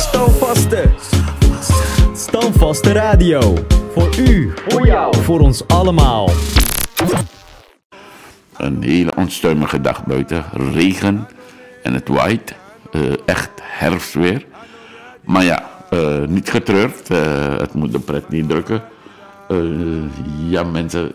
Standvaste. Standvaste Radio. Voor u, voor jou, voor ons allemaal. Een hele onstuimige dag buiten. Regen en het waait. Echt herfstweer. Maar ja, niet getreurd. Het moet de pret niet drukken. Ja, mensen.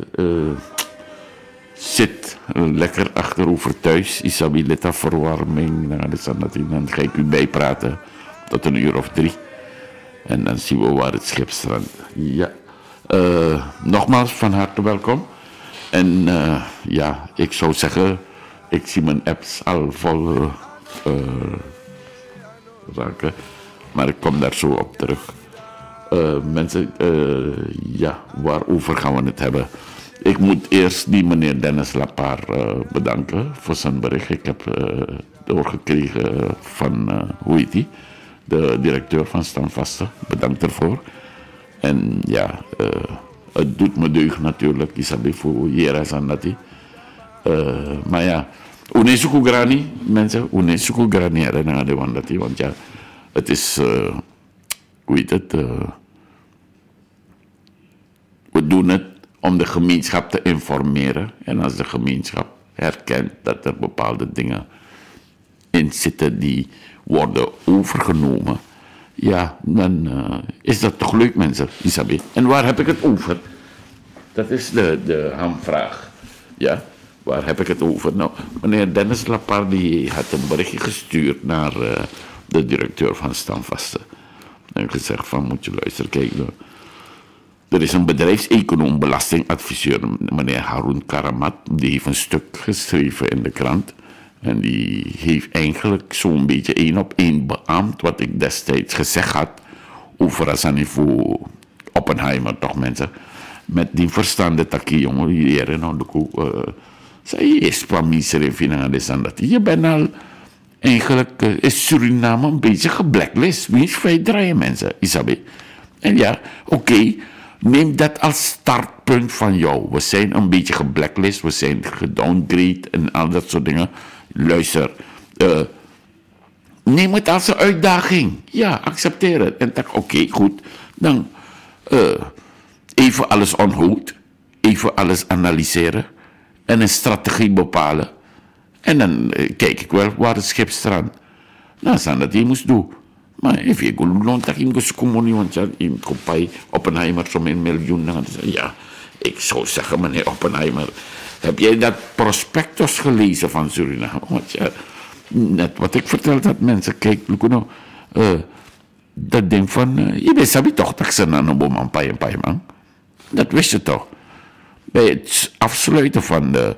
Zit lekker achterover thuis. Isabelita verwarming. Dan ga ik u bijpraten tot 1:03. En dan zien we waar het schip strandt. Ja. Nogmaals van harte welkom. En ja, ik zou zeggen, ik zie mijn apps al vol raken. Maar ik kom daar zo op terug. Mensen, ja, waarover gaan we het hebben? Ik moet eerst die meneer Dennis Lapaar bedanken voor zijn bericht. Ik heb doorgekregen van, hoe heet die? De directeur van Standvaste. Bedankt ervoor. En ja, het doet me deugd natuurlijk. Isabi voor Jera Sandati. Maar ja, Unesuku Grani, mensen. Unesuku Grani herinneren de Wandati. Want ja, het is, hoe heet het? We doen het om de gemeenschap te informeren. En als de gemeenschap herkent dat er bepaalde dingen in zitten die worden overgenomen, ja, dan is dat toch leuk, mensen, Isabi. En waar heb ik het over? Dat is de hamvraag. Ja, waar heb ik het over? Nou, meneer Dennis Lapar die had een berichtje gestuurd naar de directeur van Standvaste. En gezegd van, moet je luisteren, kijk nou. Er is een bedrijfseconoom, belastingadviseur, meneer Harun Karamat, die heeft een stuk geschreven in de krant. En die heeft eigenlijk zo'n beetje 1-op-1 beaamd wat ik destijds gezegd had over Asanifu Oppenheimer, toch mensen. Met die verstande takkie, jongen, hier nou de koe. Zij is van dat. Je bent al eigenlijk, is Suriname een beetje geblacklist. Wie is feit draaien, mensen, Isabel. En ja, oké. Neem dat als startpunt van jou. We zijn een beetje geblacklist, we zijn gedowngrade en al dat soort dingen. Luister, neem het als een uitdaging. Ja, accepteer het. En dan, oké, goed. Dan even alles on hold. Even alles analyseren. En een strategie bepalen. En dan kijk ik wel waar het schip strandt. Nou, dan dat je moest doen. Maar even je gelooft dat je hem want ja, in kopij Oppenheimer zo'n miljoen. Ja, ik zou zeggen, meneer Oppenheimer, heb jij dat prospectus gelezen van Suriname? Want ja, net wat ik verteld had, mensen, kijk, nou, dat ding van, je weet sabi toch dat ze naar een boom aan man. Dat wist je toch? Bij het afsluiten van de,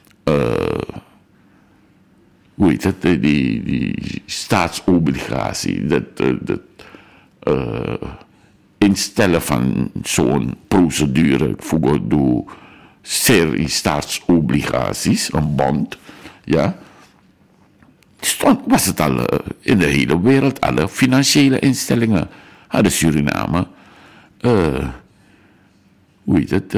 hoe heet het, die staatsobligatie, dat instellen van zo'n procedure voor de serie staatsobligaties, een bond, ja, was het al in de hele wereld, alle financiële instellingen hadden Suriname, hoe heet het,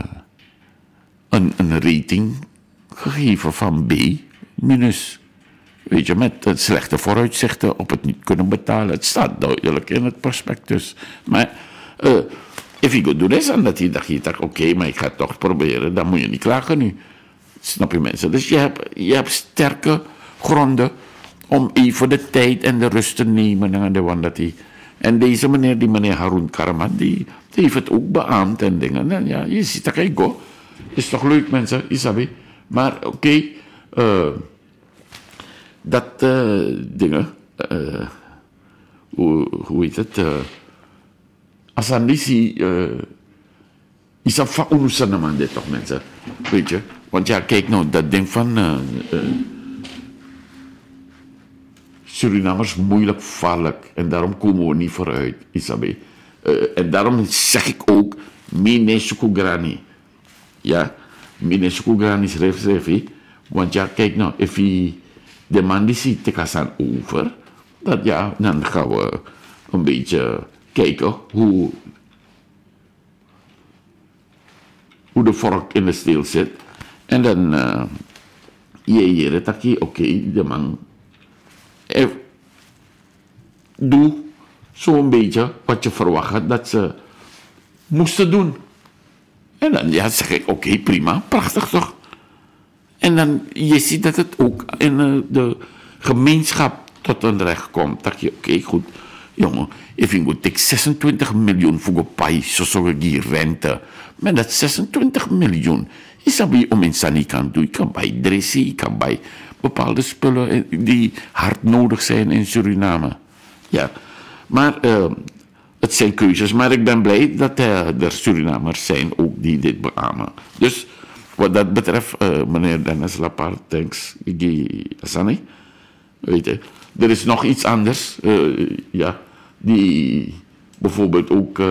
een rating gegeven van B minus. Weet je, met slechte vooruitzichten op het niet kunnen betalen. Het staat duidelijk in het prospectus. Maar if you go do this, en dat je dacht, oké, maar ik ga het toch proberen, dan moet je niet klagen nu. Snap je, mensen? Dus je hebt sterke gronden om even de tijd en de rust te nemen. En deze meneer, die meneer Harun Karamat, die heeft het ook beaamd en dingen. En ja, je ziet dat, kijk, go. Is toch leuk, mensen, Isabi? Maar oké, dat dingen, hoe heet het, Asandisi, is dat van Oenussanaman dit toch, mensen, weet je, want ja, kijk nou, dat ding van Surinamers moeilijk vaarlijk en daarom komen we niet vooruit, Isabe. En daarom zeg ik ook, Mine Sukugrani, ja, Mine Sukugrani schreef, want ja, kijk nou, if hij de man die ziet te gaan over, dat ja, dan gaan we een beetje kijken hoe de vork in de steel zit. En dan, oké, de man doe zo'n beetje wat je verwacht had dat ze moesten doen. En dan ja, zeg ik, oké, prima, prachtig toch? En dan, je ziet dat het ook in de gemeenschap tot een recht komt. Dat je, oké, goed, jongen, if je goed, ik 26 miljoen voor een paai, zo zorg ik die rente. Maar dat 26 miljoen is dat je om insan niet kan doen. Je kan bij dressie, je kan bij bepaalde spullen die hard nodig zijn in Suriname. Ja, maar het zijn keuzes. Maar ik ben blij dat er Surinamers zijn ook die dit beamen. Dus wat dat betreft, meneer Dennis Lappard, thanks, Asani. Weet je, er is nog iets anders, ja, die bijvoorbeeld ook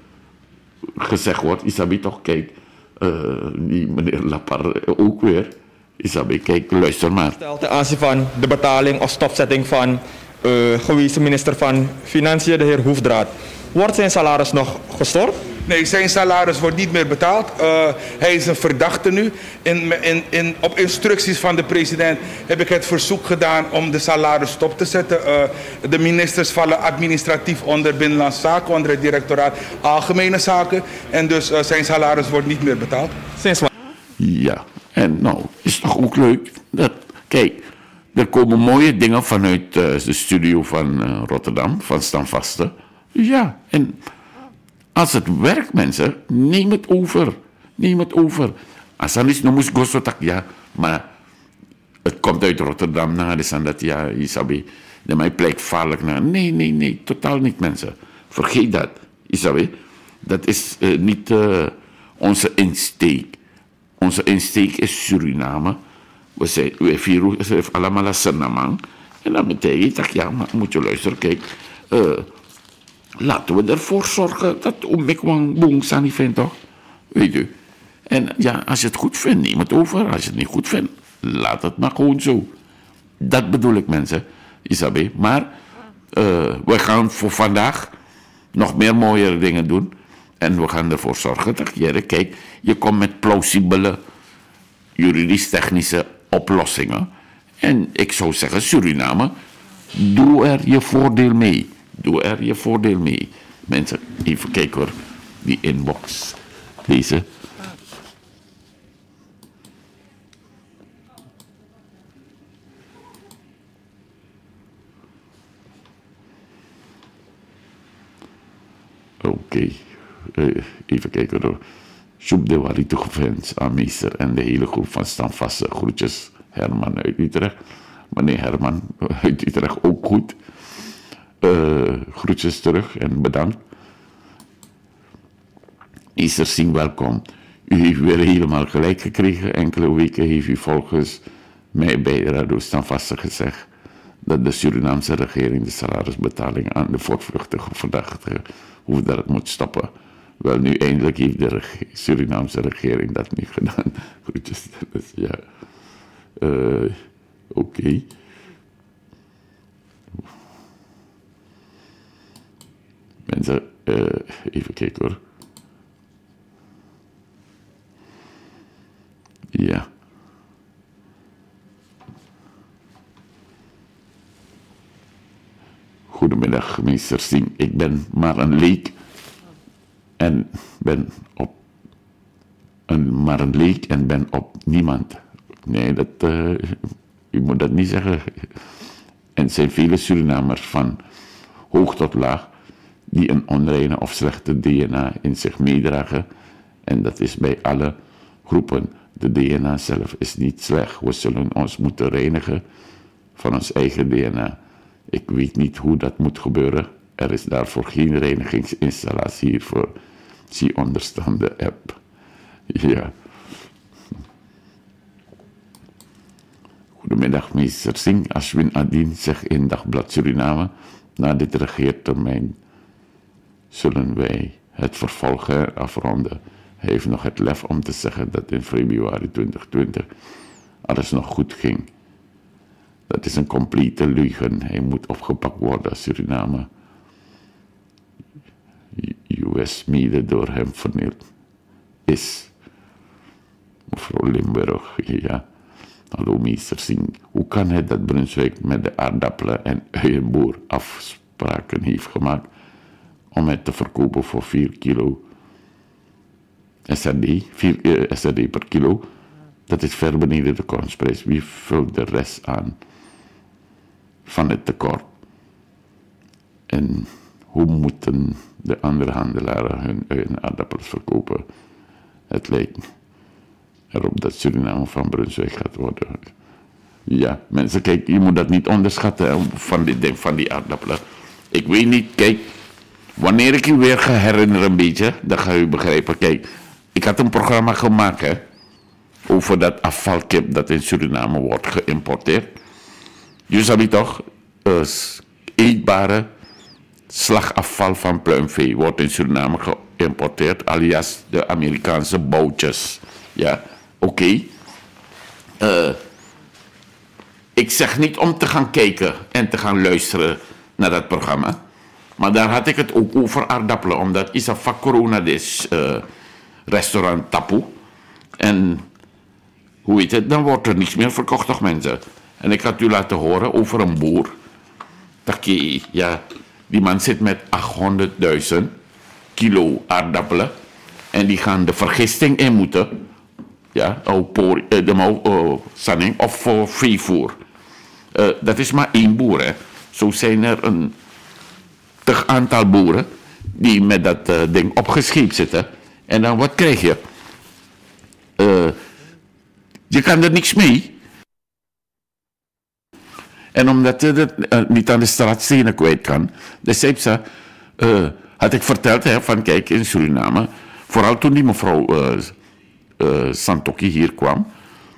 gezegd wordt. Isabi toch, kijk, die meneer Lappard ook weer. Isabi, kijk, luister maar. Ten aanzien van de betaling of stopzetting van gewezen minister van Financiën, de heer Hoefdraad. Wordt zijn salaris nog gestort? Nee, zijn salaris wordt niet meer betaald. Hij is een verdachte nu. Op instructies van de president heb ik het verzoek gedaan om de salaris stop te zetten. De ministers vallen administratief onder Binnenlandse Zaken, onder het directoraat Algemene Zaken. En dus zijn salaris wordt niet meer betaald. Ja, en nou, is toch ook leuk dat, kijk, er komen mooie dingen vanuit de studio van Rotterdam, van Standvaste. Ja, en als het werkt, mensen, neem het over. Neem het over. Als dan is, moest gosotak, ja, maar het komt uit Rotterdam, nou, dus dat, ja, Isabi, dat mij plek vaarlijk naar. Nee, nee, nee, totaal niet, mensen. Vergeet dat, Isabi. Dat is niet onze insteek. Onze insteek is Suriname. We vieren allemaal Suriname. En dan betekent dat, ja, maar moet je luisteren, kijk. Laten we ervoor zorgen dat Omekwang Boeng Sani vindt, toch? Weet u. En ja, als je het goed vindt, neem het over. Als je het niet goed vindt, laat het maar gewoon zo. Dat bedoel ik, mensen. Isabi. Maar we gaan voor vandaag nog meer mooiere dingen doen. En we gaan ervoor zorgen dat kijk, je komt met plausibele juridisch-technische oplossingen. En ik zou zeggen, Suriname, doe er je voordeel mee. Doe er je voordeel mee. Mensen, even kijken hoor. Die inbox. Deze. Oké. Even kijken hoor. Sjoep de Warito fans aan meester en de hele groep van Standvaste. Groetjes, Herman uit Utrecht. Meneer Herman uit Utrecht ook goed. Groetjes terug en bedankt. Meester Singh, welkom. U heeft weer helemaal gelijk gekregen. Enkele weken heeft u volgens mij bij Radio Standvaste gezegd dat de Surinaamse regering de salarisbetaling aan de voortvluchtige verdachten hoe dat het moet stoppen. Wel, nu eindelijk heeft de Surinaamse regering dat nu gedaan. Groetjes, dus ja. Oké. Mensen, even kijken hoor. Ja. Goedemiddag, meester Singh. Ik ben maar een leek en ben op niemand. Nee, u moet dat niet zeggen. En er zijn vele Surinamers van hoog tot laag die een onreine of slechte DNA in zich meedragen. En dat is bij alle groepen. De DNA zelf is niet slecht. We zullen ons moeten reinigen van ons eigen DNA. Ik weet niet hoe dat moet gebeuren. Er is daarvoor geen reinigingsinstallatie hiervoor. Zie onderstaande app. Ja. Goedemiddag, meester Singh. Ashwin Adin zegt in Dagblad Suriname. Na dit regeertermijn zullen wij het vervolgen afronden. Hij heeft nog het lef om te zeggen dat in februari 2020 alles nog goed ging. Dat is een complete leugen. Hij moet opgepakt worden. Suriname, US mede door hem vernield is. Mevrouw Limburg, ja. Hallo meester Singh. Hoe kan het dat Brunswijk met de aardappelen en uienboer afspraken heeft gemaakt om het te verkopen voor 4 kilo SRD, 4 SRD per kilo. Dat is ver beneden de kostprijs. Wie vult de rest aan van het tekort? En hoe moeten de andere handelaren hun aardappels verkopen? Het lijkt erop dat Suriname van Brunswijk gaat worden. Ja, mensen, kijk, je moet dat niet onderschatten van die aardappelen. Ik weet niet, kijk, wanneer ik u weer ga herinneren een beetje, dan ga u begrijpen. Kijk, ik had een programma gemaakt, hè, over dat afvalkip dat in Suriname wordt geïmporteerd. Je zal je toch, eetbare slagafval van pluimvee wordt in Suriname geïmporteerd, alias de Amerikaanse boutjes. Ja, oké. Ik zeg niet om te gaan kijken en te gaan luisteren naar dat programma. Maar daar had ik het ook over aardappelen. Omdat is van corona is restaurant Tapu. En hoe heet het, dan wordt er niets meer verkocht, toch mensen. En ik had u laten horen over een boer. Ja, die man zit met 800.000 kilo aardappelen. En die gaan de vergisting in moeten. Ja, of voor veevoer. Dat is maar 1 boer, hè. Zo zijn er een aantal boeren die met dat ding opgescheept zitten. En dan wat krijg je? Je kan er niks mee. En omdat je het niet aan de straatstenen kwijt kan, dus had ik verteld, hè, van kijk, in Suriname, vooral toen die mevrouw Santoki hier kwam,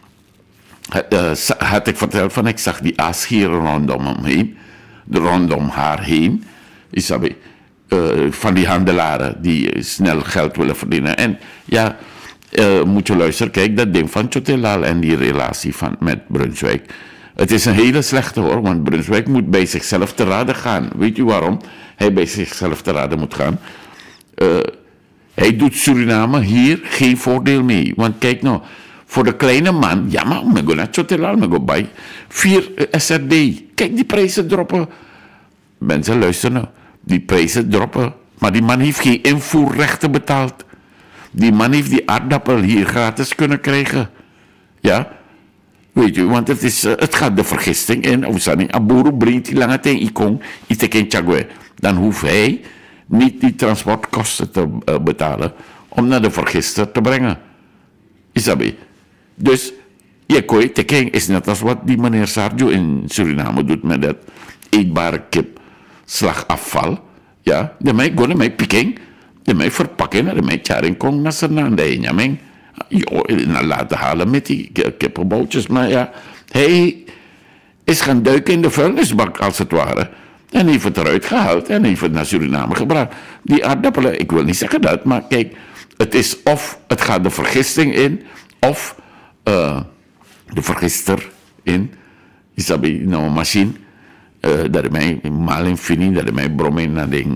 had ik verteld van ik zag die aasgieren rondom hem heen, rondom haar heen, Isabi, van die handelaren die snel geld willen verdienen. En ja, moet je luisteren, kijk, dat ding van Tjotelal en die relatie met Brunswijk. Het is een hele slechte hoor, want Brunswijk moet bij zichzelf te raden gaan. Weet u waarom hij bij zichzelf te raden moet gaan? Hij doet Suriname hier geen voordeel mee. Want kijk nou, voor de kleine man, ja maar, we gaan naar Tjotelal, we gaan bij 4 SRD. Kijk, die prijzen droppen. Mensen, luisteren nou. Die prijzen droppen. Maar die man heeft geen invoerrechten betaald. Die man heeft die aardappel hier gratis kunnen krijgen. Ja. Weet je, want het gaat de vergisting in. Of zijn Aburu brengt die lange tijd ikong, in Chagwe. Dan hoeft hij niet die transportkosten te betalen om naar de vergister te brengen. Isabi. Dus, je kooi teking is net als wat die meneer Sarjo in Suriname doet met dat eetbare kip slagafval. Ja, de mij gaan mij picking, de mij verpakken, de mij charing kong naar Sernande, jaming. Nou, laten halen met die kippenboutjes. Maar ja, hij is gaan duiken in de vuilnisbak, als het ware. En heeft het eruit gehaald en heeft het naar Suriname gebracht. Die aardappelen, ik wil niet zeggen dat, maar kijk, het is of het gaat de vergisting in, of de vergister in. Isabi, nou een machine, dat mij maling fini, dat mij brommen naar de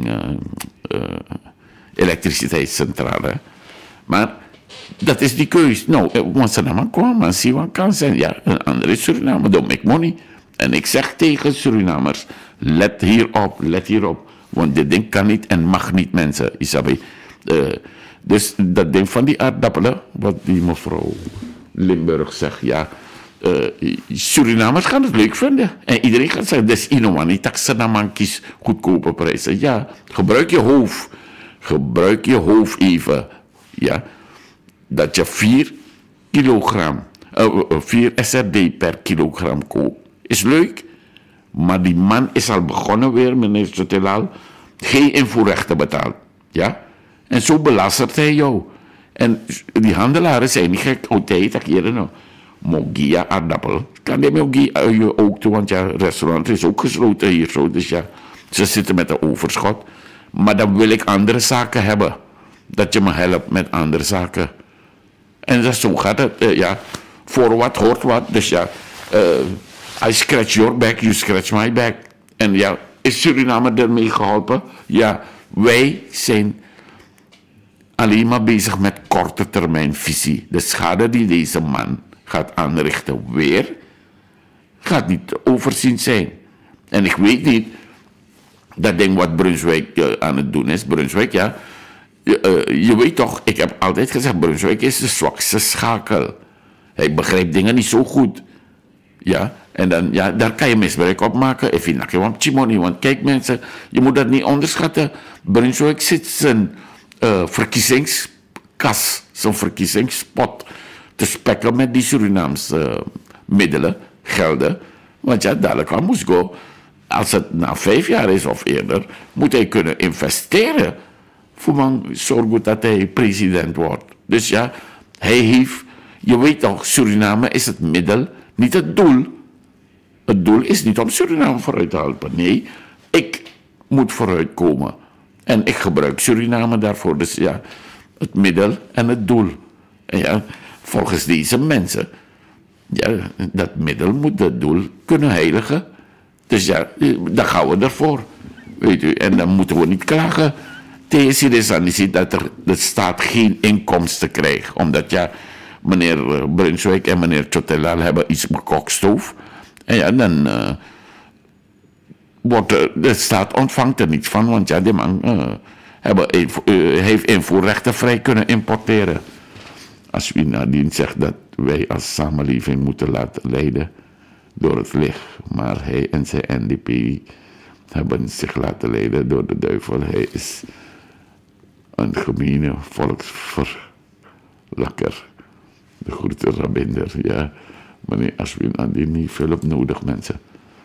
elektriciteitscentrale. Maar dat is die keus. Nou, want ze naar me kwam, maar zie wat kan zijn. Ja, een andere Suriname, don't make money. En ik zeg tegen Surinamers, let hierop. Want dit ding kan niet en mag niet, mensen, Isabi. Dus dat ding van die aardappelen, wat die mevrouw Limburg zegt, ja. Surinamers gaan het leuk vinden. En iedereen gaat zeggen, des inomani, taxanaman kies goedkope prijzen. Ja, gebruik je hoofd. Gebruik je hoofd even. Ja. Dat je 4 SRD per kilogram koopt, is leuk. Maar die man is al begonnen weer, meneer Tjotelal, geen invoerrechten betaald. Ja? En zo belastert hij jou. En die handelaren zijn niet gek. Dat hier nou. Mogia aardappel. Kan die Mogia ook toe, want ja, het restaurant is ook gesloten hier zo. Dus ja, ze zitten met een overschot. Maar dan wil ik andere zaken hebben. Dat je me helpt met andere zaken. En dat, zo gaat het. Ja, voor wat hoort wat. Dus ja, I scratch your back, you scratch my back. En ja, is Suriname ermee geholpen? Ja, wij zijn alleen maar bezig met korte termijn visie. De schade die deze man gaat aanrichten weer, gaat niet overzien zijn. En ik weet niet Dat ding wat Brunswijk aan het doen is. Brunswijk, ja. Je weet toch, ik heb altijd gezegd, Brunswijk is de zwakste schakel. Hij begrijpt dingen niet zo goed. Ja, en dan, ja, daar kan je misbruik op maken. Want kijk mensen, je moet dat niet onderschatten. Brunswijk zit zijn verkiezingskas, zijn verkiezingspot te spekken met die Surinaamse middelen, gelden. Want ja, dadelijk aan moest go. Als het na 5 jaar is of eerder, moet hij kunnen investeren. Voor man zorgen dat hij president wordt. Dus ja, hij heeft, je weet toch, Suriname is het middel, niet het doel. Het doel is niet om Suriname vooruit te helpen. Nee, ik moet vooruitkomen. En ik gebruik Suriname daarvoor. Dus ja, het middel en het doel. En ja, volgens deze mensen, ja, dat middel moet het doel kunnen heiligen. Dus ja, daar gaan we ervoor. Weet u, en dan moeten we niet klagen. Tegen ziet dat de staat geen inkomsten krijgt. Omdat ja, meneer Brunswijk en meneer Chotelal hebben iets bekokstoof. En ja, dan wordt de staat ontvangt er niets van. Want ja, die man heeft invoerrechten vrij kunnen importeren. Als u nadien zegt dat wij als samenleving moeten laten leiden door het licht. Maar hij en zijn NDP hebben zich laten leiden door de duivel. Hij is een gemene volksverlakker. De grote Rabinder, ja. Meneer Ashwin Andi niet veel op nodig, mensen.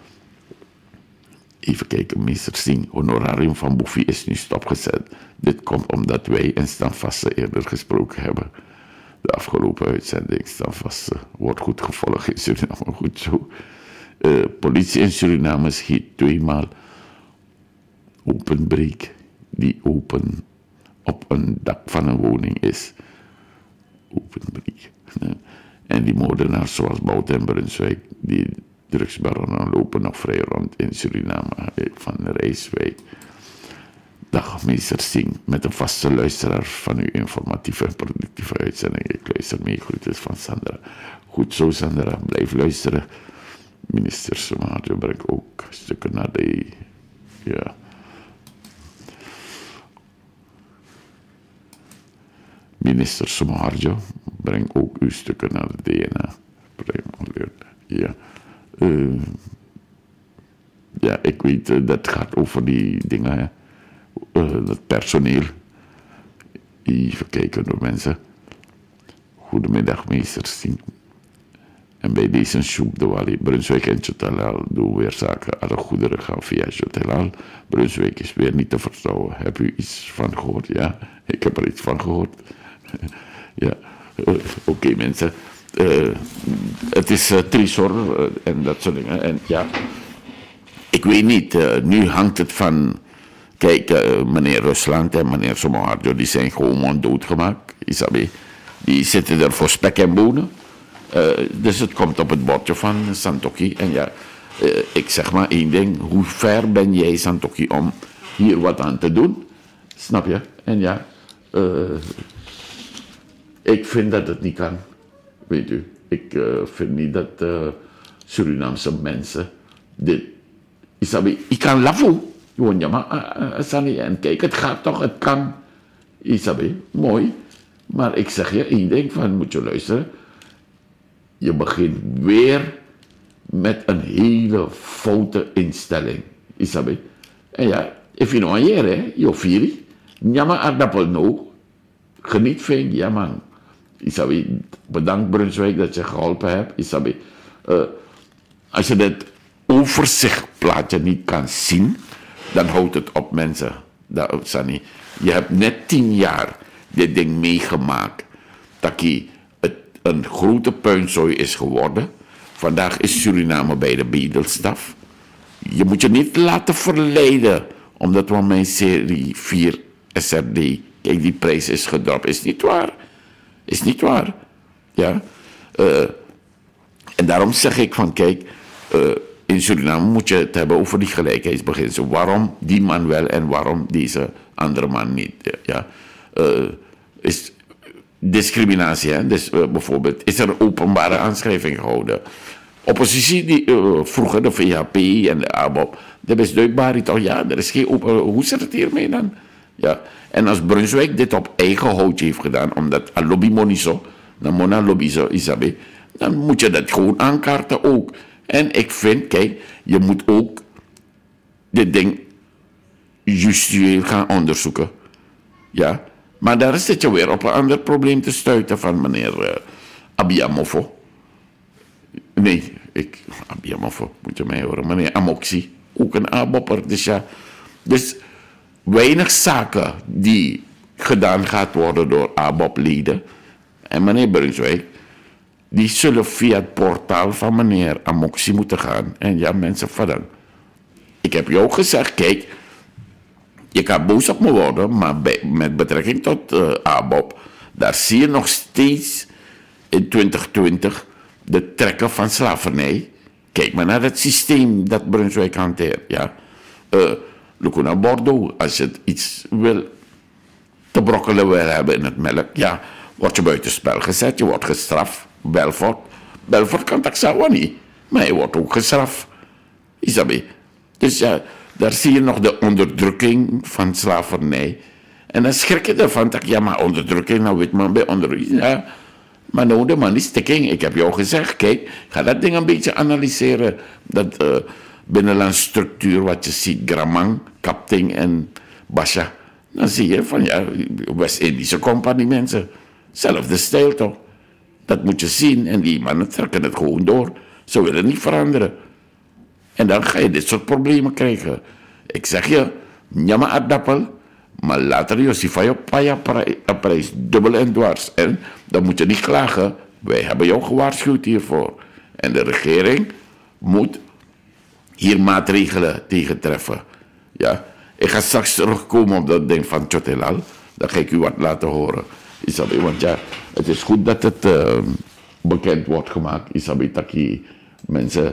Even kijken, meester Singh. Honorarium van Boefie is nu stopgezet. Dit komt omdat wij in Standvaste eerder gesproken hebben. De afgelopen uitzending Standvaste wordt goed gevolgd in Suriname. Goed zo. Politie in Suriname schiet 2 maal openbreek die open op een dak van een woning is. Openbreek. En die moordenaars zoals Bout en Brunswijk, die drugsbaronnen lopen nog vrij rond in Suriname van Rijswijk. Dag meester Singh, met een vaste luisteraar van uw informatieve en productieve uitzending. Ik luister mee, groeten van Sandra. Goed zo Sandra, blijf luisteren. Minister Somalia brengt ook stukken naar de... Ja. Minister Somalia brengt ook uw stukken naar de DNA. Ja. Ja, ik weet, dat gaat over die dingen, hè. Het personeel. Even kijken door mensen. Goedemiddag, meester Singh. En bij deze Sjoep de Wali, Brunswijk en Chotelal doen weer zaken. Alle goederen gaan via Chotelal. Brunswijk is weer niet te vertrouwen. Heb u iets van gehoord? Ja, ik heb er iets van gehoord. Ja, oké, mensen. Het is Trisor en dat soort dingen. En ja, ik weet niet. Nu hangt het van... Kijk, meneer Rusland en meneer Somoharjo, die zijn gewoon doodgemaakt. Isabi. Die zitten er voor spek en bonen. Dus het komt op het bordje van Santokhi. En ja, ik zeg maar één ding. Hoe ver ben jij, Santokhi, om hier wat aan te doen? Snap je? En ja, ik vind dat het niet kan. Weet u, ik vind niet dat Surinaamse mensen dit... Isabi, ik kan lafu. En kijk, het gaat toch, het kan. Isabi, mooi. Maar ik zeg je één ding van, moet je luisteren. Je begint weer met een hele foute instelling. Isabi. En ja, if je nou hier, hè, je vieri. Nyama aardappel nou. Geniet van, ja man. Isabi, bedankt Brunswijk dat je geholpen hebt. Isabi. Als je dit overzichtplaatje niet kan zien, dan houdt het op, mensen. Sani, je hebt net 10 jaar dit ding meegemaakt. Dat het een grote puinzooi is geworden. Vandaag is Suriname bij de bedelstaf. Je moet je niet laten verleiden. Omdat we mijn serie 4 SRD... Kijk, die prijs is gedropt. Is niet waar. Is niet waar. Ja. En daarom zeg ik van, kijk... in Suriname moet je het hebben over die gelijkheidsbeginsel. Waarom die man wel en waarom deze andere man niet? Ja. Is discriminatie, hè? Dus bijvoorbeeld, is er openbare aanschrijving gehouden oppositie, die, vroeger de VHP en de ABOP, dat is duidbaar toch, ja, er is geen hoe zit het hiermee dan? Ja. En als Brunswijk dit op eigen houtje heeft gedaan, omdat een lobby niet zo, dan moet een lobby zo, Isabe, dan moet je dat gewoon aankaarten ook. En ik vind, kijk, je moet ook dit ding justueel gaan onderzoeken. Ja, maar daar zit je weer op een ander probleem te stuiten van meneer Abiamofo. Nee, Abiamofo, moet je mij horen. Meneer Amoxie, ook een ABOPper. Dus ja, dus weinig zaken die gedaan gaat worden door ABOP-leden. En meneer Brunswijk, die zullen via het portaal van meneer Amoxie moeten gaan. En ja, mensen, verdank. Ik heb jou gezegd, kijk, je kan boos op me worden, maar met betrekking tot ABOP, daar zie je nog steeds in 2020 de trekken van slavernij. Kijk maar naar het systeem dat Brunswijk hanteert. Ja. Look naar Bordeaux. Als je iets wil te brokkelen wil hebben in het melk, ja, word je buitenspel gezet, je wordt gestraft. Belfort kan dat zo niet, maar hij wordt ook gestraft. Isabe. Dus ja, daar zie je nog de onderdrukking van slavernij. En dan schrik je ervan, dat ja, maar onderdrukking, nou weet man bij onderdrukking. Ja, maar nou, de man is sticking. Ik heb jou gezegd, kijk, ga dat ding een beetje analyseren. Dat binnenlandse structuur, wat je ziet, Gramang, Kapting en Basha. Dan zie je van, ja, West-Indische compagnie mensen. Zelfde stijl toch. Dat moet je zien. En die mannen trekken het gewoon door. Ze willen niet veranderen. En dan ga je dit soort problemen krijgen. Ik zeg je, nyama aardappel, maar later je je prijs dubbel en dwars. En dan moet je niet klagen. Wij hebben jou gewaarschuwd hiervoor. En de regering moet hier maatregelen tegen treffen. Ja. Ik ga straks terugkomen op dat ding van Chotelal. Dan ga ik u wat laten horen. Isabe, want ja, het is goed dat het bekend wordt gemaakt. Isabe, dat die mensen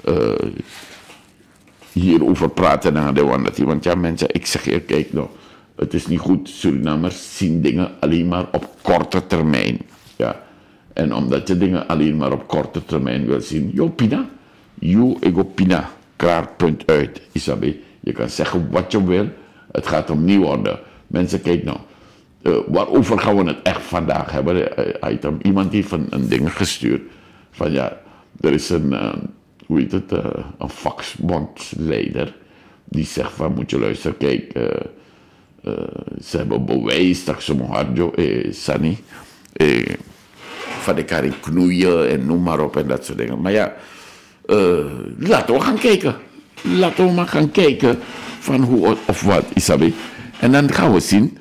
hierover praten naar de wandel. Want ja, mensen, ik zeg je, kijk nou, het is niet goed. Surinamers zien dingen alleen maar op korte termijn. Ja. En omdat je dingen alleen maar op korte termijn wil zien, yo pina, yo ego pina, klaar, punt uit, Isabe. Je kan zeggen wat je wil, het gaat om niet worden. Mensen, kijk nou, waarover gaan we het echt vandaag hebben? Item. Iemand heeft een ding gestuurd van ja, er is een, hoe heet het, een vakbondsleider die zegt van moet je luisteren, kijk, ze hebben bewijs dat ze Moharjo, Sani, van elkaar knoeien en noem maar op en dat soort dingen. Maar ja, laten we gaan kijken. Laten we maar gaan kijken van hoe of wat, Isabe. En dan gaan we zien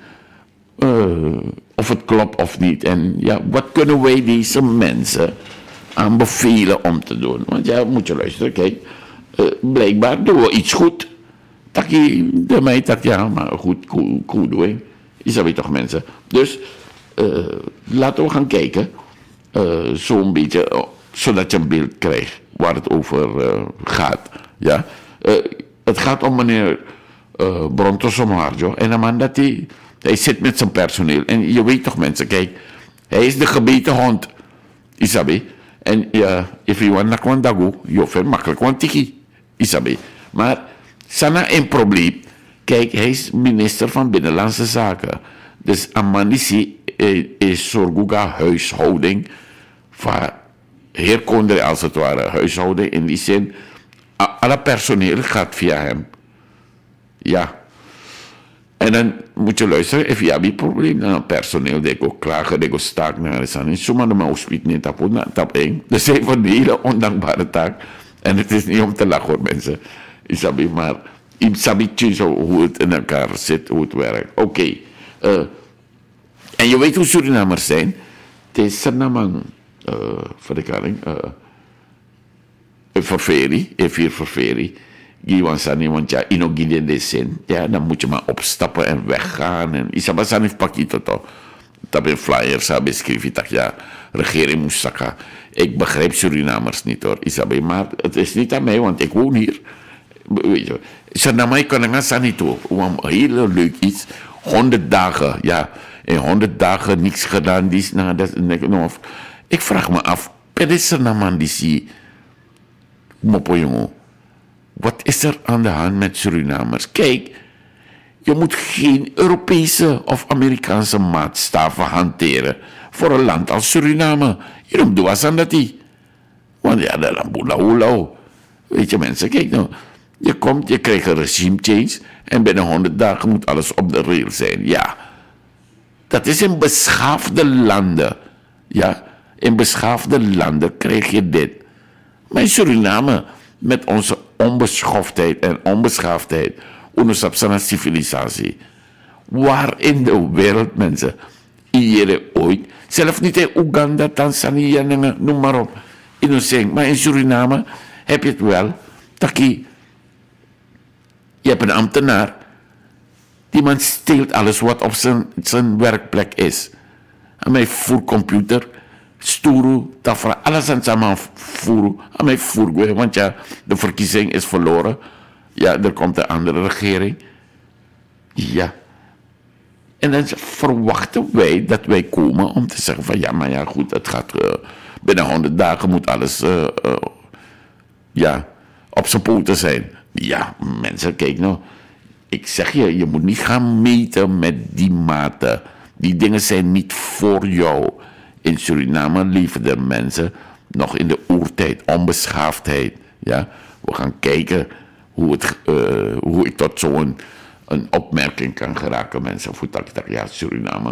of het klopt of niet. En ja, wat kunnen wij deze mensen aanbevelen om te doen? Want ja, moet je luisteren, kijk, blijkbaar doen we iets goed. Dat je de meid dat ja, maar goed, cool doing. Isabe toch mensen. Dus laten we gaan kijken, zo'n beetje, zodat je een beeld krijgt waar het over gaat. Ja. Het gaat om meneer Brontos Omarjo. En een man dat hij zit met zijn personeel. En je weet toch mensen, kijk, hij is de gebeten hond. Isabe. En ja, if you want nakwan dago, je vindt makkelijk want tiki. Isabe. Maar, sana een probleem. Kijk, hij is minister van Binnenlandse Zaken. Dus Amanisi is Sorguga huishouding. Van heer Kondre als het ware. Huishouding in die zin. Alle personeel gaat via hem. Ja. En dan moet je luisteren, if je hebt een probleem, dan personeel, die ook klagen, die ook staak naar de zin. Zomaar de mouwspiet niet tap 1. Dus het is een hele ondankbare taak. En het is niet om te lachen hoor mensen. Isabi, maar isabi zo hoe het in elkaar zit, hoe het werkt. Oké. En je weet hoe Surinamers zijn. Het is Surinamang, verdeling, ververi, even ververi. Giwansani, want ja, inogide de zin. Ja, dan moet je maar opstappen en weggaan. En isabasan heeft pakito toch. Dat in flyers hebben geschreven dat ja, regering moest zakken. Ik begrijp Surinamers niet hoor, Isabe. Maar het is niet aan mij, want ik woon hier. Weet je, Suriname kan ik naar niet toe. Een heel leuk iets. 100 dagen, ja. In 100 dagen niks gedaan. Ik vraag me af, per is Suriname die zie Mopo jongen, wat is er aan de hand met Surinamers? Kijk, je moet geen Europese of Amerikaanse maatstaven hanteren voor een land als Suriname. Je noemt doe aan dat die. Want ja, dat is een. Weet je mensen, kijk nou. Je komt, je krijgt een regime change en binnen 100 dagen moet alles op de rail zijn. Ja, dat is in beschaafde landen. Ja, in beschaafde landen krijg je dit. Maar in Suriname, met onze onbeschoftheid en onbeschaafdheid, onderstapsana civilisatie. Waar in de wereld, mensen, hier ooit, zelfs niet in Oeganda, Tanzania, noem maar op, maar in Suriname heb je het wel, Taki. Je hebt een ambtenaar, die man steelt alles wat op zijn werkplek is. En mijn voercomputer, stoeru, tafra, alles aan samen voeren. En mijn voergoed, want ja, de verkiezing is verloren. Ja, er komt een andere regering. Ja. En dan verwachten wij dat wij komen om te zeggen van ja, maar ja goed, het gaat binnen 100 dagen moet alles ja, op zijn poten zijn. Ja, mensen, kijk nou. Ik zeg je, je moet niet gaan meten met die maten. Die dingen zijn niet voor jou. In Suriname leven de mensen nog in de oertijd, onbeschaafdheid. Ja? We gaan kijken hoe ik tot zo'n opmerking kan geraken. Mensen voelen dat ja, Suriname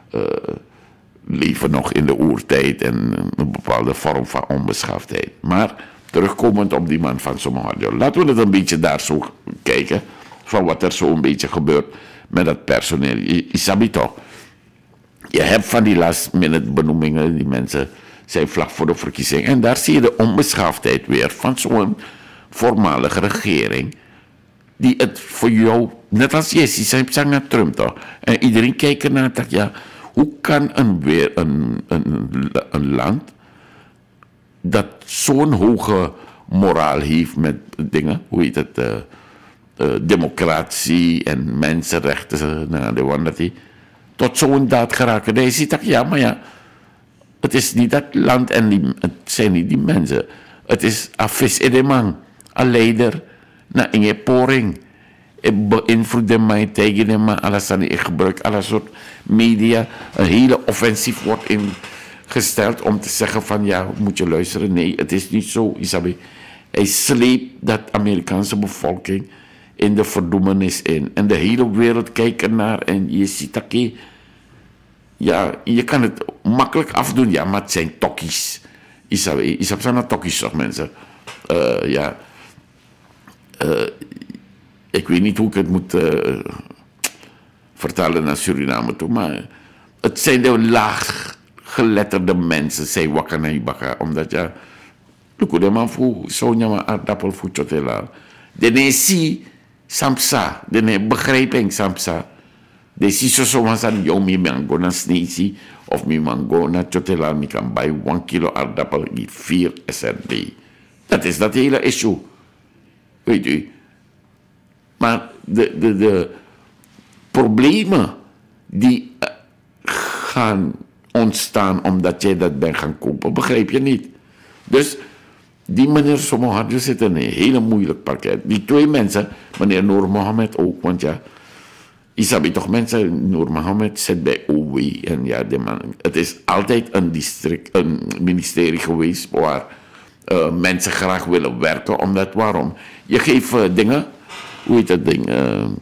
leven nog in de oertijd en een bepaalde vorm van onbeschaafdheid. Maar terugkomend op die man van Somoharjo, laten we het een beetje daar zo kijken. Van wat er zo een beetje gebeurt met dat personeel. Isabi toch? Je hebt van die last minute benoemingen, die mensen zijn vlak voor de verkiezing. En daar zie je de onbeschaafdheid weer van zo'n voormalige regering. Die het voor jou, net als Jessie, zijn naar Trump toch. En iedereen kijkt ernaar dat ja, hoe kan een land dat zo'n hoge moraal heeft met dingen, hoe heet het, democratie en mensenrechten, tot zo'n daad geraken. Je ziet dat, ja, maar ja, het is niet dat land en het zijn niet die mensen. Het is een vis in de man, een leider, naar een poring. Ik beïnvloed de mij tegen de man, alles aan ik gebruik, alle soort media. Een hele offensief wordt ingesteld om te zeggen van ja, moet je luisteren. Nee, het is niet zo, Isabi. Hij sleept dat Amerikaanse bevolking in de verdoemenis in. En de hele wereld kijkt ernaar en je ziet dat ja, je kan het makkelijk afdoen. Ja, maar het zijn tokkies. Isabi zijn tokkies toch, mensen? Ja. Ik weet niet hoe ik het moet vertalen naar Suriname toe, maar het zijn de laaggeletterde mensen, zij wakker naar je bakken, omdat ja, luku de man voor zo'n jammer aardappel voor chotela. De nesi samsa, de begrijping samsa. De si zo maar san yo mi mango na snezi of mi mango na chotela, mi kan bij 1 kilo aardappel die 4 SRD. Dat is dat hele issue. Weet u. Maar de problemen die gaan ontstaan omdat jij dat bent gaan kopen, begrijp je niet. Dus die meneer Somoharjo zit in een hele moeilijk pakket. Die 2 mensen, meneer Noor Mohammed ook, want ja, Isabi toch mensen, Noor Mohammed zit bij OW en ja, het is altijd een ministerie geweest waar mensen graag willen werken, omdat waarom? Je geeft dingen, hoe heet dat ding?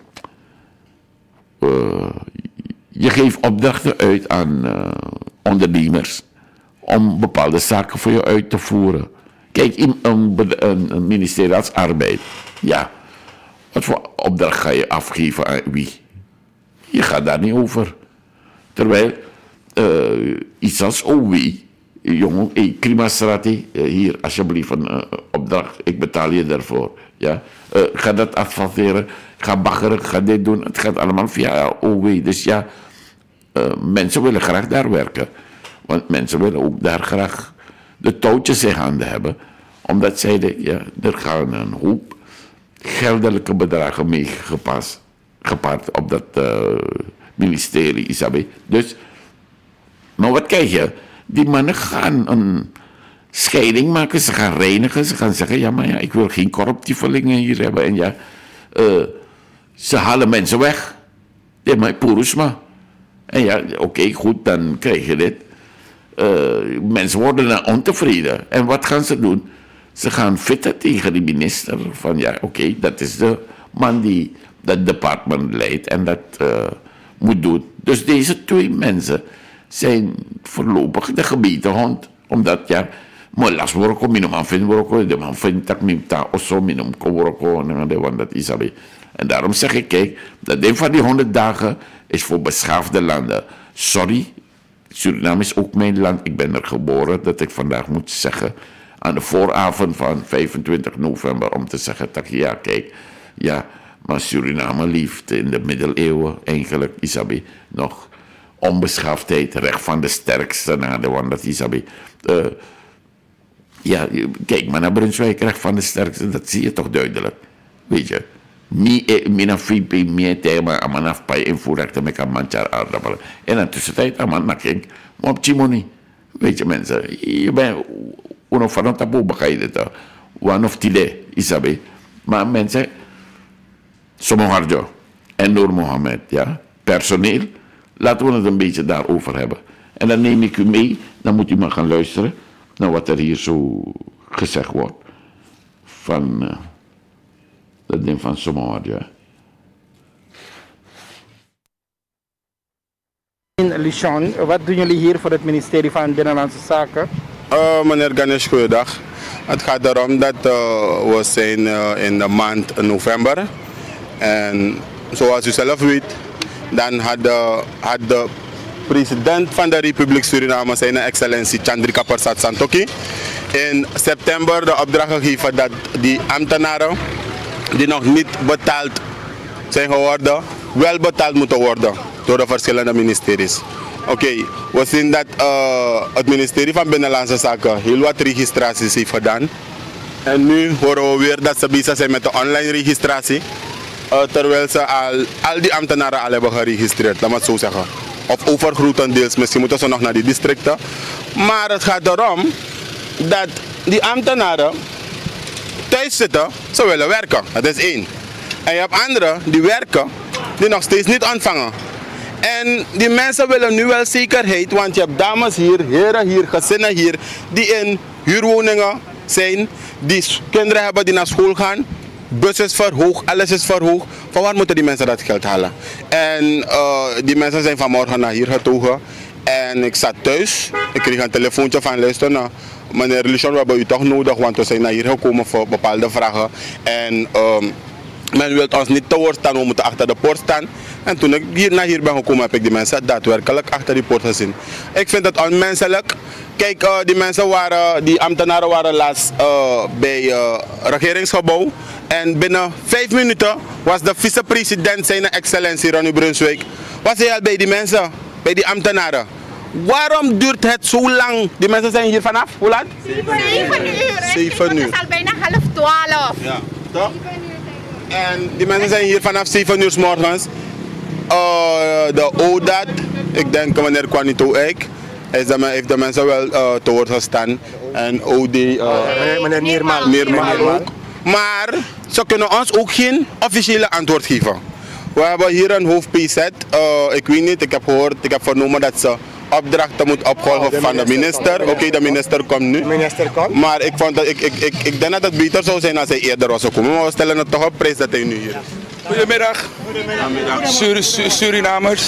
Je geeft opdrachten uit aan ondernemers om bepaalde zaken voor je uit te voeren. Kijk, een ministerie als Arbeid. Ja, wat voor opdracht ga je afgeven aan wie? Je gaat daar niet over. Terwijl iets als OW, jongen, Krimasrati, hier alsjeblieft een opdracht, ik betaal je daarvoor. Ja? Ga dat asfalteren, ga baggeren, ga dit doen. Het gaat allemaal via OW. Dus ja, mensen willen graag daar werken. Want mensen willen ook daar graag de touwtjes in handen hebben. Omdat zij, ja, er gaan een hoop geldelijke bedragen mee gepaard op dat ministerie, Isabi. Dus, maar wat krijg je? Die mannen gaan scheiding maken, ze gaan reinigen, ze gaan zeggen, ja, maar ja, ik wil geen corruptievelingen hier hebben. En ja, ze halen mensen weg. Ja, maar Purusma. En ja, oké, goed, dan krijg je dit. Mensen worden dan ontevreden. En wat gaan ze doen? Ze gaan fitten tegen de minister van, ja, oké, dat is de man die dat department leidt en dat moet doen. Dus deze twee mensen zijn voorlopig de gebiedehond, omdat ja, molas worko minum afin worko, de man vindt dat minta osso minum ko worko en de wan dat isabi. En daarom zeg ik, kijk, dat een van die 100 dagen is voor beschaafde landen. Sorry, Suriname is ook mijn land. Ik ben er geboren, dat ik vandaag moet zeggen, aan de vooravond van 25 november, om te zeggen, dat ja, kijk, ja, maar Suriname leeft in de middeleeuwen eigenlijk, isabi, nog onbeschaafdheid, recht van de sterkste naar de wan dat isabi. Ja, kijk maar naar Brunswijk, recht van de sterkste, dat zie je toch duidelijk. Weet je, mina VP, meer thema, amanaf pa invoerrechten met een manchar aardappelen. En in de tussentijd, aman nakking, maar op Chimoni. Weet je mensen, je bent uno van een taboe begrijpen dat. One of tile, isabi. Maar mensen, Somoharjo en Noor Mohammed, ja, personeel, laten we het een beetje daarover hebben. En dan neem ik u mee, dan moet u maar gaan luisteren naar wat er hier zo gezegd wordt. Van dat ding van Somoharjo. Lichon, wat doen jullie hier voor het ministerie van Binnenlandse Zaken? Meneer Ganesh, goeiedag. Het gaat erom dat we zijn in de maand november. En zoals u zelf weet, dan had de president van de Republiek Suriname, zijn excellentie Chandrika Persat Santokhi, in september de opdracht gegeven dat die ambtenaren die nog niet betaald zijn geworden, wel betaald moeten worden door de verschillende ministeries. Oké, we zien dat het ministerie van Binnenlandse Zaken heel wat registraties heeft gedaan. En nu horen we weer dat ze bezig zijn met de online registratie. Terwijl ze al die ambtenaren al hebben geregistreerd, laat me het zo zeggen. Of overgrotendeels, misschien moeten ze nog naar die districten. Maar het gaat erom dat die ambtenaren thuis zitten, ze willen werken. Dat is één. En je hebt anderen die werken, die nog steeds niet ontvangen. En die mensen willen nu wel zekerheid, want je hebt dames hier, heren hier, gezinnen hier, die in huurwoningen zijn, die kinderen hebben die naar school gaan. Bus is verhoogd, alles is verhoogd. Van waar moeten die mensen dat geld halen? En die mensen zijn vanmorgen naar hier getogen. En ik zat thuis. Ik kreeg een telefoontje van luister, nou, meneer Lichon, we hebben u toch nodig, want we zijn naar hier gekomen voor bepaalde vragen. En men wil ons niet te woord staan, we moeten achter de poort staan. En toen ik naar hier ben gekomen, heb ik die mensen daadwerkelijk achter die poort gezien. Ik vind het onmenselijk. Kijk, die ambtenaren waren laatst bij het regeringsgebouw. En binnen 5 minuten was de vicepresident, zijn excellentie Ronnie Brunswijk, was hij al bij die mensen, bij die ambtenaren. Waarom duurt het zo lang? Die mensen zijn hier vanaf, hoe laat? 7 uur. 7 uur. Het is al bijna 11:30. Ja, toch? En die mensen zijn hier vanaf 7 uur 's morgens. De ODAD, ik denk meneer Kwanito Eik, heeft de mensen wel te woord gestaan. En OD, Meneer Niermal ook. Maar ze kunnen ons ook geen officiële antwoord geven. We hebben hier een hoofd PZ. Ik weet niet, ik heb gehoord, ik heb vernomen dat ze opdrachten moet opvolgen van de minister. Oké, de minister komt nu. Maar ik denk dat het beter zou zijn als hij eerder was gekomen. Maar we stellen het toch op prijs dat hij nu hier is. Goedemiddag. Surinamers.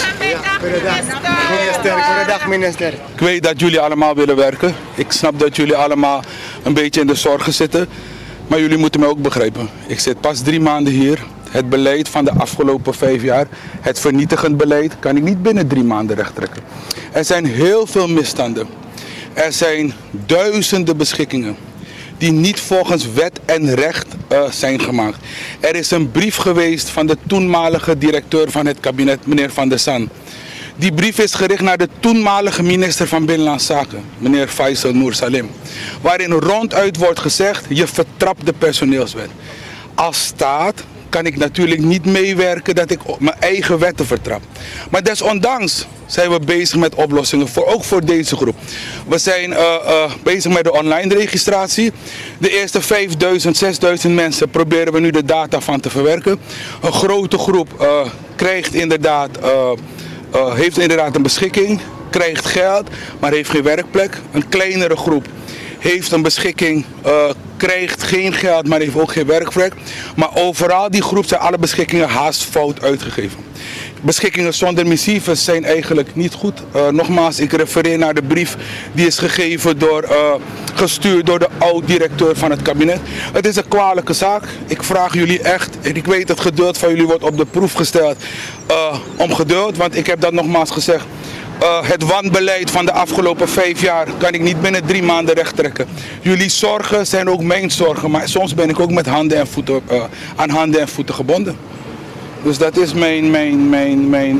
Goedendag minister. Ik weet dat jullie allemaal willen werken. Ik snap dat jullie allemaal een beetje in de zorgen zitten. Maar jullie moeten mij ook begrijpen. Ik zit pas 3 maanden hier. Het beleid van de afgelopen 5 jaar, het vernietigend beleid, kan ik niet binnen 3 maanden rechttrekken. Er zijn heel veel misstanden. Er zijn duizenden beschikkingen die niet volgens wet en recht zijn gemaakt. Er is een brief geweest van de toenmalige directeur van het kabinet, meneer Van der San. Die brief is gericht naar de toenmalige minister van Binnenlandse Zaken, meneer Faisal Noor Salim. Waarin ronduit wordt gezegd, je vertrapt de personeelswet. Als staat kan ik natuurlijk niet meewerken dat ik mijn eigen wetten vertrap. Maar desondanks zijn we bezig met oplossingen, ook voor deze groep. We zijn bezig met de online registratie. De eerste 5000, 6000 mensen proberen we nu de data van te verwerken. Een grote groep heeft inderdaad een beschikking, krijgt geld, maar heeft geen werkplek. Een kleinere groep heeft een beschikking, krijgt geen geld, maar heeft ook geen werkplek. Maar overal die groep zijn alle beschikkingen haast fout uitgegeven. Beschikkingen zonder missives zijn eigenlijk niet goed. Nogmaals, ik refereer naar de brief die is gestuurd door de oud-directeur van het kabinet. Het is een kwalijke zaak. Ik vraag jullie echt, en ik weet het geduld van jullie wordt op de proef gesteld, om geduld. Want ik heb dat nogmaals gezegd. Het wanbeleid van de afgelopen 5 jaar kan ik niet binnen 3 maanden rechttrekken. Jullie zorgen zijn ook mijn zorgen, maar soms ben ik ook met aan handen en voeten gebonden. Dus dat is mijn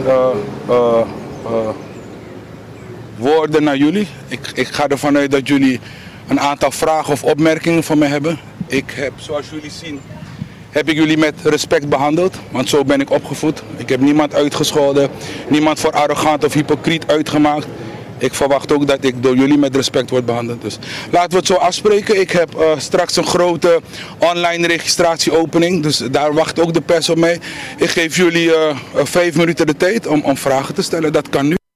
woorden naar jullie. Ik ga ervan uit dat jullie een aantal vragen of opmerkingen van mij hebben. Ik heb, zoals jullie zien, heb ik jullie met respect behandeld, want zo ben ik opgevoed. Ik heb niemand uitgescholden, niemand voor arrogant of hypocriet uitgemaakt. Ik verwacht ook dat ik door jullie met respect word behandeld. Dus laten we het zo afspreken. Ik heb straks een grote online registratieopening, dus daar wacht ook de pers op mij. Ik geef jullie 5 minuten de tijd om vragen te stellen, dat kan nu.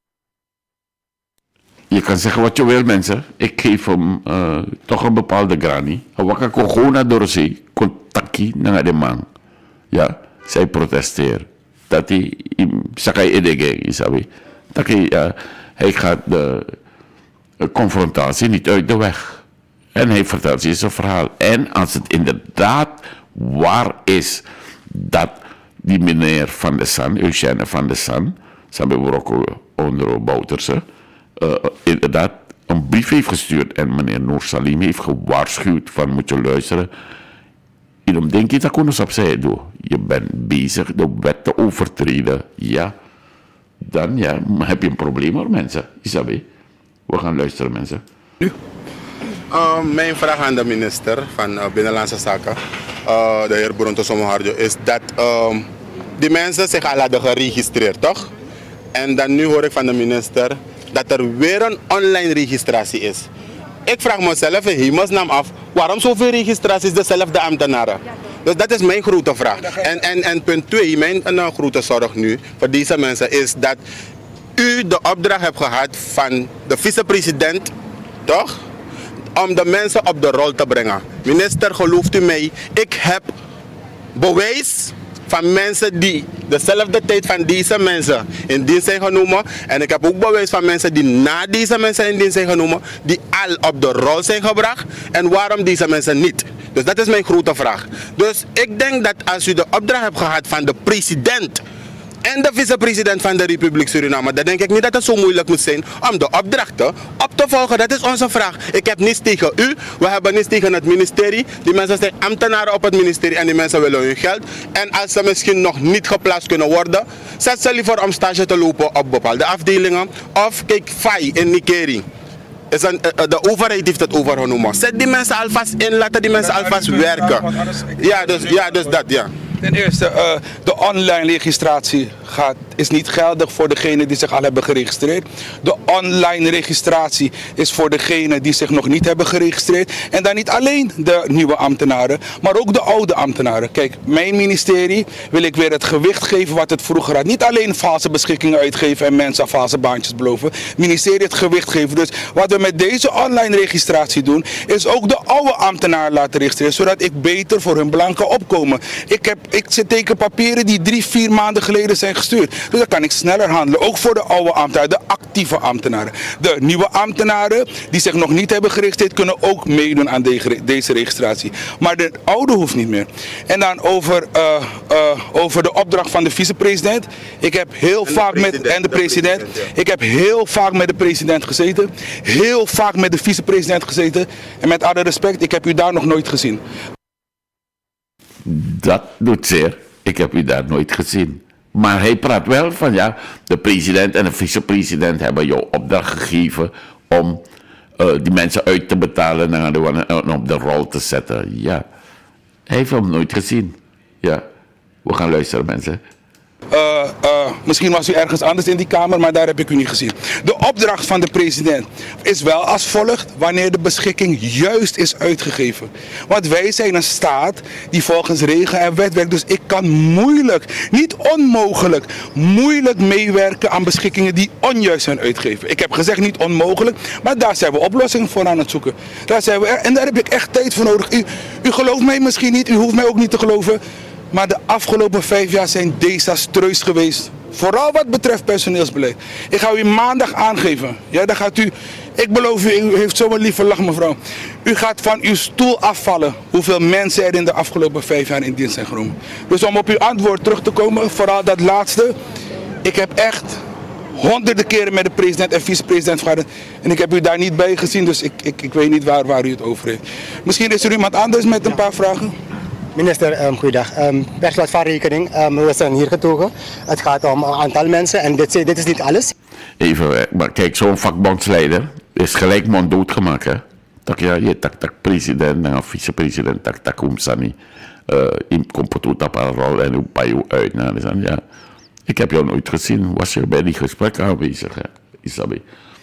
Je kan zeggen wat je wil, mensen. Ik geef hem toch een bepaalde grani. Waka kogona dorsi, contacti naar de man. Ja, zij protesteert. Dat hij sakai edege, isabi. Dat hij gaat de confrontatie niet uit de weg. En hij vertelt zijn verhaal. En als het inderdaad waar is dat die meneer Van de San, Eugène Van de San, samen we ook onder Bouterse, inderdaad een brief heeft gestuurd en meneer Noor Salim heeft gewaarschuwd van moet je luisteren. Hierom denk je dat kunnen op zij doen. Je bent bezig de wet te overtreden. Ja, dan ja, heb je een probleem hoor mensen. Isabi, we gaan luisteren mensen. Nu? Mijn vraag aan de minister van Binnenlandse Zaken, de heer Bronto Somoharjo, is dat die mensen zich al hadden geregistreerd, toch? En dan nu hoor ik van de minister dat er weer een online registratie is. Ik vraag mezelf in hemelsnaam af, waarom zoveel registraties dezelfde ambtenaren? Dus dat is mijn grote vraag. En punt 2, mijn grote zorg nu voor deze mensen is dat u de opdracht hebt gehad van de vicepresident, toch? Om de mensen op de rol te brengen. Minister, gelooft u mij, ik heb bewijs van mensen die dezelfde tijd van deze mensen in dienst zijn genomen. En ik heb ook bewijs van mensen die na deze mensen in dienst zijn genomen, die al op de rol zijn gebracht. En waarom deze mensen niet? Dus dat is mijn grote vraag. Dus ik denk dat als u de opdracht hebt gehad van de president en de vicepresident van de Republiek Suriname, dan denk ik niet dat het zo moeilijk moet zijn om de opdrachten op te volgen. Dat is onze vraag. Ik heb niets tegen u, we hebben niets tegen het ministerie. Die mensen zijn ambtenaren op het ministerie en die mensen willen hun geld. En als ze misschien nog niet geplaatst kunnen worden, zet ze liever om stage te lopen op bepaalde afdelingen. Of kijk, FAI in Nikeri. De overheid heeft het overgenomen. Zet die mensen alvast in, laten die mensen alvast werken. Ja, dus dat, ja. Ten eerste, de online registratie is niet geldig voor degenen die zich al hebben geregistreerd. De online registratie is voor degenen die zich nog niet hebben geregistreerd. En dan niet alleen de nieuwe ambtenaren, maar ook de oude ambtenaren. Kijk, mijn ministerie wil ik weer het gewicht geven wat het vroeger had. Niet alleen valse beschikkingen uitgeven en mensen valse baantjes beloven. Het ministerie het gewicht geven. Dus wat we met deze online registratie doen, is ook de oude ambtenaren laten registreren, zodat ik beter voor hun belang kan opkomen. Ik teken papieren die 3-4 maanden geleden zijn gestuurd. Dus dan kan ik sneller handelen. Ook voor de oude ambtenaren, de actieve ambtenaren. De nieuwe ambtenaren die zich nog niet hebben geregistreerd, kunnen ook meedoen aan deze registratie. Maar de oude hoeft niet meer. En dan over de opdracht van de vicepresident. Ik heb heel vaak met de president. Ik heb heel vaak met de president gezeten. Heel vaak met de vicepresident gezeten. En met alle respect, ik heb u daar nog nooit gezien. Dat doet zeer. Ik heb u daar nooit gezien. Maar hij praat wel van ja, de president en de vicepresident hebben jou opdracht gegeven om die mensen uit te betalen en op de rol te zetten. Ja, hij heeft hem nooit gezien. Ja, We gaan luisteren, mensen. Misschien was u ergens anders in die kamer, maar daar heb ik u niet gezien. De opdracht van de president is wel als volgt wanneer de beschikking juist is uitgegeven. Want wij zijn een staat die volgens regel en wet werkt. Dus ik kan moeilijk, niet onmogelijk, moeilijk meewerken aan beschikkingen die onjuist zijn uitgegeven. Ik heb gezegd niet onmogelijk, maar daar zijn we oplossingen voor aan het zoeken. En daar heb ik echt tijd voor nodig. U gelooft mij misschien niet, u hoeft mij ook niet te geloven. Maar de afgelopen 5 jaar zijn desastreus geweest. Vooral wat betreft personeelsbeleid. Ik ga u maandag aangeven. Ja, dan gaat u, ik beloof u, u heeft zo'n lieve lach mevrouw. U gaat van uw stoel afvallen hoeveel mensen er in de afgelopen 5 jaar in dienst zijn genomen. Dus om op uw antwoord terug te komen, vooral dat laatste. Ik heb echt honderden keren met de president en vicepresident vergaderd. En ik heb u daar niet bij gezien, dus ik weet niet waar u het over heeft. Misschien is er iemand anders met een paar vragen? Minister, goeiedag. Perslot van rekening. We zijn hier getogen. Het gaat om een aantal mensen en dit is niet alles. Even, maar kijk, zo'n vakbondsleider is gelijk monddood gemaakt. Hè? Tak ja, je tak president en vicepresident, tak omsani. In komt op een rol en hoe bij jou uit. Nou, dan, ja. Ik heb jou nooit gezien. Was je bij die gesprekken aanwezig, hè? Isabi.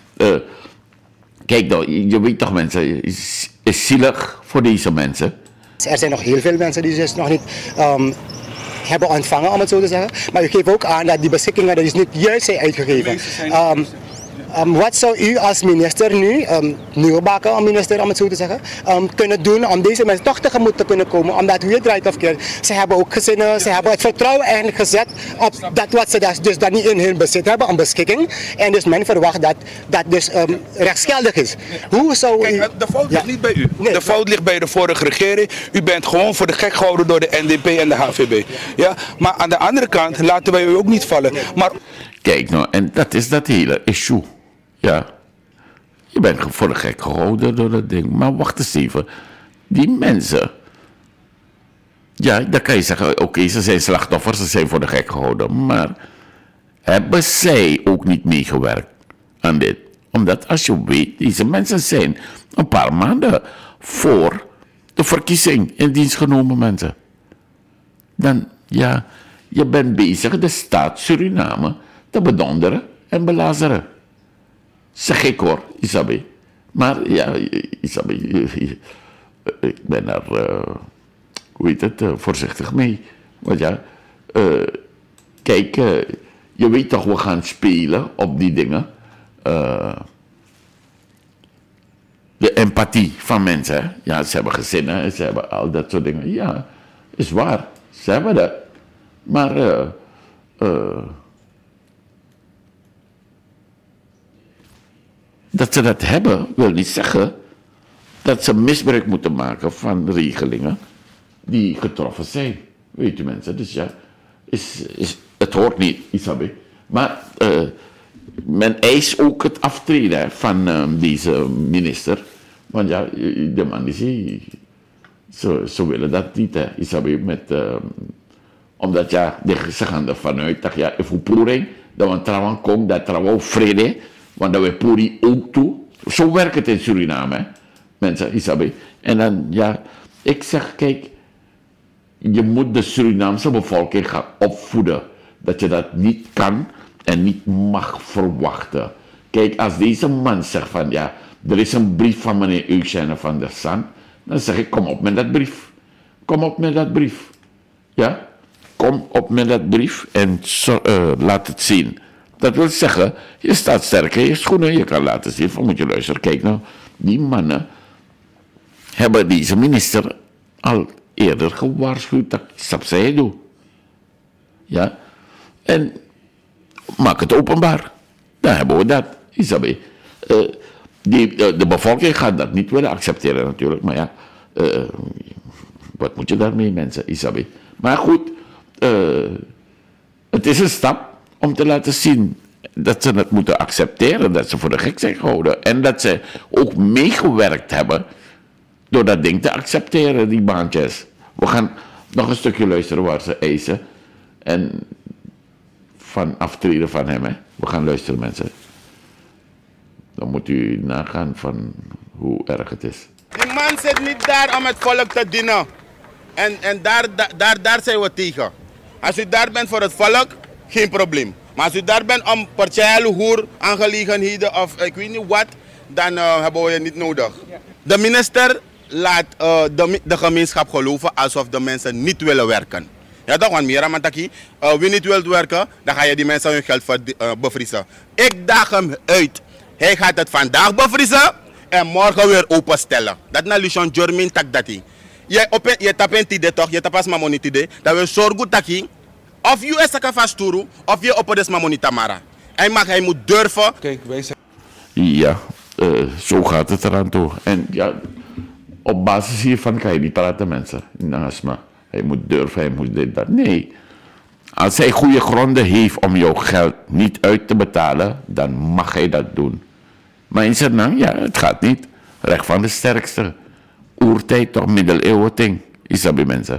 Kijk nou, je weet toch mensen, is zielig voor deze mensen. Er zijn nog heel veel mensen die dus nog niet hebben ontvangen, om het zo te zeggen. Maar u geeft ook aan dat die beschikkingen dus niet juist zijn uitgegeven. Wat zou u als minister nu, nieuwbakken minister om het zo te zeggen, kunnen doen om deze mensen toch tegemoet te kunnen komen? Omdat hoe je draait of keert, ze hebben ook gezinnen, ze hebben het vertrouwen eigenlijk gezet op dat wat ze dus dan niet in hun bezit hebben, een beschikking. En dus men verwacht dat dat dus rechtsgeldig is. Hoe zou u... Kijk, de fout ligt niet bij u. Nee, de fout ligt bij de vorige regering. U bent gewoon voor de gek gehouden door de NDP en de HVB. Ja? Maar aan de andere kant laten wij u ook niet vallen. Maar... Kijk nou, en dat is dat hele issue. Ja, je bent voor de gek gehouden door dat ding. Maar wacht eens even. Die mensen. Ja, dan kan je zeggen, oké, ze zijn slachtoffers, ze zijn voor de gek gehouden. Maar hebben zij ook niet meegewerkt aan dit? Omdat als je weet, deze mensen zijn een paar maanden voor de verkiezing in dienst genomen mensen. Dan, ja, je bent bezig de staat Suriname te bedonderen en belazeren. Zeg ik hoor, Isabi. Maar ja, Isabi, ik ben daar, hoe heet het, voorzichtig mee. Want ja, kijk, je weet toch, we gaan spelen op die dingen. De empathie van mensen, hè? Ja, ze hebben gezinnen, ze hebben al dat soort dingen. Ja, is waar, ze hebben dat. Maar, dat ze dat hebben, wil niet zeggen dat ze misbruik moeten maken van regelingen die getroffen zijn. Weet je mensen, dus ja, het hoort niet, Isabi. Maar men eist ook het aftreden van deze minister. Want ja, de man is ze willen dat niet, hè, Isabi. Omdat ja, ze gaan ervan uit dat ja, if we dat we trouwen komen, dat trouwen vrede. Want dat we puri ook toe. Zo werkt het in Suriname, hè? Mensen, Isabi. En dan, ja, ik zeg, kijk, je moet de Surinaamse bevolking gaan opvoeden. Dat je dat niet kan en niet mag verwachten. Kijk, als deze man zegt van, ja, er is een brief van meneer Eugène van der San. Dan zeg ik, kom op met dat brief. Kom op met dat brief. Ja? Kom op met dat brief en laat het zien. Dat wil zeggen, je staat sterk in je schoenen. Je kan laten zien van, moet je luisteren. Kijk nou, die mannen hebben deze minister al eerder gewaarschuwd dat zij doen. Ja? En maak het openbaar. Dan hebben we dat, Isabi. De bevolking gaat dat niet willen accepteren natuurlijk. Maar ja, wat moet je daarmee mensen, Isabi? Maar goed, het is een stap om te laten zien dat ze het moeten accepteren, dat ze voor de gek zijn gehouden. En dat ze ook meegewerkt hebben door dat ding te accepteren, die baantjes. We gaan nog een stukje luisteren waar ze eisen. En van aftreden van hem, hè. We gaan luisteren, mensen. Dan moet u nagaan van hoe erg het is. Die man zit niet daar om het volk te dienen. En daar zijn we tegen. Als u daar bent voor het volk, geen probleem. Maar als u daar bent om partijen, hoer, aangelegenheden of ik weet niet wat, dan hebben we je niet nodig. De minister laat de gemeenschap geloven alsof de mensen niet willen werken. Ja toch, want Mira Mataki, wie niet wilt werken, dan ga je die mensen hun geld bevriezen. Ik daag hem uit. Hij gaat het vandaag bevriezen en morgen weer openstellen. Dat na Lucian Jormin tak dati. Je tapen tide toch, je tapas mamoni tide, dat we zorgen taki. Of je is een vasturu, of je op het mamoni tamara. Hij moet durven. Kijk, wij zijn... Ja, zo gaat het eraan toe. En ja, op basis hiervan kan je niet praten, mensen. Nasma. Hij moet durven, hij moet dit, dat. Nee. Als hij goede gronden heeft om jouw geld niet uit te betalen, dan mag hij dat doen. Maar in Suriname, ja, het gaat niet. Recht van de sterkste. Oertijd toch, middeleeuwen ding. Isabi mensen.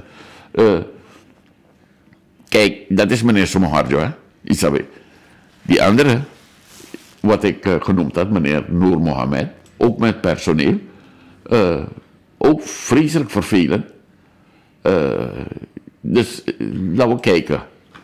Kijk, dat is meneer Somoharjo, hè. Isabi. Die andere, wat ik genoemd had, meneer Noor Mohammed, ook met personeel, ook vreselijk vervelend. Dus laten we kijken.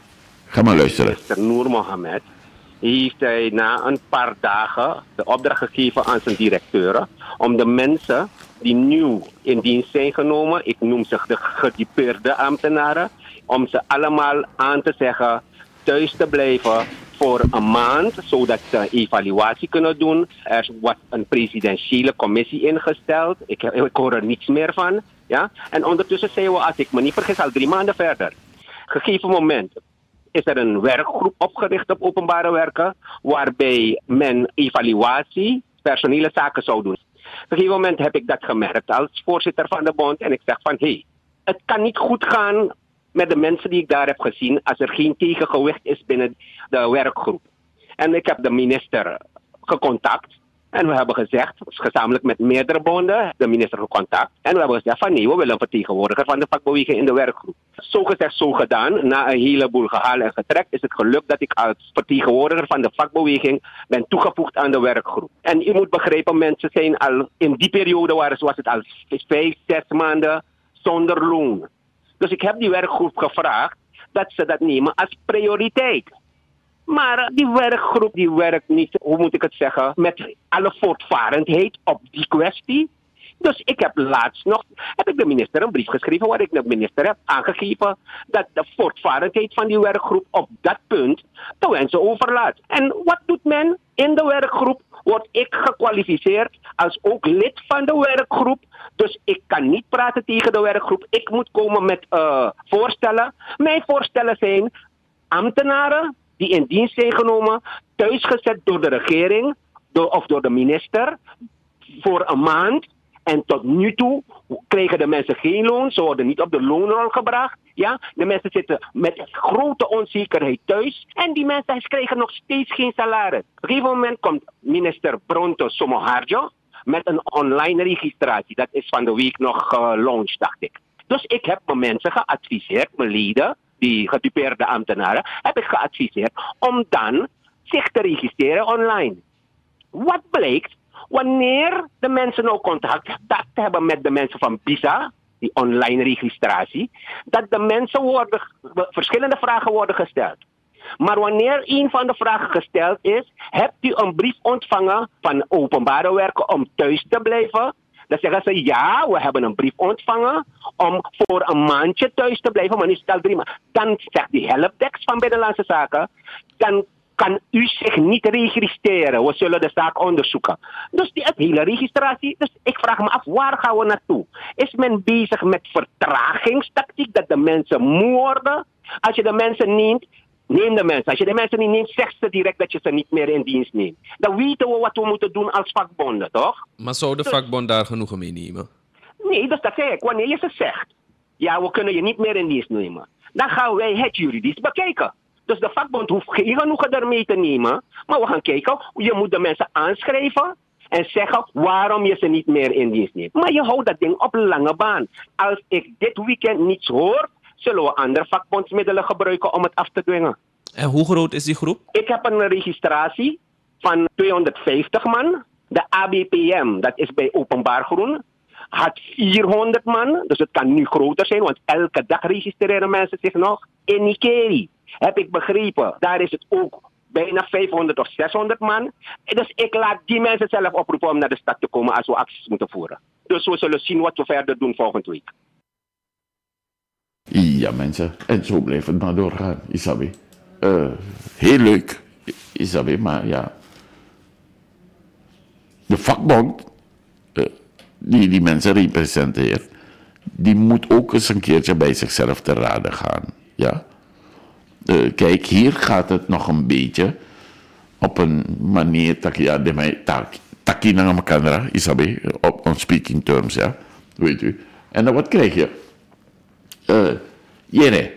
Ga maar luisteren. Mr. Noor Mohammed heeft hij na een paar dagen de opdracht gegeven aan zijn directeuren om de mensen die nieuw in dienst zijn genomen, ik noem ze de gedupeerde ambtenaren, om ze allemaal aan te zeggen thuis te blijven voor een maand, zodat ze een evaluatie kunnen doen. Er wordt een presidentiële commissie ingesteld. Ik hoor er niets meer van. Ja? En ondertussen zijn we, als ik me niet vergis, al 3 maanden verder. Gegeven moment is er een werkgroep opgericht op openbare werken, waarbij men evaluatie, personele zaken zou doen. Op een gegeven moment heb ik dat gemerkt als voorzitter van de bond en ik zeg van, hey, het kan niet goed gaan met de mensen die ik daar heb gezien als er geen tegengewicht is binnen de werkgroep. En ik heb de minister gecontact en we hebben gezegd, gezamenlijk met meerdere bonden, de minister gecontact. En we hebben gezegd van nee, we willen een vertegenwoordiger van de vakbeweging in de werkgroep. Zo gezegd, zo gedaan. Na een heleboel gehaal en getrek is het gelukt dat ik als vertegenwoordiger van de vakbeweging ben toegevoegd aan de werkgroep. En u moet begrijpen, mensen zijn al in die periode was het al 5, 6 maanden zonder loon. Dus ik heb die werkgroep gevraagd dat ze dat nemen als prioriteit. Maar die werkgroep die werkt niet, hoe moet ik het zeggen, met alle voortvarendheid op die kwestie. Dus ik heb laatst nog, heb ik de minister een brief geschreven waar ik de minister heb aangegeven dat de voortvarendheid van die werkgroep op dat punt de wensen overlaat. En wat doet men? In de werkgroep word ik gekwalificeerd als ook lid van de werkgroep. Dus ik kan niet praten tegen de werkgroep. Ik moet komen met voorstellen. Mijn voorstellen zijn ambtenaren die in dienst zijn genomen, thuisgezet door de regering of door de minister voor een maand. En tot nu toe krijgen de mensen geen loon, ze worden niet op de loonrol gebracht. Ja? De mensen zitten met grote onzekerheid thuis en die mensen krijgen nog steeds geen salaris. Op een gegeven moment komt minister Bronto Somoharjo met een online registratie. Dat is van de week nog gelaunched, dacht ik. Dus ik heb mijn mensen geadviseerd, mijn leden, die gedupeerde ambtenaren, heb ik geadviseerd om dan zich te registreren online. Wat blijkt? Wanneer de mensen nou contact hebben met de mensen van BISA, die online registratie, dat de mensen verschillende vragen worden gesteld. Maar wanneer een van de vragen gesteld is, hebt u een brief ontvangen van openbare werken om thuis te blijven? Dan zeggen ze ja, we hebben een brief ontvangen om voor een maandje thuis te blijven, maar nu is het al 3 maanden. Dan zegt die helpdesk van Binnenlandse Zaken, dan kan u zich niet registreren. We zullen de zaak onderzoeken. Dus het hele registratie. Dus ik vraag me af, waar gaan we naartoe? Is men bezig met vertragingstactiek, dat de mensen moe worden? Als je de mensen neemt, neem de mensen. Als je de mensen niet neemt, zeg ze direct dat je ze niet meer in dienst neemt. Dan weten we wat we moeten doen als vakbonden, toch? Maar zou de vakbond daar genoegen mee nemen? Nee, dus dat zeg ik. Wanneer je ze zegt, ja, we kunnen je niet meer in dienst nemen, dan gaan wij het juridisch bekijken. Dus de vakbond hoeft geen genoegen ermee te nemen. Maar we gaan kijken, je moet de mensen aanschrijven en zeggen waarom je ze niet meer in dienst neemt. Maar je houdt dat ding op lange baan. Als ik dit weekend niets hoor, zullen we andere vakbondsmiddelen gebruiken om het af te dwingen. En hoe groot is die groep? Ik heb een registratie van 250 man. De ABPM, dat is bij Openbaar Groen. had 400 man, dus het kan nu groter zijn, want elke dag registreren mensen zich nog. In Nikeri, heb ik begrepen, daar is het ook bijna 500 of 600 man. Dus ik laat die mensen zelf oproepen om naar de stad te komen als we acties moeten voeren. Dus we zullen zien wat we verder doen volgende week. Ja, mensen. En zo blijft het maar doorgaan, Isabi. Heel leuk, Isabi, maar ja. De vakbond, die mensen representeert, die moet ook eens een keertje bij zichzelf te raden gaan. Ja? Kijk, hier gaat het nog een beetje op een manier dat je taki naar elkaar, Isabi, op on speaking terms, ja. Weet u. En dan wat krijg je? Jere,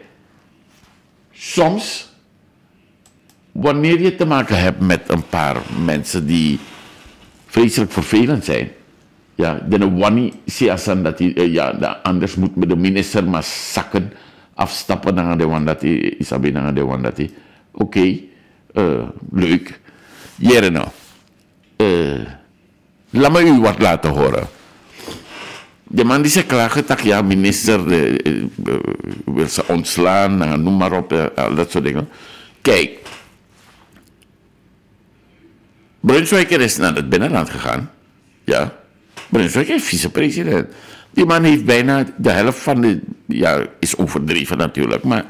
soms, wanneer je te maken hebt met een paar mensen die vreselijk vervelend zijn, ja, dan wanneer siasan dat anders moet met de minister maar zakken afstappen naar de wan dat hij, Isabi naar de wan dat hij. Oké, leuk. Jere nou, laat me u wat laten horen. De man die ze klagen, dat ja, minister wil ze ontslaan, noem maar op, al dat soort dingen. Kijk, Brunswijker is naar het binnenland gegaan. Ja, Brunswijker is vicepresident. Die man heeft bijna de helft van de, ja, is overdreven natuurlijk, maar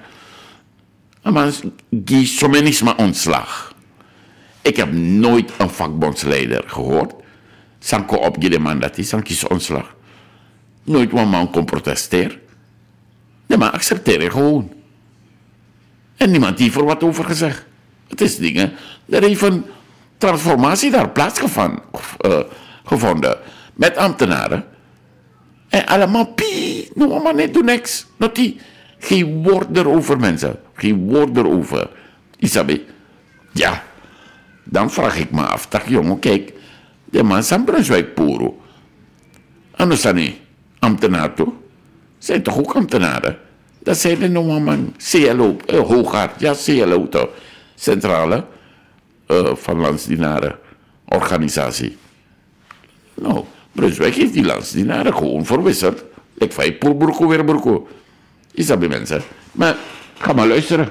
die is maar ontslag. Ik heb nooit een vakbondsleider gehoord. Sanko op de man dat is, dan kies ontslag. Nooit een man kon protesteren. De man accepteert gewoon. En niemand heeft er wat over gezegd. Het is dingen. Er heeft een transformatie daar plaatsgevonden. Met ambtenaren. En allemaal pie. Nou, maar net doen niks. Geen woord erover, mensen. Geen woord erover. Isabi. Ja. Dan vraag ik me af. Tak jongen, kijk. De man is aan Brunswijk Poro. Anders dan niet. Ambtenaar toe. Zijn toch ook ambtenaren? Dat zijn de noemen CLO, Hooghart, ja CLO toch. Centrale van Landsdienaren organisatie. Nou, Brunswijk heeft die Landsdienaren gewoon verwisseld. Ik vind Poelbroeko weer Broeko. Is dat bij mensen? Maar ga maar luisteren.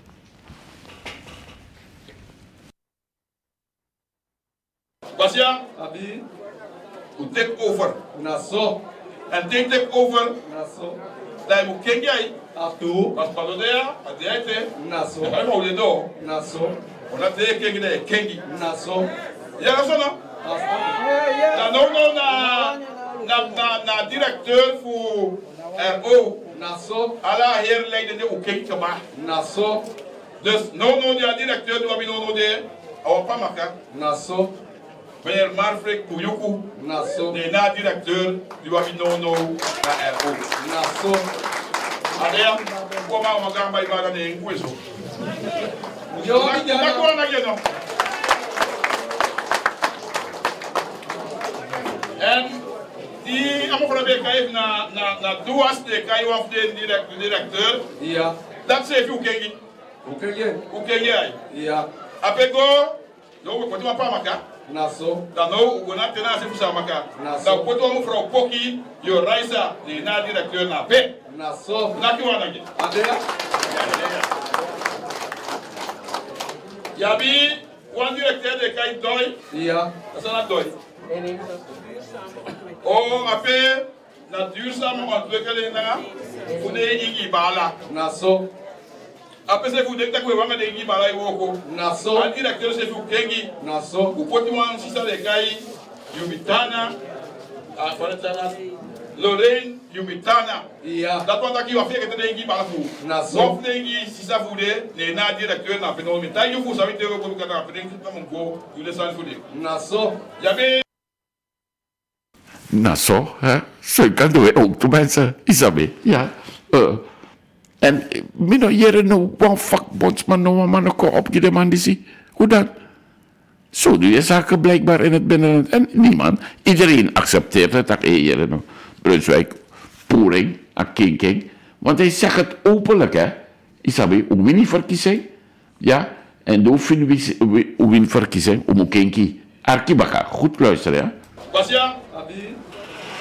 Basia, Abi, u take over. Naso. En take over. Naso. Dat moet kijken jij. Atu. Als Palodea, als jij te. Naso. En hij moet je doen. Naso. Omdat hij kijkt naar Kengi. Naso. Ja, dat is zo. Dan nog na directeur voor RO. Naso. Alla heer leidende ook kijkt gemaakt. Naso. Dus ja directeur die we hebben de. Awa Pamaka. Naso. Meneer Marfrik Kuyuku, de na-directeur die we hebben naar RO. Naso. Adea, kom maar om gaan bij waar de een zo. Dat kon ik nog. En die allemaal van de BK naar Duas, de KU of de directeur. Ja. Dat zei hoe ken je? Hoe ken jij? Ja. Apego, we moeten maar Pamaka. Naso. Dan nou, we gaan ten aanzien van Samaka. Dan moeten we mevrouw Poki, Joraisa, die na-directeur naar B. Naso. Nakiwana. Adela. Yabi, one directeur de Kai Doi. Ja. Dat is een Doi. Oh, ape, na duurzame ontwikkeling na, voor de Igi Bala. Naso. Après c'est vous que vous avez des bala woko. Naso. Le directeur c'est vous kengi. Naso. Vous pouvez voir si ça les gars Yumitana. Lorraine Yumitana. Yeah. Dat wat ik hier faire que des bala pour. Naso. Donc des si ça vous les na directeur na penon mais taille vous savez te pour que na penon comme go vous les sans vous. Naso. Yabe Naso, hè? Zo kan doen ook de mensen, Isabi. Ja. En mino jere no one vakbondsman no man ook op de man die zie. Hoe dan? Zo doe je zaken blijkbaar in het binnenland. En niemand, iedereen accepteert het dat jere no. Brunswijk, Poering, Kinking. Want hij zegt het openlijk, hè. Isabi, hoe win je verkiezing? Ja. En hoe win je verkiezing? Hoe Kinky? Arkibaka, goed luisteren, ja. Basia, Abi, u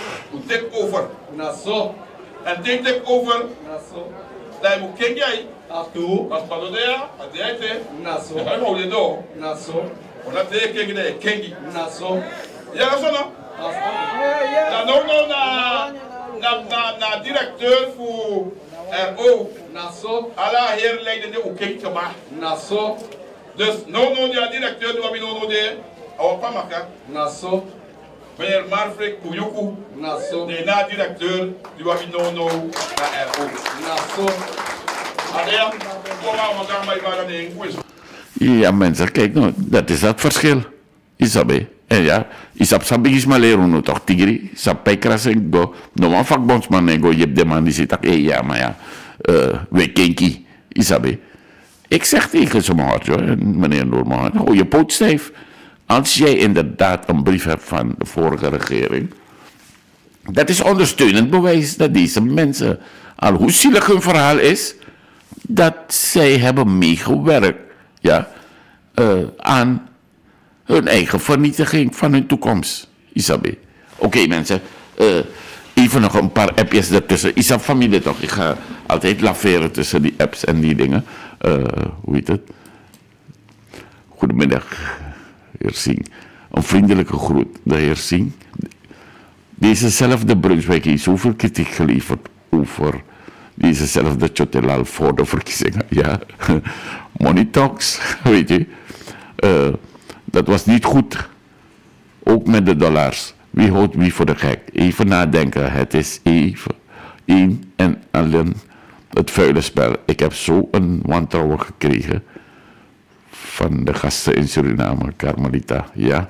take over. Naso. En take over. Naso. Dat moet kijken jij. Atu. Als Padodea, als jij te. Naso. En hij moet je door. Naso. Omdat hij kijkt naar je kengi. Naso. Ja, dat is zo. Dan ook nog naar directeur voor RO. Naso. Alla heer leidende ook kijkt gemaakt. Naso. Dus ja directeur doe we no de. Awa pamaka. Naso. Meneer Marfrik Kuyuku. Naso. De na directeur doe we no naar RO. Naso. Adea, kom maar gaan wij maar naar een quiz. Ja, mensen, kijk nou, dat is het verschil. Isabe. En ja, isap sabi ismalero no toch tigri, isap pekras en go, no man vakbondsman en go, je hebt de man die zit, ja, maar ja, we kenki, isabe. Ik zeg tegen zo'n hart, meneer Noorman, hou je poot stijf. Als jij inderdaad een brief hebt van de vorige regering, dat is ondersteunend bewijs dat deze mensen, al hoe zielig hun verhaal is, dat zij hebben meegewerkt, ja, aan hun eigen vernietiging van hun toekomst. Isabe. Oké, mensen, even nog een paar appjes ertussen. Isab familie toch, ik ga altijd laveren tussen die apps en die dingen. Hoe heet het? Goedemiddag, heer Singh. Een vriendelijke groet, de heer Singh. Dezezelfde Brunswijk heeft zoveel kritiek geleverd over dezezelfde Chotelal voor de verkiezingen. Ja, money talks, weet je. Dat was niet goed. Ook met de dollars. Wie houdt wie voor de gek? Even nadenken. Het is even één en alleen het vuile spel. Ik heb zo een wantrouwen gekregen van de gasten in Suriname, Carmelita. Ja.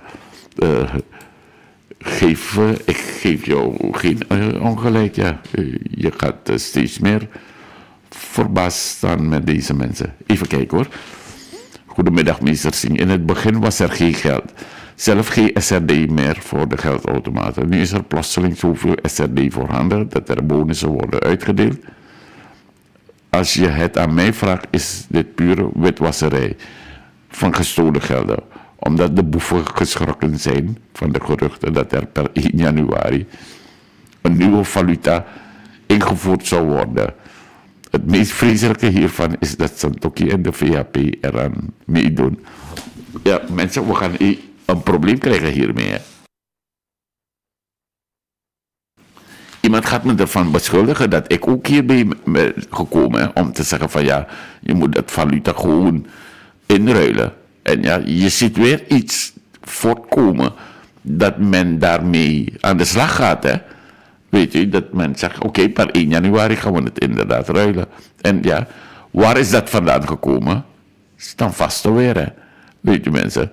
Ik geef jou geen ongelijk. Ja. Je gaat steeds meer verbaasd staan met deze mensen. Even kijken hoor. Goedemiddag, meester Singh. In het begin was er geen geld. Zelf geen SRD meer voor de geldautomaten. Nu is er plotseling zoveel SRD voorhanden dat er bonussen worden uitgedeeld. Als je het aan mij vraagt, is dit pure witwasserij van gestolen gelden. Omdat de boeven geschrokken zijn van de geruchten dat er per 1 januari een nieuwe valuta ingevoerd zou worden. Het meest vreselijke hiervan is dat Santokhi en de VHP eraan meedoen. Ja, mensen, we gaan een probleem krijgen hiermee. Hè. Iemand gaat me ervan beschuldigen dat ik ook hier ben gekomen om te zeggen van ja, je moet dat valuta gewoon inruilen. En ja, je ziet weer iets voortkomen dat men daarmee aan de slag gaat, hè. Weet je, dat men zegt, oké, per 1 januari gaan we het inderdaad ruilen. En ja, waar is dat vandaan gekomen? Is dan vast alweer, hè. Weet je, mensen.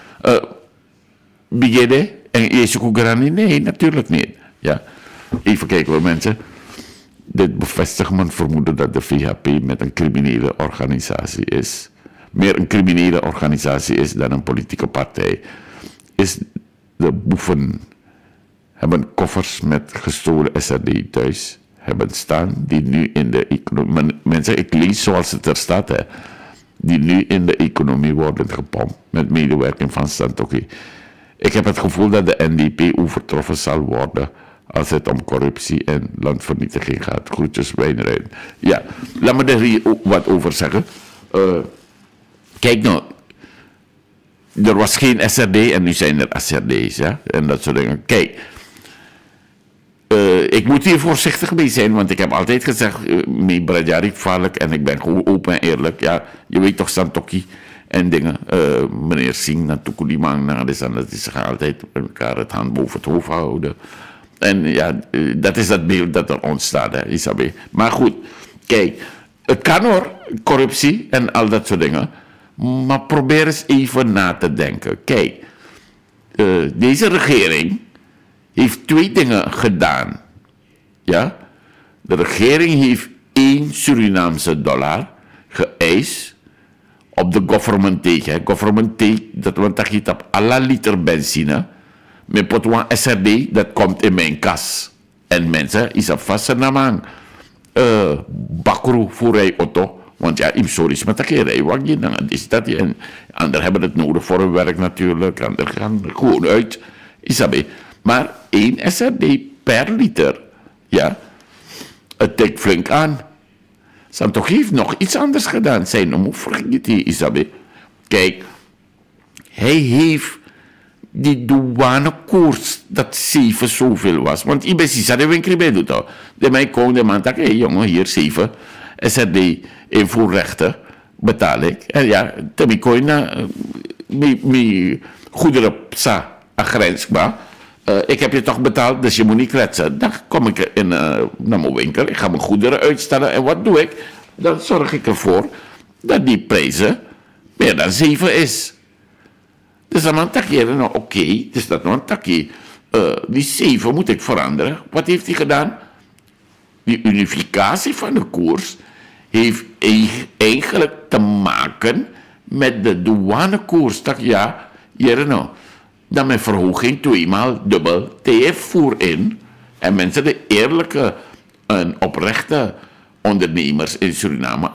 Bigede en Jesuku Grani? Nee, natuurlijk niet. Ja, even kijken hoor, mensen. Dit bevestigt mijn vermoeden dat de VHP met een criminele organisatie is. Meer een criminele organisatie is dan een politieke partij. Is de boeven hebben koffers met gestolen SRD thuis hebben staan, die nu in de economie, mensen, ik lees zoals het er staat, hè, die nu in de economie worden gepompt met medewerking van Santokhi. Ik heb het gevoel dat de NDP overtroffen zal worden als het om corruptie en landvernietiging gaat. Groetjes, Wijnruin. Ja, laat me er hier wat over zeggen. Kijk nou, er was geen SRD en nu zijn er SRD's, ja, en dat soort dingen. Kijk, ik moet hier voorzichtig mee zijn, want ik heb altijd gezegd, mee Bradjari gevaarlijk en ik ben gewoon open en eerlijk. Ja, je weet toch, Santokhi en dingen, meneer Singh, Natukulimang, dat is zich altijd elkaar het hand boven het hoofd houden. En ja, dat is dat beeld dat er ontstaat, hè, Isabe. Maar goed, kijk, het kan hoor, corruptie en al dat soort dingen. Maar probeer eens even na te denken. Kijk, deze regering heeft 2 dingen gedaan. Ja? De regering heeft 1 Surinaamse dollar geëist op de government take. Government take, dat want dat gaat op alle liter benzine. Met potwan SRD, dat komt in mijn kas. En mensen, is dat vast namang. Bakru voor rij auto. Want ja, sorry, is met een rijwagen, dan is dat je. En anderen hebben het nodig voor hun werk natuurlijk. Anderen gaan er gewoon uit. Isabe. Maar 1 SRD per liter. Ja, het tikt flink aan. Santok heeft nog iets anders gedaan. Zijn om vergeet je, Isabel. Kijk, hij heeft die douanekoers dat 7 zoveel was. Want ik ben precies aan de winkel bij doet. De mij kon de man zeggen, hey, jongen, hier 7. SRD invoerrechten betaal ik. En ja, dan kon je naar mijn goederen grensbaar. Ik heb je toch betaald, dus je moet niet kletsen. Dan kom ik naar mijn winkel, ik ga mijn goederen uitstellen. En wat doe ik? Dan zorg ik ervoor dat die prijzen meer dan 7 is. Dus dan tak je, nou oké, dus dat dan tak je. Die 7 moet ik veranderen. Wat heeft hij gedaan? Die unificatie van de koers heeft eigenlijk te maken met de douanekoers. Tak ja, hier nou. Dan met verhoging 2 maal dubbel TF voer in. En mensen, de eerlijke en oprechte ondernemers in Suriname,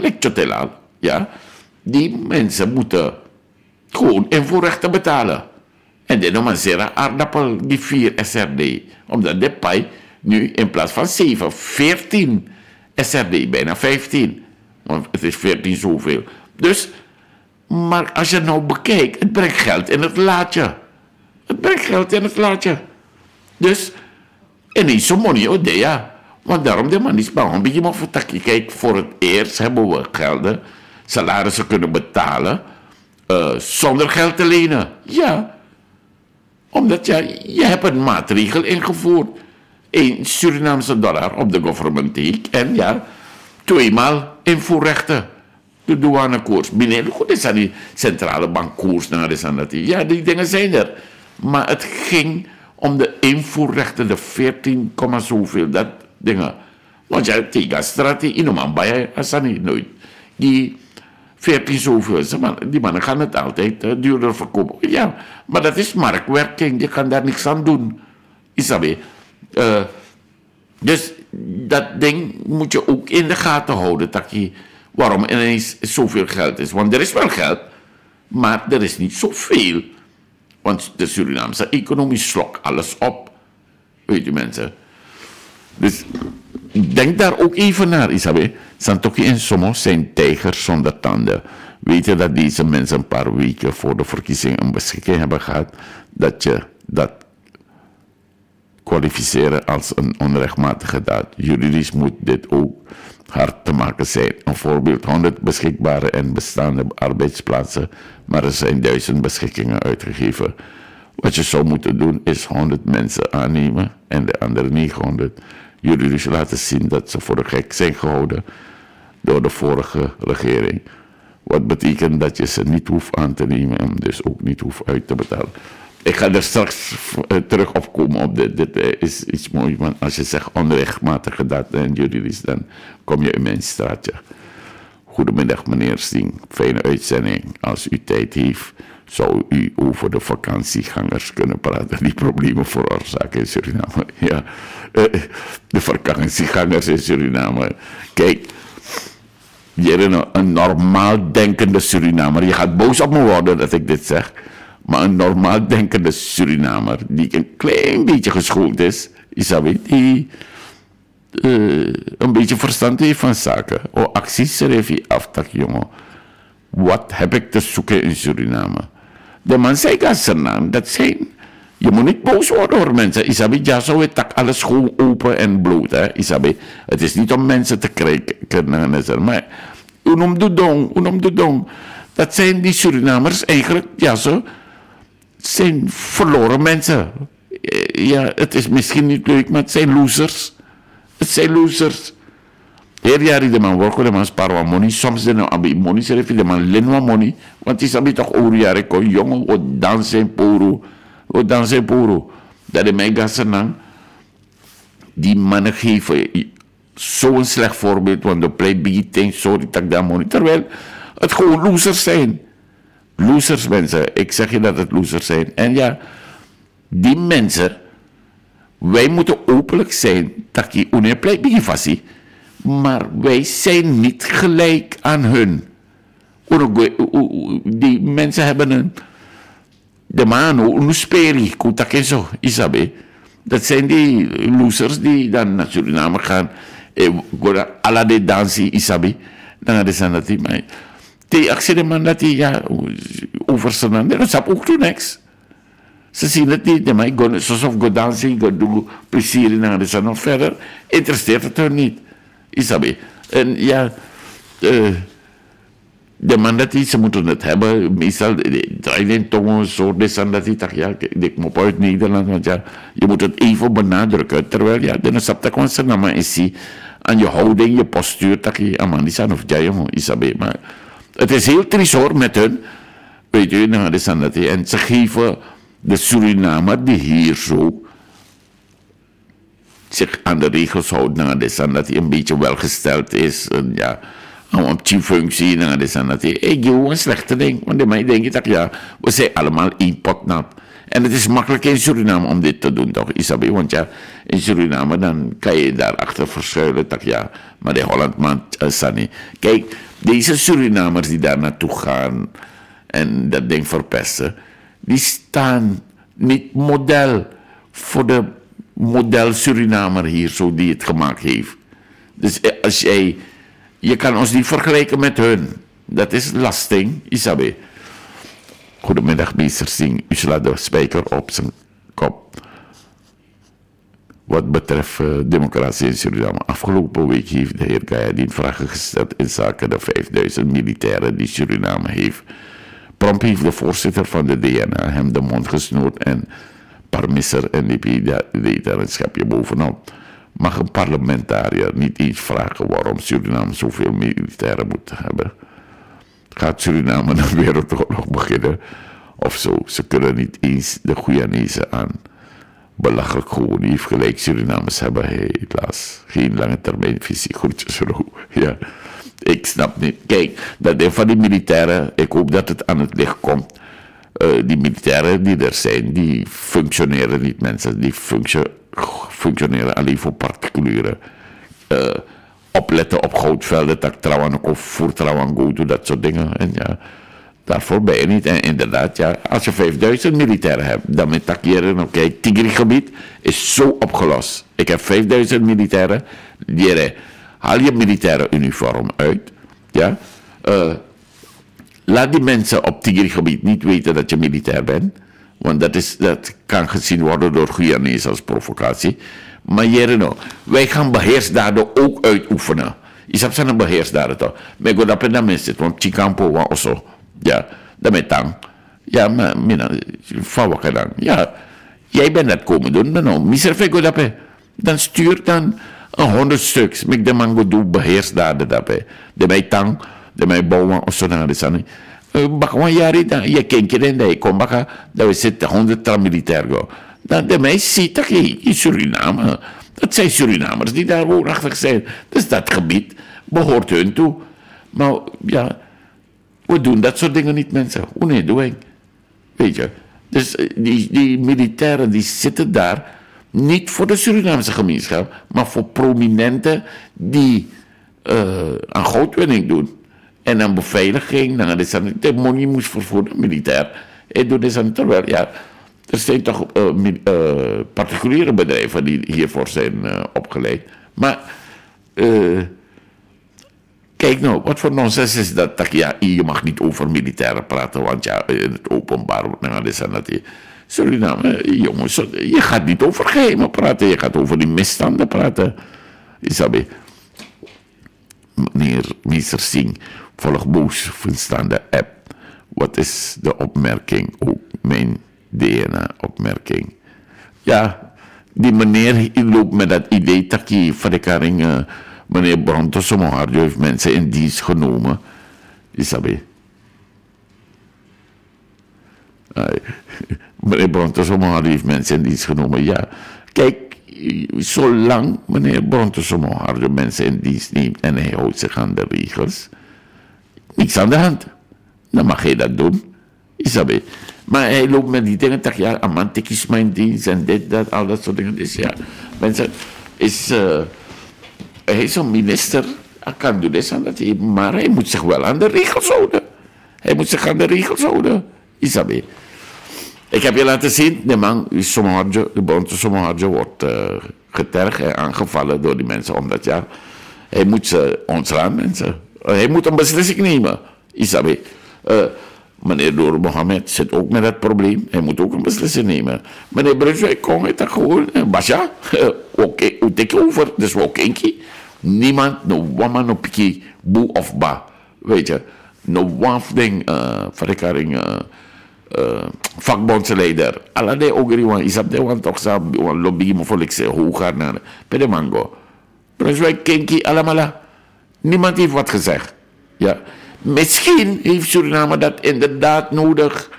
ja, die mensen moeten gewoon invoerrechten betalen. En dit nog maar aardappel, die 4 SRD. Omdat de pay nu in plaats van 7, 14 SRD, bijna 15. Want het is 14 zoveel. Dus, maar als je nou bekijkt, het brengt geld in het laadje. Het brengt geld in het laadje. Dus, en niet zo money, oh ja. Want daarom de man is bang. Een beetje maar voor takje. Kijk, voor het eerst hebben we gelden, salarissen kunnen betalen, zonder geld te lenen. Ja. Omdat je hebt een maatregel ingevoerd. 1 Surinaamse dollar op de government take. En ja, 2 maal invoerrechten. De douanekoers. Binnen, goed, is aan die centrale bankkoers. Ja, die dingen zijn er. Maar het ging om de invoerrechten, de 14, zoveel, dat dingen. Want ja, tegen strategie, in een bij Asani nooit. Die 14 zoveel, die mannen gaan het altijd duurder verkopen. Ja, maar dat is marktwerking, je kan daar niks aan doen. Isabe. Dus dat ding moet je ook in de gaten houden, Taki. Waarom ineens zoveel geld is. Want er is wel geld, maar er is niet zoveel. Want de Surinaamse economie slokt alles op. Weet je mensen. Dus denk daar ook even naar, Isabel. Santoki en Somo zijn tijgers zonder tanden. Weet je dat deze mensen een paar weken voor de verkiezing een beschikking hebben gehad dat je dat kwalificeren als een onrechtmatige daad. Juridisch moet dit ook hard te maken zijn. Een voorbeeld, 100 beschikbare en bestaande arbeidsplaatsen, maar er zijn 1000 beschikkingen uitgegeven. Wat je zou moeten doen is 100 mensen aannemen en de andere 900 juridisch laten zien dat ze voor de gek zijn gehouden door de vorige regering. Wat betekent dat je ze niet hoeft aan te nemen en dus ook niet hoeft uit te betalen. Ik ga er straks terug op komen op dit. Dit is iets moois, want als je zegt onrechtmatige daad en juridisch, dan kom je in mijn straatje. Goedemiddag meneer Sting, fijne uitzending. Als u tijd heeft, zou u over de vakantiegangers kunnen praten die problemen veroorzaken in Suriname. Ja, de vakantiegangers in Suriname. Kijk, een normaal denkende Surinamer, je gaat boos op me worden dat ik dit zeg, maar een normaal denkende Surinamer die een klein beetje geschoold is, die een beetje verstand heeft van zaken. Oh, acties schreef je af, tak jongen. Wat heb ik te zoeken in Suriname? De man zei dat zijn. Je moet niet boos worden hoor mensen. Isabi, ja, zo is tak alles gewoon open en bloot. Hè? Isabi, het is niet om mensen te krijgen. Maar unom de dong. Dat zijn die Surinamers eigenlijk, ja zo, zijn verloren mensen. Ja, het is misschien niet leuk, maar het zijn losers. Het zijn losers. Heel jaren de man werken, de man sparen money. Soms de man abi money, schrijf je de man lenen money. Want die sabi toch oor jaren kon jongen, wat dansen poro. Wat dansen poro. Dat de mij gaan die mannen geven zo'n slecht voorbeeld, want de play biedt sorry dat daar money. Terwijl het gewoon losers zijn. Losers mensen, ik zeg je dat het losers zijn. En ja, die mensen, wij moeten openlijk zijn, dat je onherpleit biedt. Maar wij zijn niet gelijk aan hun. Die mensen hebben een. De man, een speri, zo, Isabe. Dat zijn die losers die dan naar Suriname gaan. Alla de dansie isabi. Dan gaan ze dat die mij. Die actie de man dat die ja overstaan. Dat is ook toen niks. Ze zien het niet. Maar alsof go dansen, go doen plezier en dan gaan ze nog verder. Interesseert het hun niet. Isabi. En ja. De man dat ze moeten het hebben, meestal draaien in tongen, soort is dat die dacht, ja, ik moet uit Nederland, want ja, je moet het even benadrukken, terwijl ja, dan is dat gewoon zijn naam is aan je houding, je postuur, dat je, aman, die zijn of jij, jongen, Isabe, maar het is heel triest hoor met hun, weet je, nou, dat is dat, en ze geven de Surinamer die hier zo zich aan de regels houdt, nou, dat is dat hij een beetje welgesteld is, en ja, op die functie, nou, dat is dat hij, ik doe een slechte ding, want bij mij denk ik dat ja, we zijn allemaal één pot nat. En het is makkelijk in Suriname om dit te doen, toch, Isabe? Want ja, in Suriname dan kan je daarachter verschuilen, toch ja, maar de Hollandman Sunny. Kijk, deze Surinamers die daar naartoe gaan en dat ding verpesten, die staan niet model voor de model Surinamer hier, zo die het gemaakt heeft. Dus als je kan ons niet vergelijken met hun. Dat is lasting, Isabe. Goedemiddag, meester Singh. U slaat de spijker op zijn kop. Wat betreft democratie in Suriname. Afgelopen week heeft de heer Gayadien vragen gesteld in zaken de 5000 militairen die Suriname heeft. Prompt heeft de voorzitter van de DNA hem de mond gesnoerd en parmisser NDP deed daar een schepje bovenop. Mag een parlementariër niet eens vragen waarom Suriname zoveel militairen moet hebben? Gaat Suriname een wereldoorlog beginnen of zo? Ze kunnen niet eens de Guyanese aan. Belachelijk gewoon, die heeft gelijk. Surinamers hebben helaas geen lange termijn visie. Groetjes, ja. Ik snap niet. Kijk, dat een van die militairen, ik hoop dat het aan het licht komt. Die militairen die er zijn, die functioneren niet, mensen. Die functioneren alleen voor particulieren. Opletten op goudvelden, tak trouwen of voertrouwen go to, dat soort dingen. En ja, daarvoor ben je niet. En inderdaad, ja, als je 5000 militairen hebt, dan met takjeren, oké, Tigri-gebied is zo opgelost. Ik heb 5000 militairen, haal je militaire uniform uit, ja. Laat die mensen op Tigri-gebied niet weten dat je militair bent, want dat kan gezien worden door Guyanese als provocatie. Maar Jerino, wij gaan beheersdaden ook uitoefenen. Je hebt zijn beheersdaden toch? Maar ik dat dan is het, want Chicampo was zo. Ja, dat met tang. Ja, maar mina, van wat dan? Ja, jij bent dat komen doen, maar nou, misser dat dan stuur dan 100 stuks. Met de man doe beheersdaden daarbij. De mij tang, de mij bouwen of zo naar de sanne. Bakwan jari dan, je kent je en je komt bakken, dat we zitten 100 militair go. Dan de mij ziet dat je in Suriname. Dat zijn Surinamers die daar woonachtig zijn. Dus dat gebied behoort hun toe. Maar ja, we doen dat soort dingen niet, mensen. Hoe nee, doe ik. Weet je. Dus die militairen die zitten daar niet voor de Surinaamse gemeenschap, maar voor prominenten die aan goudwinning doen. En aan beveiliging, dan is dat de money moest vervoeren, militair. En doen is dan terwijl, ja, er zijn toch particuliere bedrijven die hiervoor zijn opgeleid. Maar kijk nou, wat voor nonsens is dat ja, je mag niet over militairen praten, want ja, in het openbaar, dan is dat Suriname, jongens, je gaat niet over geheimen praten, je gaat over die misstanden praten. Isabe, meneer meester Singh, volg boos verstaande app. Wat is de opmerking? Ook mijn DNA-opmerking. Ja, die meneer loopt met dat idee dat hij verrekaring, meneer Bronto Somoharjo heeft mensen in dienst genomen. Isabe. Meneer Bronto Somoharjo heeft mensen in dienst genomen, ja. Kijk, zolang meneer Bronto Somoharjo mensen in dienst neemt en hij houdt zich aan de regels, niks aan de hand. Dan mag hij dat doen, Isabe. Maar hij loopt met die dingen, dacht ja, amantik is mijn dienst en dit, dat, al dat soort dingen. Dus ja, mensen, hij is een minister, hij kan doen dit en dat, maar hij moet zich wel aan de regels houden. Hij moet zich aan de regels houden, Isabe. Ik heb je laten zien, de man, de Bonte Somoharjo wordt getergd en aangevallen door die mensen. Omdat ja, hij moet ze ontslaan, mensen. Hij moet een beslissing nemen. Isabi. Meneer Doer Mohammed zit ook met dat probleem. Hij moet ook een beslissing nemen. Meneer Brunswijk kon het dan gewoon. Basja, oké, hoe tik je over? Dus we ook enkie. Niemand, no woman, no piki, boe of ba. Weet je, no wafding, verrekaring, vakbondsleider. Alade ogriwan, isap de wan toch sa, wan lobby mo voor likse, hoger naar de mango. Brunswijk, kenki, alamala. Niemand heeft wat gezegd. Ja. Misschien heeft Suriname dat inderdaad nodig.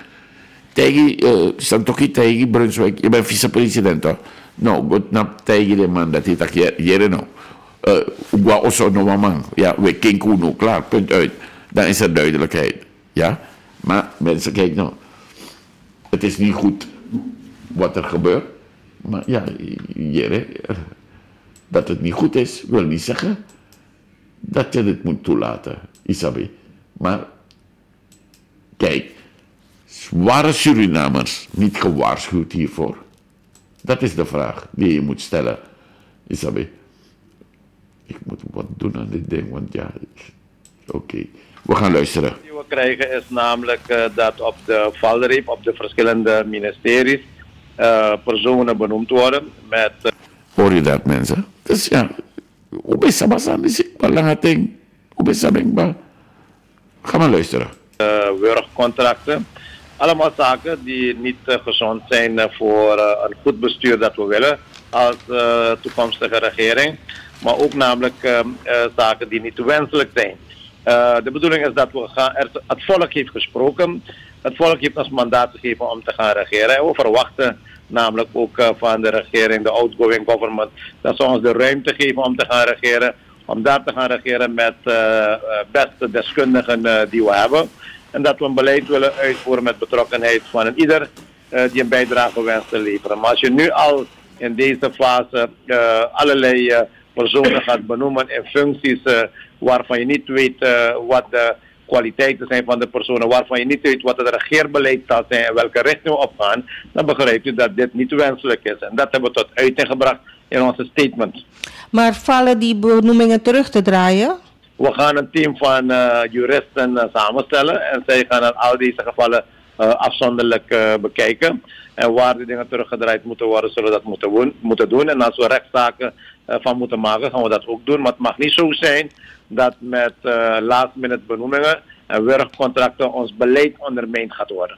Santoki Tegi Brunswijk, je bent vicepresident toch? Nou, goed, nou, tegen de man dat hij dat jaren nou. Ugwa osso no man. Ja, we kinko no, klaar, punt uit. Dan is er duidelijkheid. Ja, maar mensen, kijk nou. Het is niet goed wat er gebeurt. Maar ja, jaren, dat het niet goed is, wil niet zeggen dat je het moet toelaten, Isabi. Maar kijk, waren Surinamers niet gewaarschuwd hiervoor? Dat is de vraag die je moet stellen, Isabi. Ik moet wat doen aan dit ding, want ja, oké. We gaan luisteren. Wat we krijgen is namelijk dat op de valreep, op de verschillende ministeries, personen benoemd worden met... Hoor je dat, mensen? Dus ja, hoe ben je aan die lange ding? Hoe ben je Ga maar luisteren. Wurgcontracten. Allemaal zaken die niet gezond zijn voor een goed bestuur dat we willen als toekomstige regering. Maar ook namelijk zaken die niet wenselijk zijn. De bedoeling is dat we gaan, het volk heeft gesproken. Het volk heeft ons mandaat gegeven om te gaan regeren. En we verwachten namelijk ook van de regering, de outgoing government, dat ze ons de ruimte geven om te gaan regeren. Om daar te gaan regeren met beste deskundigen die we hebben. En dat we een beleid willen uitvoeren met betrokkenheid van een ieder die een bijdrage wenst te leveren. Maar als je nu al in deze fase allerlei personen gaat benoemen in functies waarvan je niet weet wat de kwaliteiten zijn van de personen, waarvan je niet weet wat het regeerbeleid zal zijn en welke richting we opgaan, dan begrijpt u dat dit niet wenselijk is. En dat hebben we tot uiting gebracht in onze statement. Maar vallen die benoemingen terug te draaien? We gaan een team van juristen samenstellen en zij gaan al deze gevallen afzonderlijk bekijken. En waar die dingen teruggedraaid moeten worden, zullen we dat moeten doen. En als we rechtszaken van moeten maken, gaan we dat ook doen. Maar het mag niet zo zijn dat met last minute benoemingen en werkcontracten ons beleid ondermijnd gaat worden.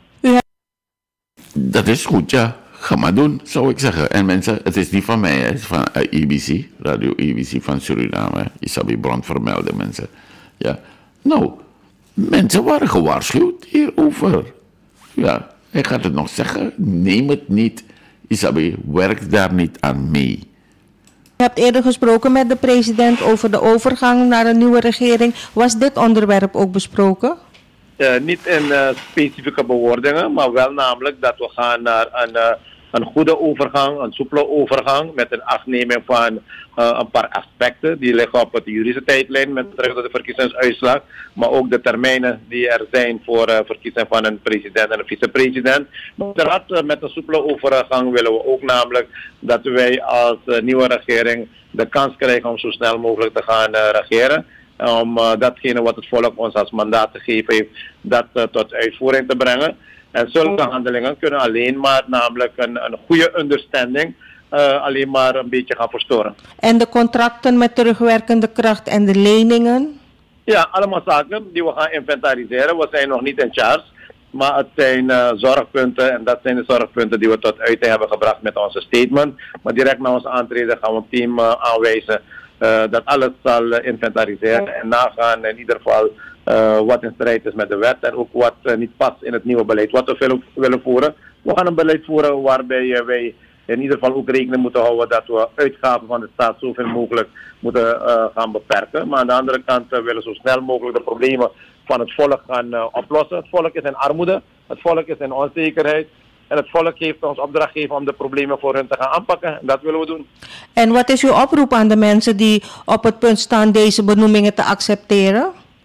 Dat is goed, ja. Ga maar doen, zou ik zeggen. En mensen, het is niet van mij, het is van IBC, Radio IBC van Suriname. Isabi Bron vermelden mensen. Ja. Nou, mensen waren gewaarschuwd hierover. Ja, hij gaat het nog zeggen. Neem het niet. Isabi, werk daar niet aan mee. U hebt eerder gesproken met de president over de overgang naar een nieuwe regering. Was dit onderwerp ook besproken? Niet in specifieke bewoordingen, maar wel namelijk dat we gaan naar een goede overgang, een soepele overgang met een achtneming van een paar aspecten. Die liggen op het juridische tijdlijn met betrekking tot de verkiezingsuitslag, maar ook de termijnen die er zijn voor verkiezing van een president en een vicepresident. Maar met een soepele overgang willen we ook namelijk dat wij als nieuwe regering de kans krijgen om zo snel mogelijk te gaan regeren. Om datgene wat het volk ons als mandaat gegeven heeft, dat tot uitvoering te brengen. En zulke handelingen kunnen alleen maar namelijk een goede understanding alleen maar een beetje gaan verstoren. En de contracten met terugwerkende kracht en de leningen? Ja, allemaal zaken die we gaan inventariseren. We zijn nog niet in charge, maar het zijn zorgpunten en dat zijn de zorgpunten die we tot uiting hebben gebracht met onze statement. Maar direct na onze aantreden gaan we een team aanwijzen dat alles zal inventariseren en nagaan in ieder geval wat in strijd is met de wet en ook wat niet past in het nieuwe beleid wat we willen voeren. We gaan een beleid voeren waarbij wij in ieder geval ook rekening moeten houden dat we uitgaven van de staat zoveel mogelijk moeten gaan beperken. Maar aan de andere kant willen we zo snel mogelijk de problemen van het volk gaan oplossen. Het volk is in armoede, het volk is in onzekerheid. En het volk heeft ons opdracht gegeven om de problemen voor hen te gaan aanpakken. En dat willen we doen. En wat is uw oproep aan de mensen die op het punt staan deze benoemingen te accepteren?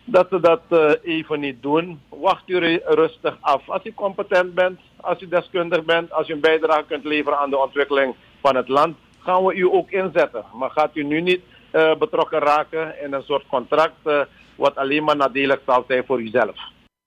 dat ze dat even niet doen. Wacht u rustig af. Als u competent bent, als u deskundig bent, als u een bijdrage kunt leveren aan de ontwikkeling van het land, gaan we u ook inzetten. Maar gaat u nu niet betrokken raken in een soort contract wat alleen maar nadelig zal zijn voor uzelf.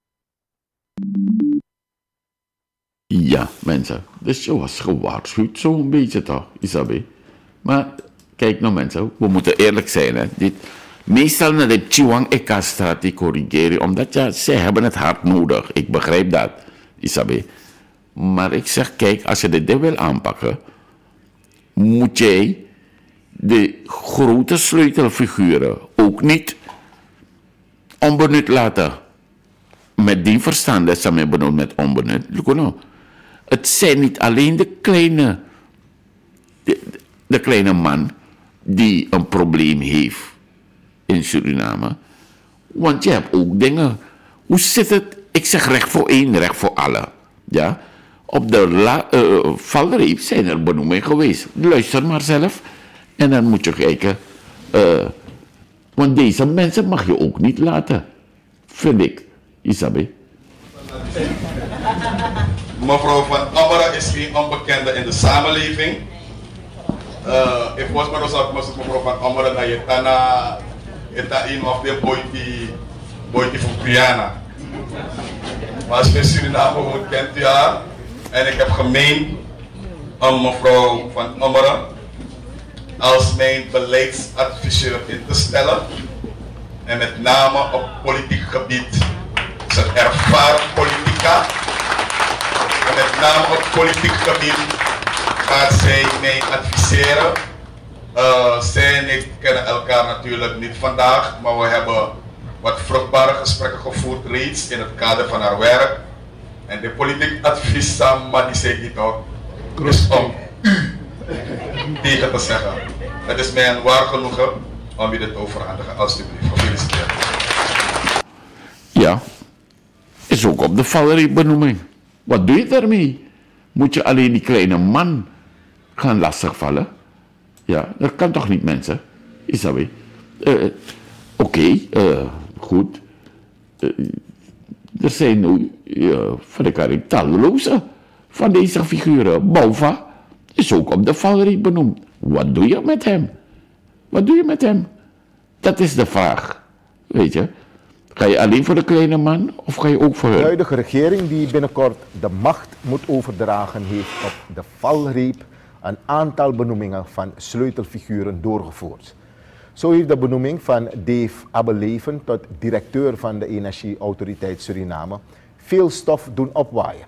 Ja, mensen. Dus je was gewaarschuwd, zo'n beetje toch, Isabel. Maar kijk nou mensen, we moeten eerlijk zijn. Hè. Meestal naar de Chiwang-Eka-strategie corrigeren, omdat ja, zij hebben het hard nodig. Ik begrijp dat, Isabel. Maar ik zeg, kijk, als je dit wil aanpakken, moet jij de grote sleutelfiguren ook niet onbenut laten. Met die verstand dat ze mij benoemt met onbenut. Het zijn niet alleen de kleine man die een probleem heeft in Suriname. Want je hebt ook dingen. Hoe zit het? Ik zeg recht voor één, recht voor allen. Ja? Op de valreep zijn er benoemingen geweest. Luister maar zelf. En dan moet je kijken. Want deze mensen mag je ook niet laten. Vind ik. Isabel. Mevrouw Van Ammeren is geen onbekende in de samenleving. Ik was maar eens mevrouw Van Ammeren naar je tana. Het is een of de boyti van Guyana. Maar als je in Suriname woont, kent u haar. En ik heb gemeend om mevrouw Van Ammeren als mijn beleidsadviseur in te stellen. En met name op politiek gebied. Ze is een ervaren politica. En met name op politiek gebied gaat zij mij adviseren. Zij en ik kennen elkaar natuurlijk niet vandaag, maar we hebben wat vruchtbare gesprekken gevoerd reeds in het kader van haar werk. En de politiek advies samen die zegt niet ook, is om u tegen te zeggen. Het is mij een waar genoegen om u dit overhandigen, alsjeblieft. Gefeliciteerd. Ja, is ook op de valreepbenoeming. Wat doe je daarmee? Moet je alleen die kleine man gaan lastigvallen? Ja, dat kan toch niet, mensen? Isabel. Oké, goed. Er zijn nu, van de Carib, talloze van deze figuren. Bouva is ook op de valreep benoemd. Wat doe je met hem? Wat doe je met hem? Dat is de vraag. Weet je? Ga je alleen voor de kleine man of ga je ook voor De hun? huidige regering die binnenkort de macht moet overdragen heeft op de valreep een aantal benoemingen van sleutelfiguren doorgevoerd. Zo heeft de benoeming van Dave Abeleven tot directeur van de Energieautoriteit Suriname veel stof doen opwaaien.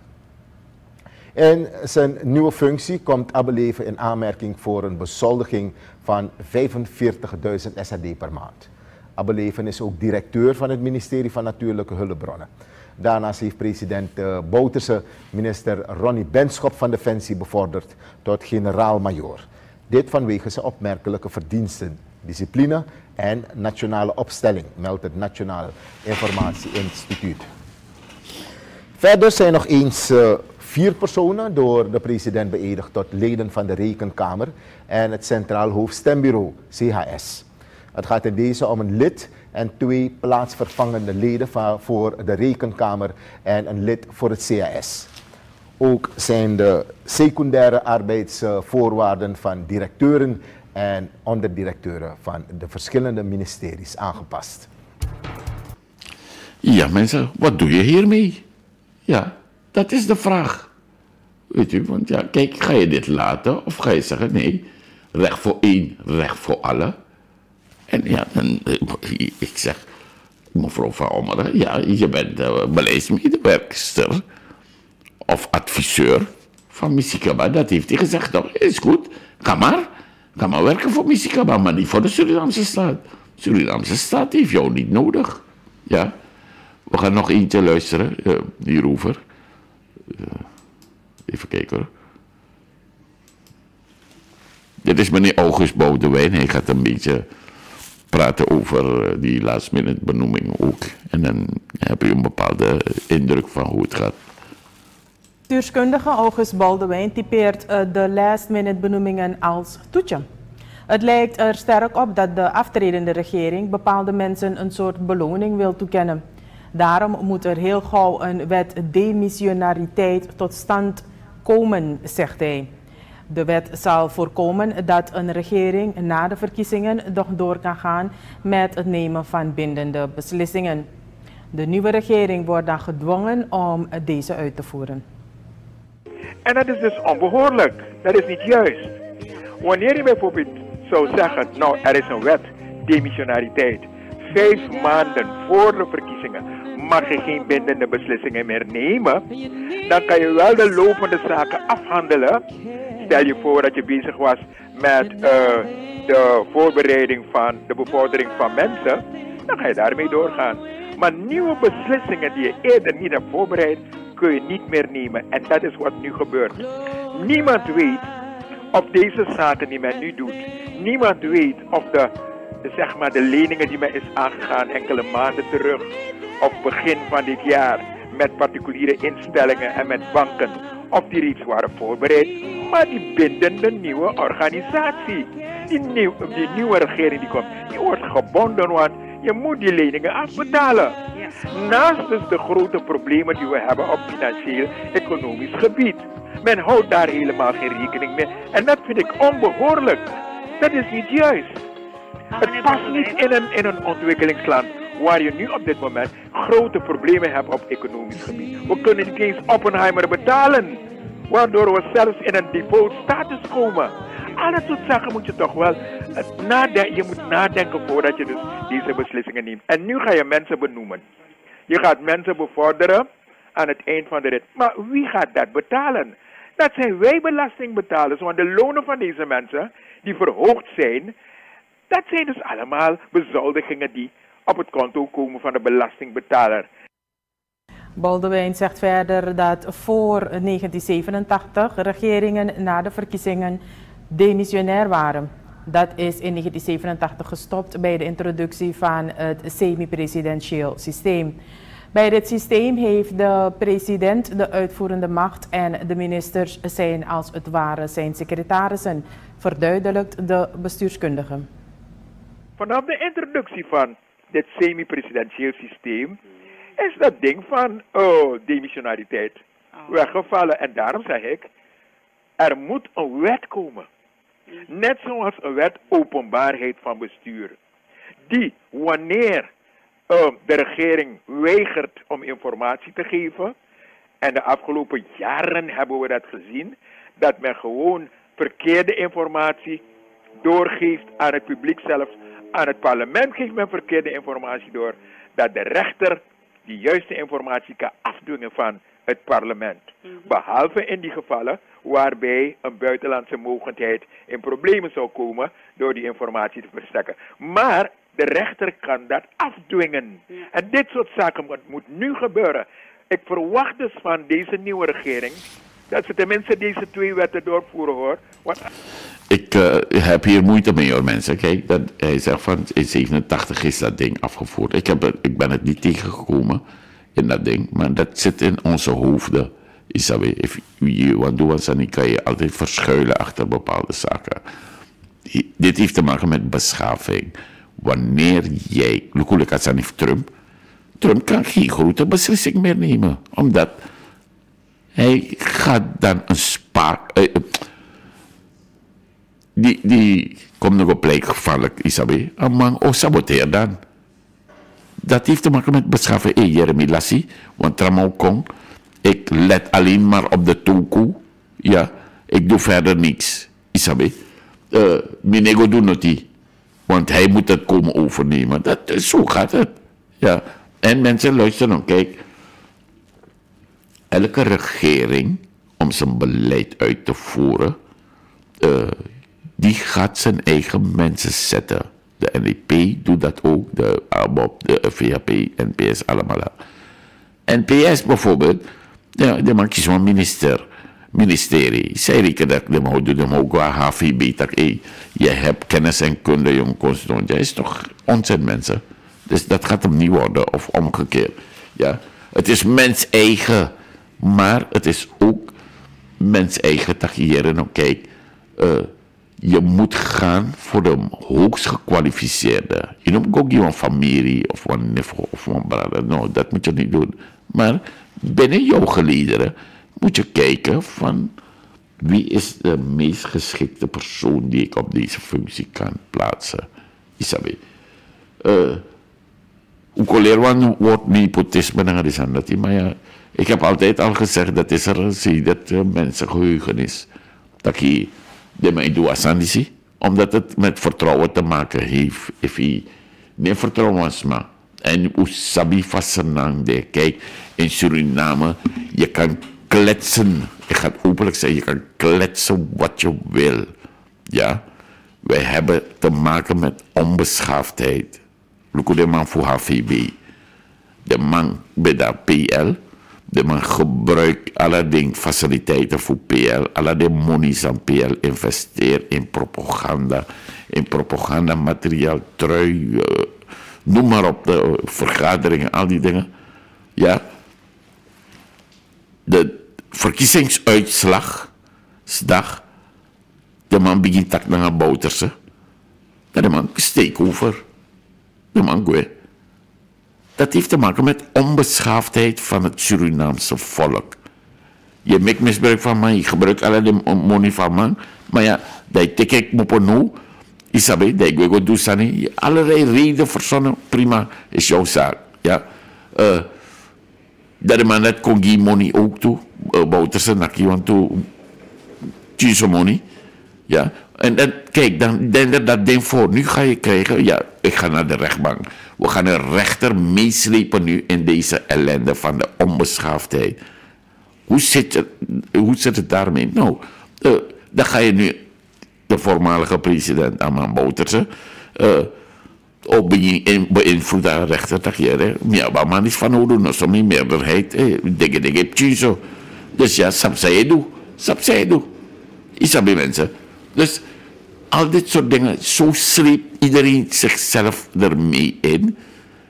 In zijn nieuwe functie komt Abeleven in aanmerking voor een bezoldiging van 45.000 SAD per maand. Abeleven is ook directeur van het ministerie van Natuurlijke Hulpbronnen. Daarnaast heeft president Bouterse minister Ronnie Benschop van Defensie bevorderd tot generaal-majoor. Dit vanwege zijn opmerkelijke verdiensten, discipline en nationale opstelling, meldt het Nationaal Informatie Instituut. Verder zijn nog eens 4 personen door de president beëdigd tot leden van de Rekenkamer en het Centraal Hoofdstembureau, CHS. Het gaat in deze om een lid en 2 plaatsvervangende leden voor de Rekenkamer en een lid voor het CAS. Ook zijn de secundaire arbeidsvoorwaarden van directeuren en onderdirecteuren van de verschillende ministeries aangepast. Ja, mensen, wat doe je hiermee? Ja, dat is de vraag. Weet u, want ja, kijk, ga je dit laten of ga je zeggen nee, recht voor één, recht voor allen? En ja, dan, ik zeg, mevrouw Van Ammeren, ja, je bent beleidsmedewerkster of adviseur van Misikaba. Dat heeft hij gezegd, toch? Is goed, ga maar werken voor Misikaba, maar niet voor de Surinaamse staat. De Surinaamse staat heeft jou niet nodig. Ja, we gaan nog eentje luisteren, hierover. Even kijken hoor. Dit is meneer August Boudewijn, hij gaat een beetje praten over die last minute benoeming ook. En dan heb je een bepaalde indruk van hoe het gaat. Bestuurskundige August Boudewijn typeert de last minute benoemingen als toetje. Het lijkt er sterk op dat de aftredende regering bepaalde mensen een soort beloning wil toekennen. Daarom moet er heel gauw een wet demissionariteit tot stand komen, zegt hij. De wet zal voorkomen dat een regering na de verkiezingen nog door kan gaan met het nemen van bindende beslissingen. De nieuwe regering wordt dan gedwongen om deze uit te voeren. En dat is dus onbehoorlijk. Dat is niet juist. Wanneer je bijvoorbeeld zou zeggen, nou er is een wet, demissionariteit. 5 maanden voor de verkiezingen mag je geen bindende beslissingen meer nemen. Dan kan je wel de lopende zaken afhandelen. Stel je voor dat je bezig was met de voorbereiding van de bevordering van mensen. Dan ga je daarmee doorgaan. Maar nieuwe beslissingen die je eerder niet hebt voorbereid, kun je niet meer nemen. En dat is wat nu gebeurt. Niemand weet of deze zaken die men nu doet, niemand weet of de leningen die men is aangegaan enkele maanden terug, of begin van dit jaar, met particuliere instellingen en met banken, of die reeds waren voorbereid. Maar die bindende nieuwe organisatie, die nieuwe regering die komt, die wordt gebonden, want je moet die leningen afbetalen. Naast dus de grote problemen die we hebben op financieel-economisch gebied. Men houdt daar helemaal geen rekening mee. En dat vind ik onbehoorlijk. Dat is niet juist. Het past niet in een ontwikkelingsland waar je nu op dit moment grote problemen hebt op economisch gebied. We kunnen niet eens Oppenheimer betalen, waardoor we zelfs in een default status komen. Al dat soort zaken moet je toch wel je moet nadenken voordat je dus deze beslissingen neemt. En nu ga je mensen benoemen. Je gaat mensen bevorderen aan het eind van de rit. Maar wie gaat dat betalen? Dat zijn wij belastingbetalers, want de lonen van deze mensen die verhoogd zijn, dat zijn dus allemaal bezoldigingen die op het konto komen van de belastingbetaler. Boldewijn zegt verder dat voor 1987 regeringen na de verkiezingen demissionair waren. Dat is in 1987 gestopt bij de introductie van het semi-presidentieel systeem. Bij dit systeem heeft de president de uitvoerende macht en de ministers zijn als het ware zijn secretarissen, verduidelijkt de bestuurskundige. Vanaf de introductie van dit semi-presidentieel systeem is dat ding van demissionariteit weggevallen. En daarom zeg ik, er moet een wet komen. Net zoals een wet openbaarheid van bestuur. Die wanneer de regering weigert om informatie te geven, en de afgelopen jaren hebben we dat gezien, dat men gewoon verkeerde informatie doorgeeft aan het publiek zelf. Aan het parlement geeft men verkeerde informatie door, dat de rechter die juiste informatie kan afdwingen van het parlement. Behalve in die gevallen waarbij een buitenlandse mogendheid in problemen zou komen door die informatie te verstrekken. Maar de rechter kan dat afdwingen. En dit soort zaken moet nu gebeuren. Ik verwacht dus van deze nieuwe regering dat ze tenminste deze 2 wetten doorvoeren, hoor. Ik heb hier moeite mee, hoor, mensen. Kijk, hij zegt van in 87 is dat ding afgevoerd. Ik ben het niet tegengekomen in dat ding, maar dat zit in onze hoofden. Isabe, if you want to do something, kan je altijd verschuilen achter bepaalde zaken. Dit heeft te maken met beschaving. Wanneer jij, Lukule Katsanif Trump kan geen grote beslissing meer nemen, omdat hij gaat dan een die komt nog op plek gevaarlijk, Isabe. Een man, saboteer dan. Dat heeft te maken met beschaving. Jeremy Lassie, want Tramau kon. Ik let alleen maar op de toko. Ja, ik doe verder niks. Isabe. Minego doet het niet. Want hij moet het komen overnemen. Zo gaat het. Ja. En mensen luisteren. Kijk. Elke regering, om zijn beleid uit te voeren, die gaat zijn eigen mensen zetten. De NDP doet dat ook, de ABOP, de VHP, NPS allemaal. NPS bijvoorbeeld, ja, de man kiest van ministerie. Zij rekenen dat de man doet hem ook wel HVB. Je hebt kennis en kunde, jong constant. Jij is toch ontzettend mensen. Dus dat gaat hem niet worden, of omgekeerd. Ja? Het is mens eigen, maar het is ook mens eigen tagiëren. Nou, kijk, Je moet gaan voor de hoogst gekwalificeerde. Je noemt ook een familie of een neef of een broer. Nou, dat moet je niet doen. Maar binnen jouw gelederen moet je kijken van wie is de meest geschikte persoon die ik op deze functie kan plaatsen. Isabi. Ukolerwan wordt nepotisme dan is aan dat. Maar ja, ik heb altijd al gezegd dat is er zie dat mensen geheugen is. Dat je de mij doet asandisi, omdat het met vertrouwen te maken heeft. If je niet vertrouwen maar en usabi vasenang de kijk in Suriname je kan kletsen. Ik ga het openlijk zeggen, je kan kletsen wat je wil. Ja, wij hebben te maken met onbeschaafdheid. Look de man voor HVB. De man bij de PL. De man gebruikt alle faciliteiten voor PL. Alle de monies aan PL investeert in propagandamateriaal, trui, noem maar op, de vergaderingen, al die dingen. Ja. De verkiezingsuitslag, de man begint tak naar een Bouterse. De man steekt over. De man goe. Dat heeft te maken met onbeschaafdheid van het Surinaamse volk. Je maakt misbruik van mij, je gebruikt allerlei money van mij. Maar ja, dat tik ik op nu. Isabe, dat ik wil doen, Sani. Allerlei redenen verzonnen, prima, is jouw zaak. Ja. Dat de man net kon geven money ook toe. Bouterse nak iemand toe. Tjus money. Ja. En dan, kijk, dan dat ding voor. Nu ga je krijgen, ja, ik ga naar de rechtbank. We gaan een rechter meeslepen nu in deze ellende van de onbeschaafdheid. Hoe zit het daarmee? Nou, dan ga je nu de voormalige president Aman Bouterse op beïnvloeden rechter te geven. Ja, maar man is van hoe doen, als een meerderheid, dingen tjuzo. Dus ja, sapsay doe. Isabi mensen. Dus al dit soort dingen, zo sleept iedereen zichzelf ermee in.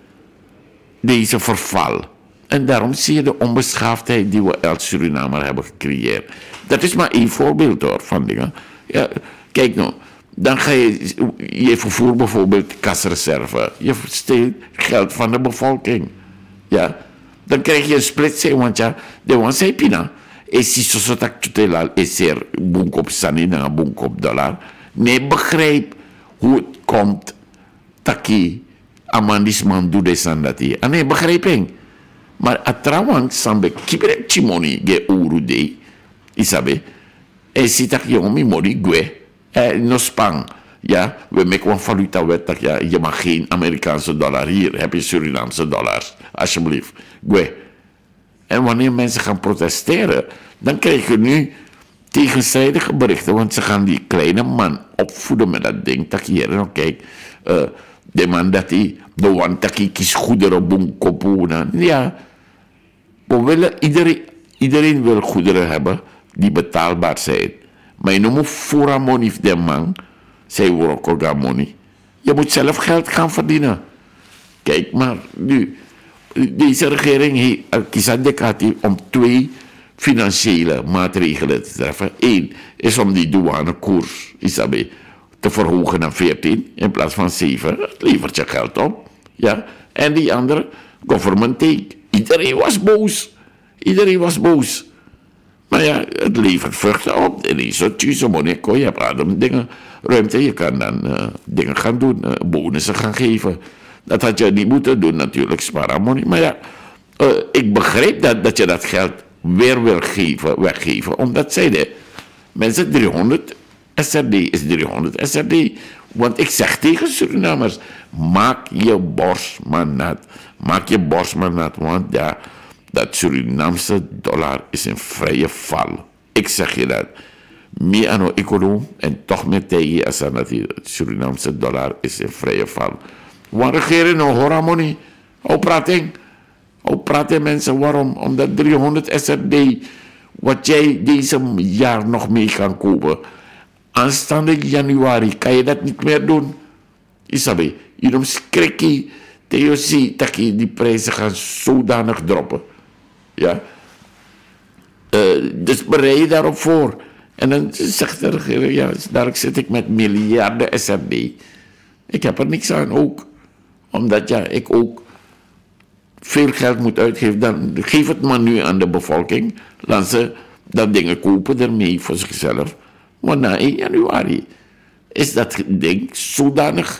Deze verval. En daarom zie je de onbeschaafdheid die we als Surinamer hebben gecreëerd. Dat is maar één voorbeeld hoor, van dingen. Ja, kijk nou, dan ga je vervoert bijvoorbeeld kasreserve. Je steelt geld van de bevolking. Ja, dan krijg je een splitsing, want ja, de wan zei pina. Is die zo dat tutelal is er boek op sani en boek op dollar. Nee, begrijp hoe het komt dat je amandisman doet deze dat hij. En nee, begrijp ik. Maar atrawang sambe kibrek chimoni ge urude isabe. En ziet dat je om modi gue no spang. Ja, we maken een valutawet dat ja, je mag geen Amerikaanse dollar hier. Heb je Surinaamse dollars, alsjeblieft. Gue. En wanneer mensen gaan protesteren, dan krijg je nu tegenstrijdige berichten, want ze gaan die kleine man opvoeden met dat ding. Dat hier, nou kijk, de man dat hij, de want dat hij kies goederen boem kopen. Ja, we willen, iedereen wil goederen hebben die betaalbaar zijn. Maar je noemt voor money de man, zij wordt ook money. Je moet zelf geld gaan verdienen. Kijk maar, nu. Deze regering heeft kies om twee financiële maatregelen te treffen. Eén is om die douanekoers Isabe, te verhogen naar 14 in plaats van 7. Dat levert je geld op. Ja? En die andere, government take. Iedereen was boos. Maar ja, het levert vruchten op. En is het tjus, moneko, je hebt ademdingen, ruimte. Je kan dan dingen gaan doen, bonussen gaan geven. Dat had je niet moeten doen natuurlijk, spaarmoney. Maar ja, ik begreep dat je dat geld weer wil weggeven. Omdat zeiden mensen 300 SRD is 300 SRD. Want ik zeg tegen Surinamers, maak je borst maar nat. Maak je borst maar nat, want ja, dat Surinaamse dollar is in vrije val. Ik zeg je dat. Meer aan de econoom en toch met tegen als dat het Surinaamse dollar is in vrije val. Want regering nou hoor money. Hoe praten mensen waarom? Omdat 300 SRD, wat jij deze jaar nog mee kan kopen, aanstaande januari kan je dat niet meer doen. Isabe, je noemt skrikkie, tegen je ziet dat die prijzen gaan zodanig droppen. Ja. Dus bereid je daarop voor. En dan zegt de regering, ja, dadelijk zit ik met miljarden SRD. Ik heb er niks aan ook. Omdat ja, ik ook veel geld moet uitgeven. Dan geef het maar nu aan de bevolking. Laat ze dat dingen kopen ermee voor zichzelf. Maar na 1 januari is dat ding zodanig...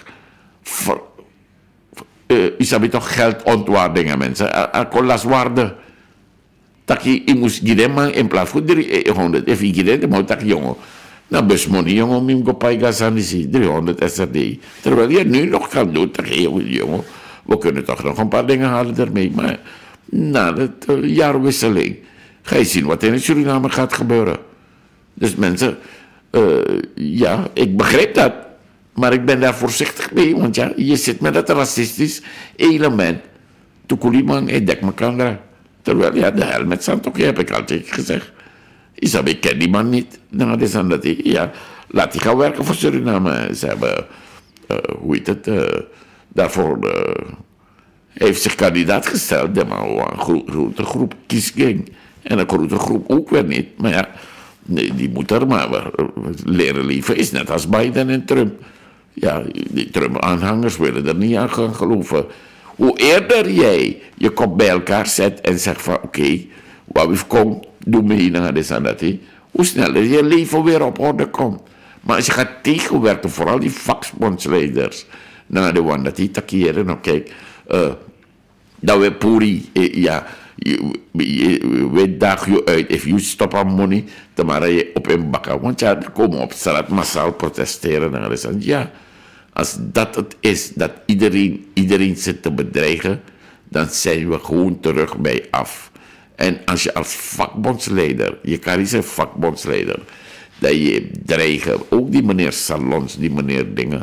is dat toch geldontwaardingen, mensen. Kolaswaarde. Dat je moest giren in plaats van 300. Even giren, maar dat jongen. Nou, busmoney, jongen, mim go paigas aan die 300 SRD. Terwijl je nu nog kan doen, dat je jongen. We kunnen toch nog een paar dingen halen ermee. Maar na de jaarwisseling ga je zien wat in Suriname gaat gebeuren. Dus mensen, ja, ik begrijp dat. Maar ik ben daar voorzichtig mee, want ja, je zit met dat racistisch element. Tukuliman en Dekmakandra. Terwijl, ja, de hel met Santoki heb ik altijd gezegd. Ik ken die man niet. Nou, dat is aan dat hij, ja, laat hij gaan werken voor Suriname. Ze hebben, hoe heet het, daarvoor heeft zich kandidaat gesteld. Maar een grote groep kiesging. En een grote groep ook weer niet. Maar ja, nee, die moet er maar leren leven. Is net als Biden en Trump. Ja, die Trump-aanhangers willen er niet aan gaan geloven. Hoe eerder jij je kop bij elkaar zet en zegt van oké, wat we komen, doe me hier naar de dat, hoe sneller je leven weer op orde komt. Maar als je gaat tegenwerken, vooral die vakbondsleiders, naar de one dat die takeren, nou kijk, dat we puri, ja, we dagen je uit, if you stop on money, dan maar je op een bakken. Want ja, er komen op straat massaal protesteren naar de ja. Als dat het is, dat iedereen zit te bedreigen, dan zijn we gewoon terug bij af. En als je als vakbondsleider, je kan niet zijn vakbondsleider, dat je dreigen, ook die meneer Salons, die meneer dingen,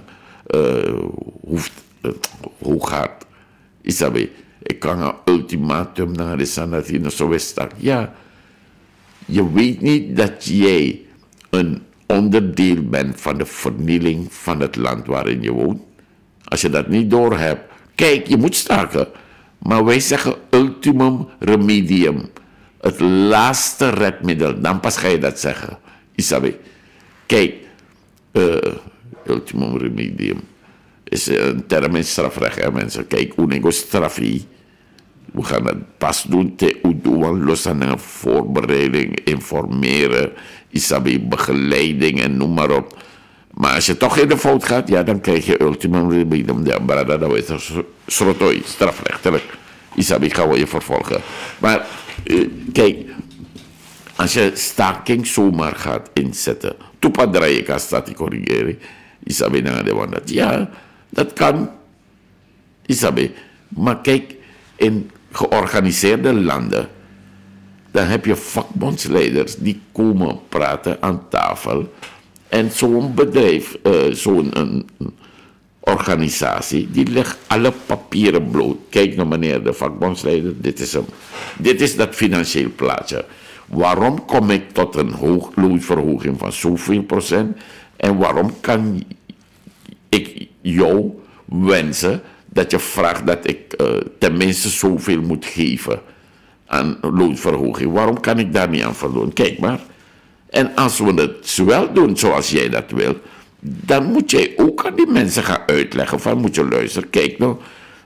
hoe gaat, Isabe, ik kan een ultimatum naar de Sanatine, zo is dat. Ja, je weet niet dat jij een onderdeel bent van de vernieling van het land waarin je woont. Als je dat niet doorhebt, kijk, je moet staken. Maar wij zeggen ultimum remedium. Het laatste redmiddel. Dan pas ga je dat zeggen. Isabe. Kijk, ultimum remedium is een term in strafrecht, hè, mensen. Kijk, unego strafie. We gaan het pas doen te doen, los aan een voorbereiding, informeren, Isabe, begeleiding en noem maar op. Maar als je toch in de fout gaat, ja, dan krijg je ultimum remedium. Ja, maar dat is strotoi, strafrechtelijk. Isabe, gaan we je vervolgen. Maar kijk, als je staking zomaar gaat inzetten, toepa draai ik als stati corrigeren, Isabe, naar de wand. Ja, dat kan. Isabe, maar kijk, in georganiseerde landen, dan heb je vakbondsleiders die komen praten aan tafel. En zo'n bedrijf, zo'n organisatie, die legt alle papieren bloot. Kijk nou meneer de vakbondsleider, dit is hem. Dit is dat financieel plaatje. Waarom kom ik tot een loonsverhoging van zoveel procent? En waarom kan ik jou wensen dat je vraagt dat ik tenminste zoveel moet geven aan loonsverhoging? Waarom kan ik daar niet aan voldoen? Kijk maar. En als we het wel doen zoals jij dat wil, dan moet jij ook aan die mensen gaan uitleggen van, moet je luisteren, kijk nou,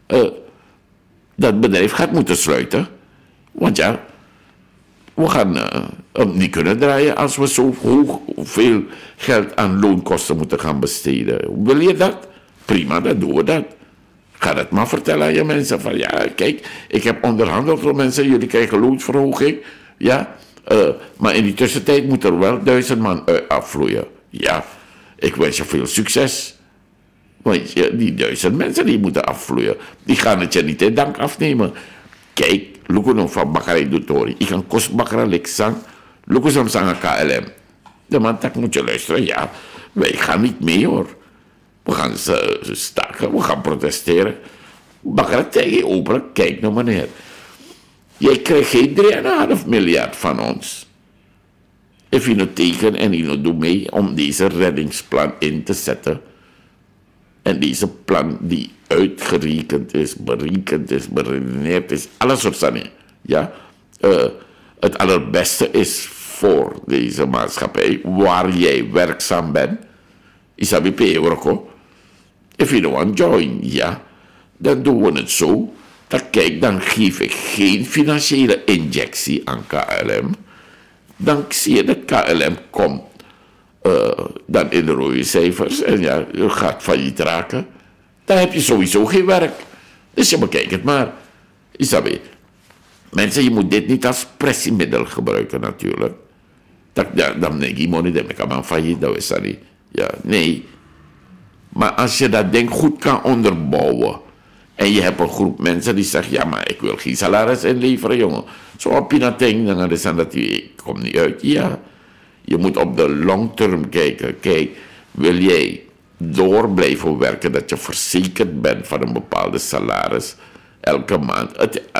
dat bedrijf gaat moeten sluiten. Want ja, we gaan niet kunnen draaien als we zo veel geld aan loonkosten moeten gaan besteden. Wil je dat? Prima, dan doen we dat. Ga dat maar vertellen aan je mensen van, ja, kijk, ik heb onderhandeld voor mensen, jullie krijgen loonsverhoging, ja, maar in die tussentijd moet er wel 1000 man afvloeien. Ja, ik wens je veel succes. Want die 1000 mensen die moeten afvloeien, die gaan het je niet in dank afnemen. Kijk, lukunom van Bakari Dutori, ik kan kostbakra liksang, lukusam sang KLM. De man tak moet je luisteren, ja, wij gaan niet mee hoor. We gaan staken, we gaan protesteren. Bakra tegen open, kijk nou meneer. Jij krijgt geen 3,5 miljard van ons. Als je nou tegen en je nou doet mee om deze reddingsplan in te zetten. En deze plan die uitgerekend is, berekend is, beredeneerd is, alles soort dingen. Ja? Het allerbeste is voor deze maatschappij waar jij werkzaam bent. Isabi Peoroko. If you don't want to join, ja, dan doen we het zo. Dan kijk, dan geef ik geen financiële injectie aan KLM. Dan zie je dat KLM komt dan in de rode cijfers en ja, je gaat failliet raken. Dan heb je sowieso geen werk. Dus je bekijkt het maar. Isabi. Mensen, je moet dit niet als pressiemiddel gebruiken natuurlijk. Dan denk je, money, dan kan man failliet, dat is dat niet. Ja, nee. Maar als je dat ding goed kan onderbouwen en je hebt een groep mensen die zeggen, ja, maar ik wil geen salaris inleveren, jongen. Zo op je dat ding, dan is dat ik kom niet uit. Ja, je moet op de long term kijken. Kijk, wil jij door blijven werken dat je verzekerd bent van een bepaalde salaris elke maand.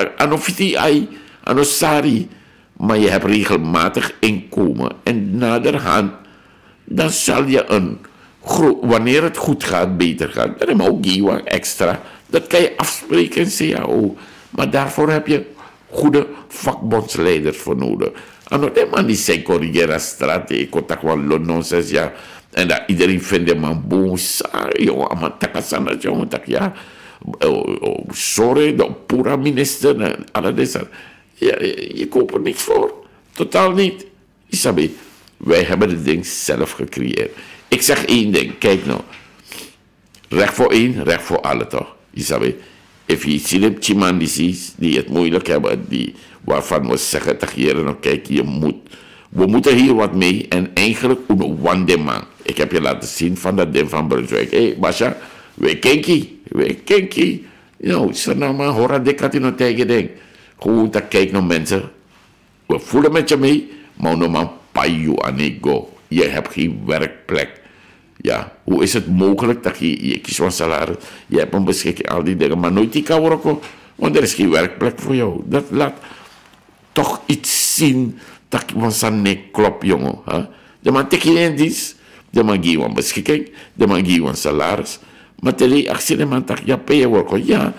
Anosari, maar je hebt regelmatig inkomen en naderhand dan zal je wanneer het goed gaat, beter gaat. Dan heb je ook Giwa extra. Dat kan je afspreken in CAO. Maar daarvoor heb je goede vakbondsleiders voor nodig. En dat man die zei corrigeren straat, ik kon toch wel nonsens, ja. En dat iedereen vindt hem een boos, jongen, maar takasana, jongen, tak ja. Sorry, de pura minister, en alle deze. Ja, je koopt er niks voor. Totaal niet. Isabi, wij hebben het ding zelf gecreëerd. Ik zeg één ding, kijk nou. Recht voor één, recht voor alle toch. Isabi, if je ziet Chimandisis die het moeilijk hebben, waarvan we zeggen tegen jaren, nou kijk, we moeten hier wat mee en eigenlijk one day man. Ik heb je laten zien van dat ding van Brunswijk. Hé, Basha, wij kinky. Nou, is er nou maar, hoor dat ik nog tegen ding. Goed, dan kijk naar mensen. We voelen met je mee, maar nou man, payu anego. Je hebt geen werkplek. Ja, hoe is het mogelijk dat je kiest van salaris, je hebt een beschikking, al die dingen, maar nooit die kan worden, want er is geen werkplek voor jou. Dat laat toch iets zien dat je van nee klopt, jongen. De man teken je in dienst, de man geeft een beschikking, de man geeft een salaris, maar de reactie de man tak, ja, pay work, ja,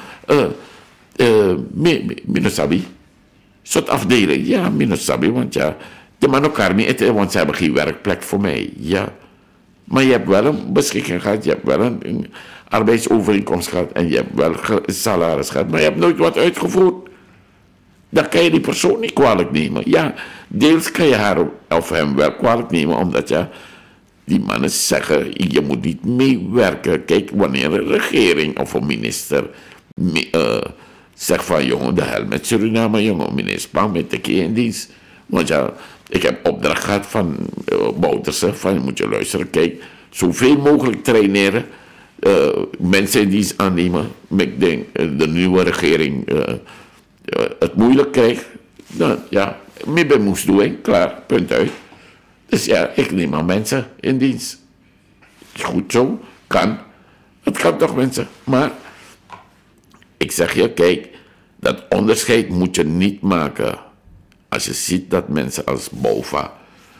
minus sabi. Soort afdeling, ja, minus sabi, want ja, de man elkaar niet eten, want ze hebben geen werkplek voor mij, ja. Maar je hebt wel een beschikking gehad, je hebt wel een arbeidsovereenkomst gehad en je hebt wel salaris gehad, maar je hebt nooit wat uitgevoerd. Dan kan je die persoon niet kwalijk nemen. Ja, deels kan je haar of hem wel kwalijk nemen, omdat ja, die mannen zeggen, je moet niet meewerken. Kijk, wanneer een regering of een minister zegt van, jongen, de hel met Suriname, jongen, meneer Spang met de keer in dienst. Want ja, ik heb opdracht gehad van Bouterse, van moet je luisteren, kijk, zoveel mogelijk traineren, mensen in dienst aannemen. Ik denk, de nieuwe regering het moeilijk krijgt, dan ja, meer bij moest doen, klaar, punt uit. Dus ja, ik neem aan mensen in dienst. Goed zo, kan. Het kan toch mensen, maar ik zeg je, kijk, dat onderscheid moet je niet maken. Als je ziet dat mensen als Bova,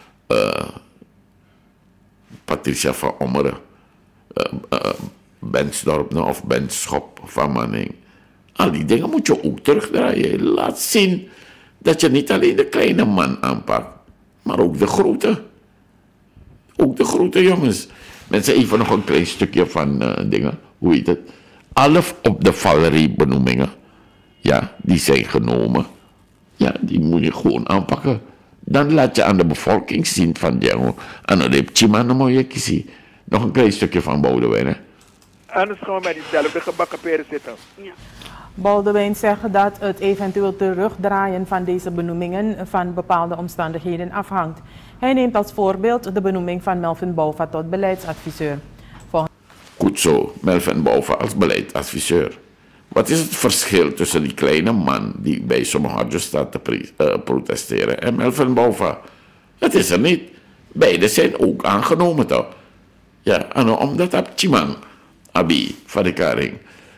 Patricia van Ommeren, Bensdorp of Benschop van Manning, al die dingen moet je ook terugdraaien. Laat zien dat je niet alleen de kleine man aanpakt, maar ook de grote. Ook de grote jongens. Mensen, even nog een klein stukje van dingen, hoe heet het? Alle op de valerie benoemingen, ja, die zijn genomen. Ja, die moet je gewoon aanpakken. Dan laat je aan de bevolking zien van, ja, en dan heb je maar een mooie kiezie. Nog een klein stukje van Boudewijn, hè. Anders gaan we met diezelfde gebakken peren zitten. Ja. Boudewijn zegt dat het eventueel terugdraaien van deze benoemingen van bepaalde omstandigheden afhangt. Hij neemt als voorbeeld de benoeming van Melvin Bouva tot beleidsadviseur. Goed zo, Melvin Bouva als beleidsadviseur. Wat is het verschil tussen die kleine man die bij Sommoharjo staat te protesteren en Melvin Bouva? Dat is er niet. Beide zijn ook aangenomen toch? Ja, en omdat op Chimang, Abi, van de Karing,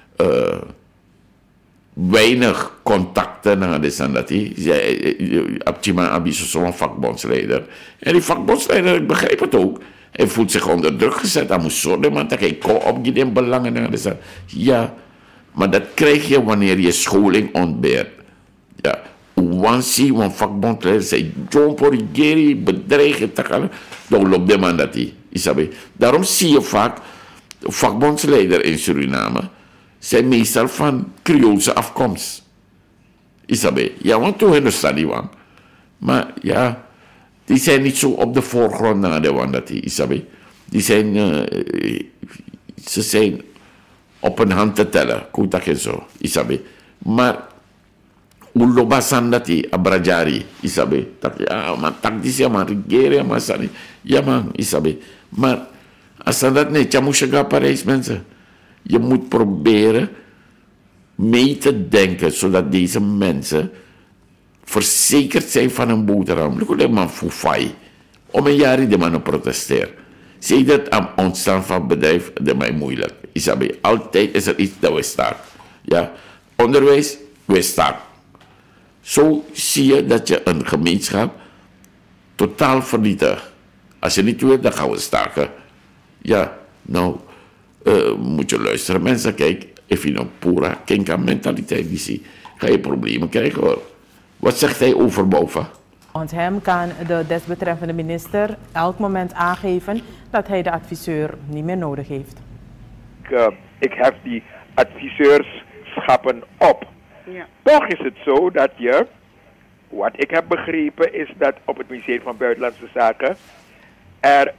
weinig contacten naar de Sandati. Op Chimang, Abi is zo'n vakbondsleider. En die vakbondsleider, ik begrijp het ook, hij voelt zich onder druk gezet. Hij moet zorgen, man, dat hij op die belangen naar de Sandati. Ja. Maar dat krijg je wanneer je scholing ontbeert. Ja, wansi, want vakbondleider zei, John Porigeri, bedreigen, takala. Dan loopt de man dat hij. Isabe. Daarom zie je vaak, vakbondsleider in Suriname, zijn meestal van Creoolse afkomst. Isabe. Ja, want toen hebben ze die wang. Maar ja, die zijn niet zo op de voorgrond naar de wang dat hij, Isabe. Die zijn, ze zijn op een hand te tellen, goed dat je zo, Isabe. Maar ulobasan dat hij, abrajari, Isabe. Dat ja, maar tak die man regeren, maar sani. Ja man, Isabe. Maar als dat niet, je moet je gaan Parijs, mensen. Je moet proberen mee te denken, zodat deze mensen verzekerd zijn van een boterham. Look at man fufai. Om een jaar de man protesteert. Zie dat aan ontstaan van het bedrijf, dat is moeilijk. Isabe, altijd is er iets dat we staan. Ja? Onderwijs, we staan. Zo zie je dat je een gemeenschap totaal vernietigt. Als je niet weet, dan gaan we staken. Ja, nou, moet je luisteren. Mensen, kijk, if je nou pura kinka mentaliteit die ziet, ga je problemen krijgen hoor. Wat zegt hij over boven? Want hem kan de desbetreffende minister elk moment aangeven dat hij de adviseur niet meer nodig heeft. Ik hef die adviseurschappen op. Ja. Toch is het zo dat je, wat ik heb begrepen, is dat op het ministerie van Buitenlandse Zaken er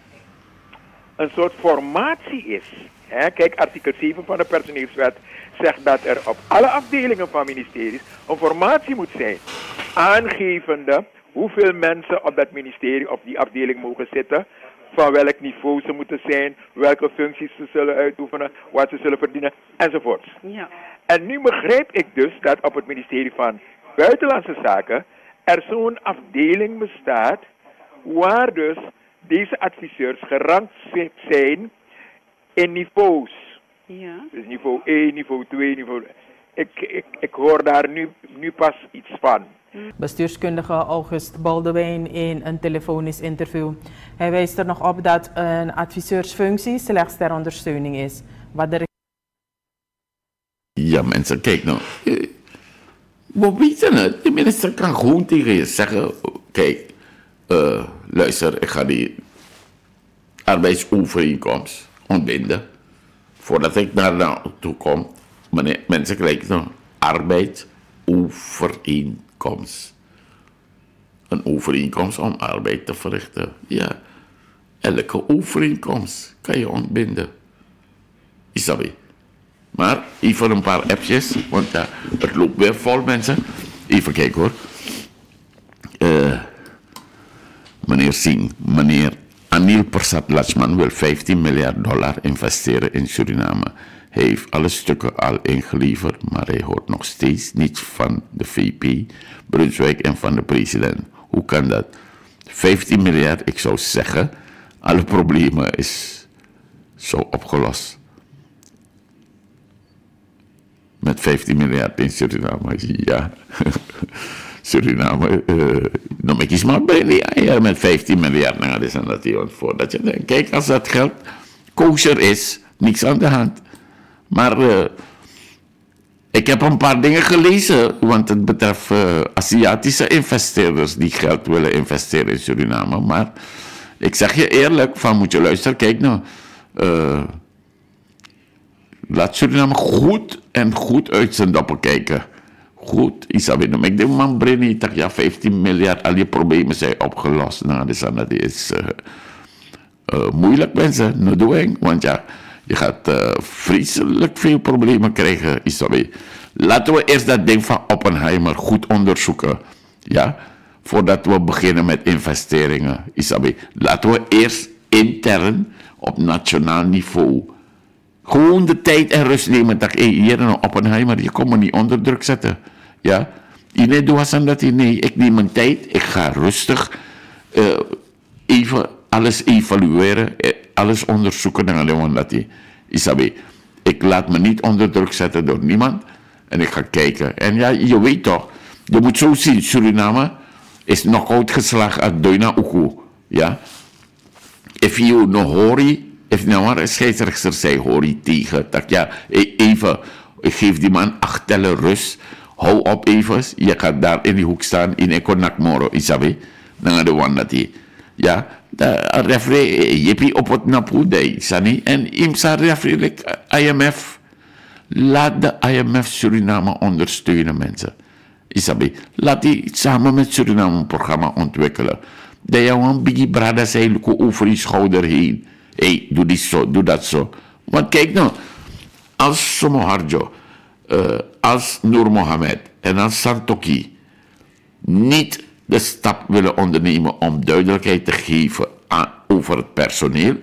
een soort formatie is. Kijk, artikel 7 van de personeelswet zegt dat er op alle afdelingen van ministeries een formatie moet zijn. Aangevende hoeveel mensen op dat ministerie of die afdeling mogen zitten, van welk niveau ze moeten zijn, welke functies ze zullen uitoefenen, wat ze zullen verdienen, enzovoort. Ja. En nu begrijp ik dus dat op het ministerie van Buitenlandse Zaken er zo'n afdeling bestaat waar dus deze adviseurs gerankt zijn in niveaus. Ja. Dus niveau 1, niveau 2, niveau... Ik hoor daar nu pas iets van. Bestuurskundige August Baldewijn in een telefonisch interview. Hij wijst er nog op dat een adviseursfunctie slechts ter ondersteuning is. Wat de... Ja mensen, kijk nou. We weten het. De minister kan gewoon tegen je zeggen, kijk, luister, ik ga die arbeidsovereenkomst ontbinden. Voordat ik daar naartoe kom. Meneer, mensen kijken nou, arbeidsovereenkomst. Een overeenkomst om arbeid te verrichten. Ja, elke overeenkomst kan je ontbinden. Isabi. Maar even een paar appjes, want ja, het loopt weer vol mensen. Even kijken hoor. Meneer Singh, meneer Anil Persat Lachman wil $15 miljard investeren in Suriname. Hij heeft alle stukken al ingeleverd, maar hij hoort nog steeds niets van de VP, Brunswijk en van de president. Hoe kan dat? 15 miljard, ik zou zeggen, alle problemen is zo opgelost. Met 15 miljard in Suriname, ja. Suriname, dan moet je eens maar brengen met 15 miljard naar de Sanation. Voordat je denkt, kijk, als dat geld kosher is, niks aan de hand. Maar ik heb een paar dingen gelezen, want het betreft Aziatische investeerders die geld willen investeren in Suriname. Maar ik zeg je eerlijk, van moet je luisteren, kijk nou. Laat Suriname goed uit zijn doppen kijken. Goed, Isabel. Ik denk, man, Brenny, ja, 15 miljard, al je problemen zijn opgelost. Nou, dat is moeilijk, mensen, no doing. Want ja, je gaat vreselijk veel problemen krijgen, Isabel. Laten we eerst dat ding van Oppenheimer goed onderzoeken. Ja, voordat we beginnen met investeringen, Isabel. Laten we eerst intern op nationaal niveau gewoon de tijd en rust nemen. Dat hier een Oppenheimer, je komt me niet onder druk zetten. Ja, je doet dat nee, ik neem mijn tijd, ik ga rustig even alles evalueren, alles onderzoeken naar de man dat Isabel. Ik laat me niet onder druk zetten door niemand en ik ga kijken. En ja, je weet toch, je moet zo zien, Suriname is nog uitgeslagen uit Doina Uku. Ja, if you no hori. If nou maar een scheidsrechter zei, hoor je tegen. Dat ja, even, ik geef die man 8 tellen rust. hou op even, je gaat daar in die hoek staan in Econac Moro, isabi, dan de one dat ja, de referee, je op het napu de, sani, en imsa referee, IMF, laat de IMF Suriname ondersteunen, mensen. Isabi, laat die samen met Suriname een programma ontwikkelen. Dat je een biggie brada zei, over je schouder heen. Hé, doe dit zo, doe dat zo. Want kijk nou, als Somoharjo, als Noor Mohamed en als Santoki niet de stap willen ondernemen om duidelijkheid te geven over het personeel,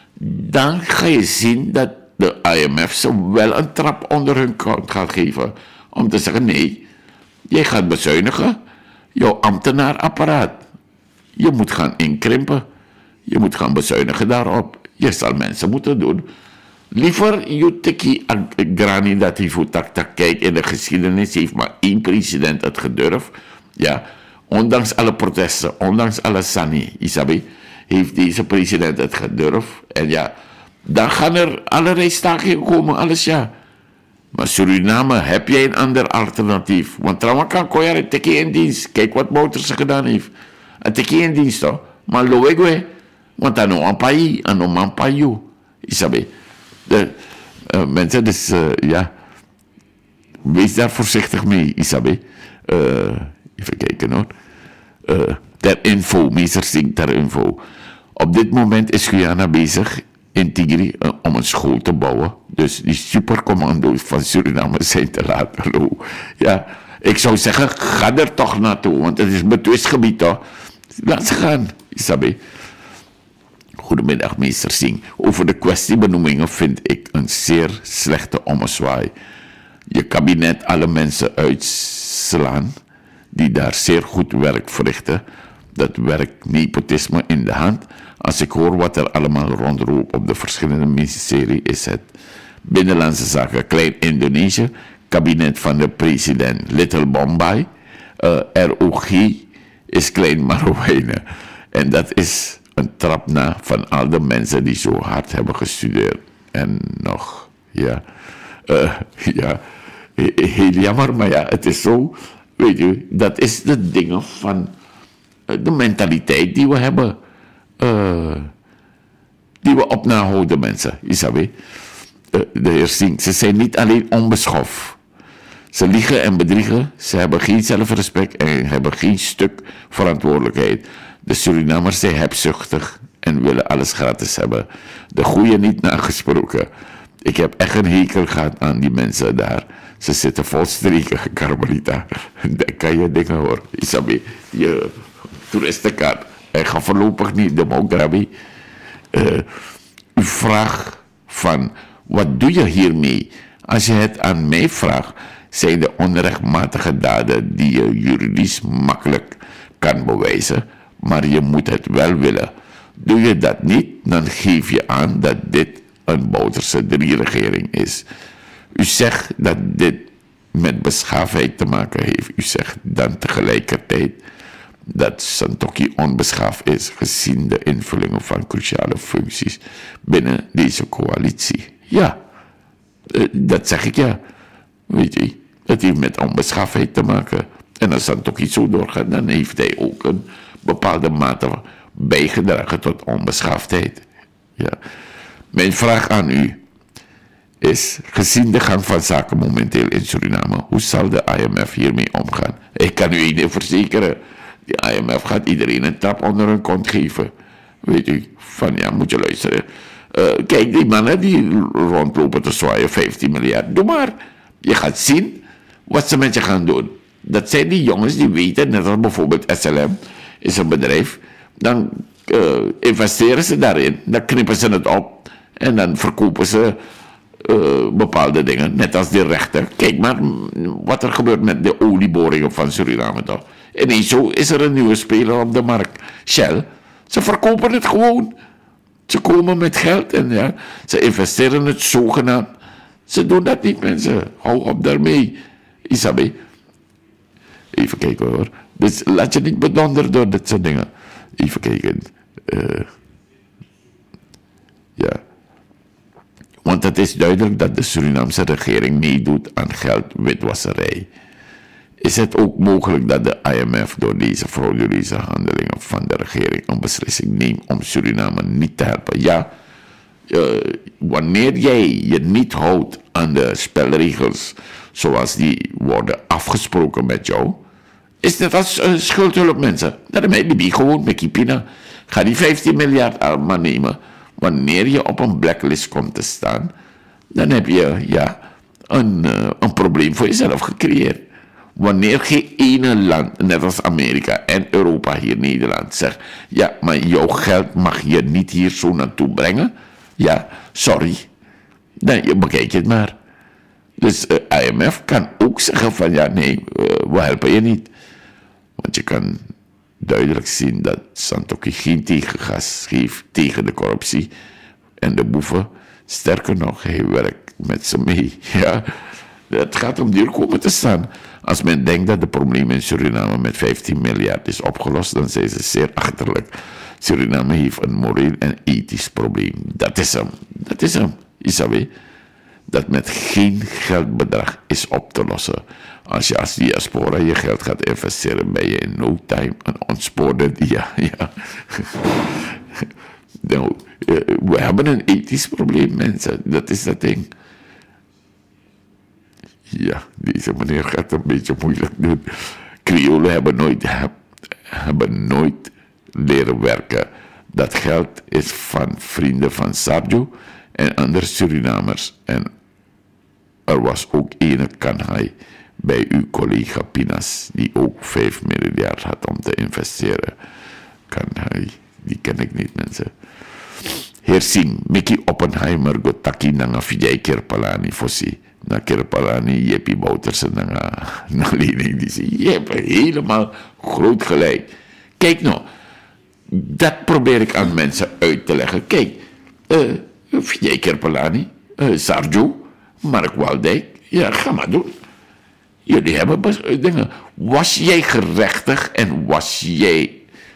dan ga je zien dat de IMF ze wel een trap onder hun kont gaat geven. Om te zeggen, nee, jij gaat bezuinigen, jouw ambtenaarapparaat. Je moet gaan inkrimpen. Je moet gaan bezuinigen daarop. Je zal mensen moeten doen. Liever Juteki Grani dat hij voor tak. Kijk, in de geschiedenis heeft maar 1 president het gedurfd. Ja, ondanks alle protesten, ondanks alle sani, Isabi, heeft deze president het gedurfd. En ja, dan gaan er allerlei stakingen komen, alles ja. Maar Suriname, heb jij een ander alternatief? Want trouwens kan Koyar een tikkie in dienst. Kijk wat Bouterse gedaan heeft. Een tikkie in dienst toch? Maar loegwe. Want dan nog een paai, en nog een paai. Isabi. De mensen, dus ja. Wees daar voorzichtig mee, Isabi. Even kijken hoor. Ter info, meester Singh ter info. Op dit moment is Guyana bezig in Tigri om een school te bouwen. Dus die supercommando's van Suriname zijn te laat. Ja, ik zou zeggen, ga er toch naartoe, want het is betwistgebied toch. Laat ze gaan, Isabi. Goedemiddag, meester Singh. Over de kwestiebenoemingen vind ik een zeer slechte ommezwaai. Je kabinet alle mensen uitslaan die daar zeer goed werk verrichten. Dat werkt nepotisme in de hand. Als ik hoor wat er allemaal rondloopt op de verschillende ministeries, is het Binnenlandse Zaken Klein Indonesië, kabinet van de president Little Bombay, ROG is Klein Marowijnen. En dat is een trap na van al de mensen die zo hard hebben gestudeerd. En nog, ja, ja, heel jammer, maar ja, het is zo, weet je, dat is de dingen van de mentaliteit die we hebben. Die we op nahouden, mensen. Isabi. De heer Singh, ze zijn niet alleen onbeschoft. Ze liegen en bedriegen. Ze hebben geen zelfrespect en hebben geen stuk verantwoordelijkheid. De Surinamers zijn hebzuchtig en willen alles gratis hebben. De goeie niet nagesproken. Ik heb echt een hekel gehad aan die mensen daar. Ze zitten vol streken, Carmelita. Dan kan je dingen horen. Isabi, je toeristenkaart. Hij gaat voorlopig niet de Mograbi. Uw vraag van, wat doe je hiermee? Als je het aan mij vraagt, zijn de onrechtmatige daden die je juridisch makkelijk kan bewijzen, maar je moet het wel willen. Doe je dat niet, dan geef je aan dat dit een Bouterse 3-regering is. U zegt dat dit met beschaafdheid te maken heeft. U zegt dan tegelijkertijd dat Santoki onbeschaafd is gezien de invullingen van cruciale functies binnen deze coalitie. Ja, dat zeg ik ja. Weet je, het heeft met onbeschaafdheid te maken. En als Santoki zo doorgaat, dan heeft hij ook een bepaalde mate bijgedragen tot onbeschaafdheid. Ja. Mijn vraag aan u is, gezien de gang van zaken momenteel in Suriname, hoe zal de IMF hiermee omgaan? Ik kan u één ding verzekeren. De IMF gaat iedereen een trap onder hun kont geven. Weet u, van ja, moet je luisteren. Kijk, die mannen die rondlopen te zwaaien, 15 miljard. Doe maar. Je gaat zien wat ze met je gaan doen. Dat zijn die jongens die weten, net als bijvoorbeeld SLM, is een bedrijf. Dan investeren ze daarin, dan knippen ze het op en dan verkopen ze bepaalde dingen, net als die rechter. Kijk maar wat er gebeurt met de olieboringen van Suriname toch. En zo is er een nieuwe speler op de markt. Shell. Ze verkopen het gewoon. Ze komen met geld en ja, ze investeren het zogenaamd. Ze doen dat niet, mensen. Hou op daarmee. Isabi. Even kijken hoor. Dus laat je niet bedonderen door dit soort dingen. Even kijken. Ja. Want het is duidelijk dat de Surinaamse regering meedoet aan geldwitwasserij. is het ook mogelijk dat de IMF door deze frauduleuze handelingen van de regering een beslissing neemt om Suriname niet te helpen. Ja, wanneer jij je niet houdt aan de spelregels zoals die worden afgesproken met jou, is net als schuldhulp mensen. Dat is gewoon met Kipina. Ga die 15 miljard allemaal nemen. Wanneer je op een blacklist komt te staan, dan heb je een probleem voor jezelf gecreëerd. Wanneer geen ene land, net als Amerika en Europa hier Nederland, zegt, ja, maar jouw geld mag je niet hier zo naartoe brengen. Ja, sorry. Dan bekijk je het maar. Dus IMF kan ook zeggen van, ja, nee, we helpen je niet. Want je kan duidelijk zien dat Santokki geen tegengas geeft tegen de corruptie en de boeven. Sterker nog, hij werkt met ze mee. Ja, het gaat om duur komen te staan. Als men denkt dat de probleem in Suriname met 15 miljard is opgelost, dan zijn ze zeer achterlijk. Suriname heeft een moreel en ethisch probleem. Dat is hem. Dat is hem. Isabe. Dat met geen geldbedrag is op te lossen. Als je als diaspora je geld gaat investeren, ben je in no time een ontspoorde dia. Ja. Nou, we hebben een ethisch probleem, mensen. Dat is dat ding. Ja, deze meneer gaat een beetje moeilijk doen. Creolen hebben nooit leren werken. Dat geld is van vrienden van Sarjo en andere Surinamers. En er was ook ene Kanhai bij uw collega Pinas, die ook 5 miljard had om te investeren. Kanhai, die ken ik niet, mensen. Heer Singh, Mickey Oppenheimer gotaki nanga Vijay Kirpalani fossi. Na Kirpalani, Jeppie Boutersen na lening die ze. Je hebt helemaal groot gelijk. Kijk nou, dat probeer ik aan mensen uit te leggen. Kijk, Vijay Kirpalani, Sarjo, Mark Waldijk, ja, ga maar doen. Jullie hebben dingen. Was jij gerechtig en was jij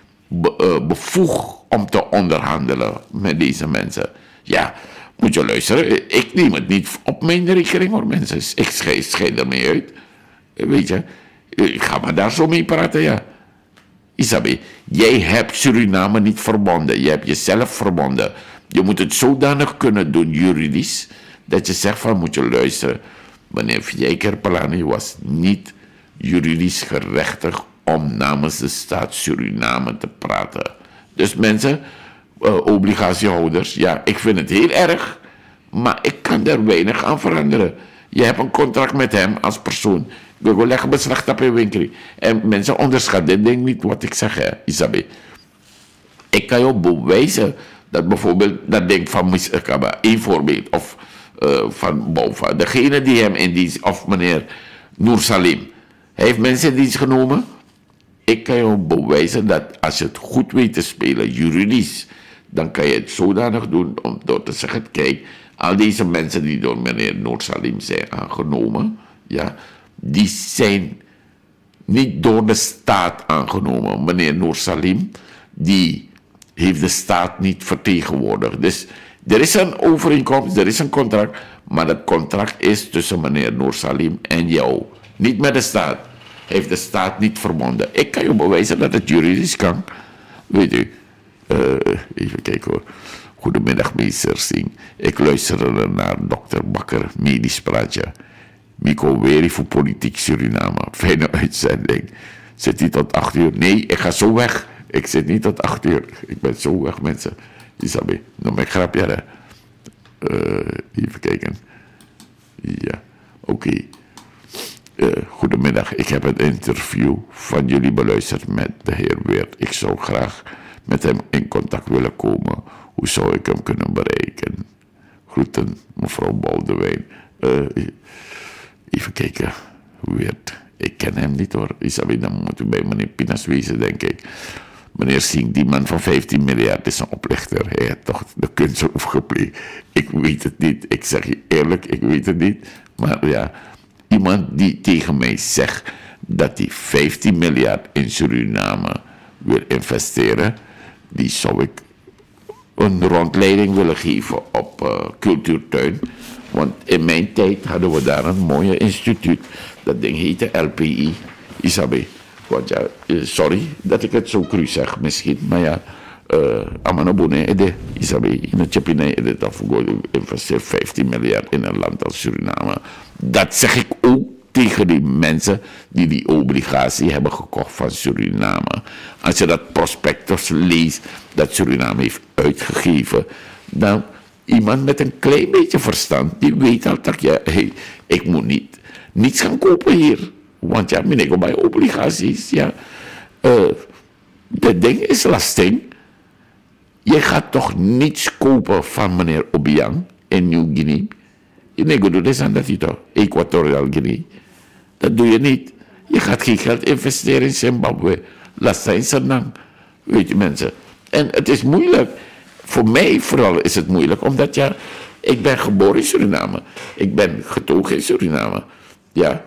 bevoegd om te onderhandelen met deze mensen? Ja, moet je luisteren. Ik neem het niet op mijn rekening hoor, mensen. Ik scheid ermee uit. Weet je, ik ga maar daar zo mee praten, ja. Isabe, jij hebt Suriname niet verbonden. Je hebt jezelf verbonden. Je moet het zodanig kunnen doen, juridisch, dat je zegt van, moet je luisteren. Meneer Vijay Kirpalani was niet juridisch gerechtig om namens de staat Suriname te praten. Dus mensen, obligatiehouders, ja, ik vind het heel erg, maar ik kan er weinig aan veranderen. Je hebt een contract met hem als persoon. Ik wil leggen beslag op je winkel. En mensen onderschatten dit ding niet wat ik zeg, hè, Isabe. Ik kan jou bewijzen dat bijvoorbeeld dat ding van Miskaba, één voorbeeld, of van Bouva, degene die hem in dienst, of meneer Noor Salim, hij heeft mensen in dienst genomen. Ik kan jou bewijzen dat als je het goed weet te spelen, juridisch, dan kan je het zodanig doen om door te zeggen, kijk, al deze mensen die door meneer Noor Salim zijn aangenomen, ja, die zijn niet door de staat aangenomen. Meneer Noor Salim, die heeft de staat niet vertegenwoordigd. Dus er is een overeenkomst, er is een contract, maar dat contract is tussen meneer Noor Salim en jou. Niet met de staat. Heeft de staat niet verbonden. Ik kan je bewijzen dat het juridisch kan. Weet u. Even kijken hoor. Goedemiddag, meester Singh. Ik luisterde naar dokter Bakker, medisch praatje. Miko Weri voor Politiek Suriname. Fijne uitzending. Zit hij tot 8 uur? Nee, ik ga zo weg. Ik zit niet tot 8 uur. Ik ben zo weg, mensen. Isabe, nog mijn grapje, hè. Even kijken. Ja, oké. Goedemiddag, ik heb het interview van jullie beluisterd met de heer Weert. Ik zou graag met hem in contact willen komen. Hoe zou ik hem kunnen bereiken? Groeten, mevrouw Boldewijn. Even kijken. Weert. Ik ken hem niet hoor. Isabe, dan moet u bij meneer Pinas wezen, denk ik. Meneer Singh, die man van 15 miljard is een oplichter. Hij heeft toch de kunstroof gepleegd. Ik weet het niet. Ik zeg je eerlijk, ik weet het niet. Maar ja, iemand die tegen mij zegt dat hij 15 miljard in Suriname wil investeren, die zou ik een rondleiding willen geven op Cultuurtuin. Want in mijn tijd hadden we daar een mooie instituut. Dat ding heette LPI. Isabe. Want ja, sorry dat ik het zo cru zeg misschien, maar ja, Amanabone ede, Isabe, in het Japine ede, dat investeert 15 miljard in een land als Suriname. Dat zeg ik ook tegen die mensen die die obligatie hebben gekocht van Suriname. Als je dat prospectus leest dat Suriname heeft uitgegeven, dan iemand met een klein beetje verstand, die weet al dat ja, hey, ik moet niets gaan kopen hier. Want ja, meneer, bij obligaties, ja, dat ding is lastig. Je gaat toch niets kopen van meneer Obiang in Nieuw-Guinea. Je doet dat aan dat toch, Equatorial Guinea. Dat doe je niet. Je gaat geen geld investeren in Zimbabwe. Laat zijn ze dan. Weet je mensen. En het is moeilijk. Voor mij vooral is het moeilijk. Omdat ja, ik ben geboren in Suriname. Ik ben getogen in Suriname. Ja.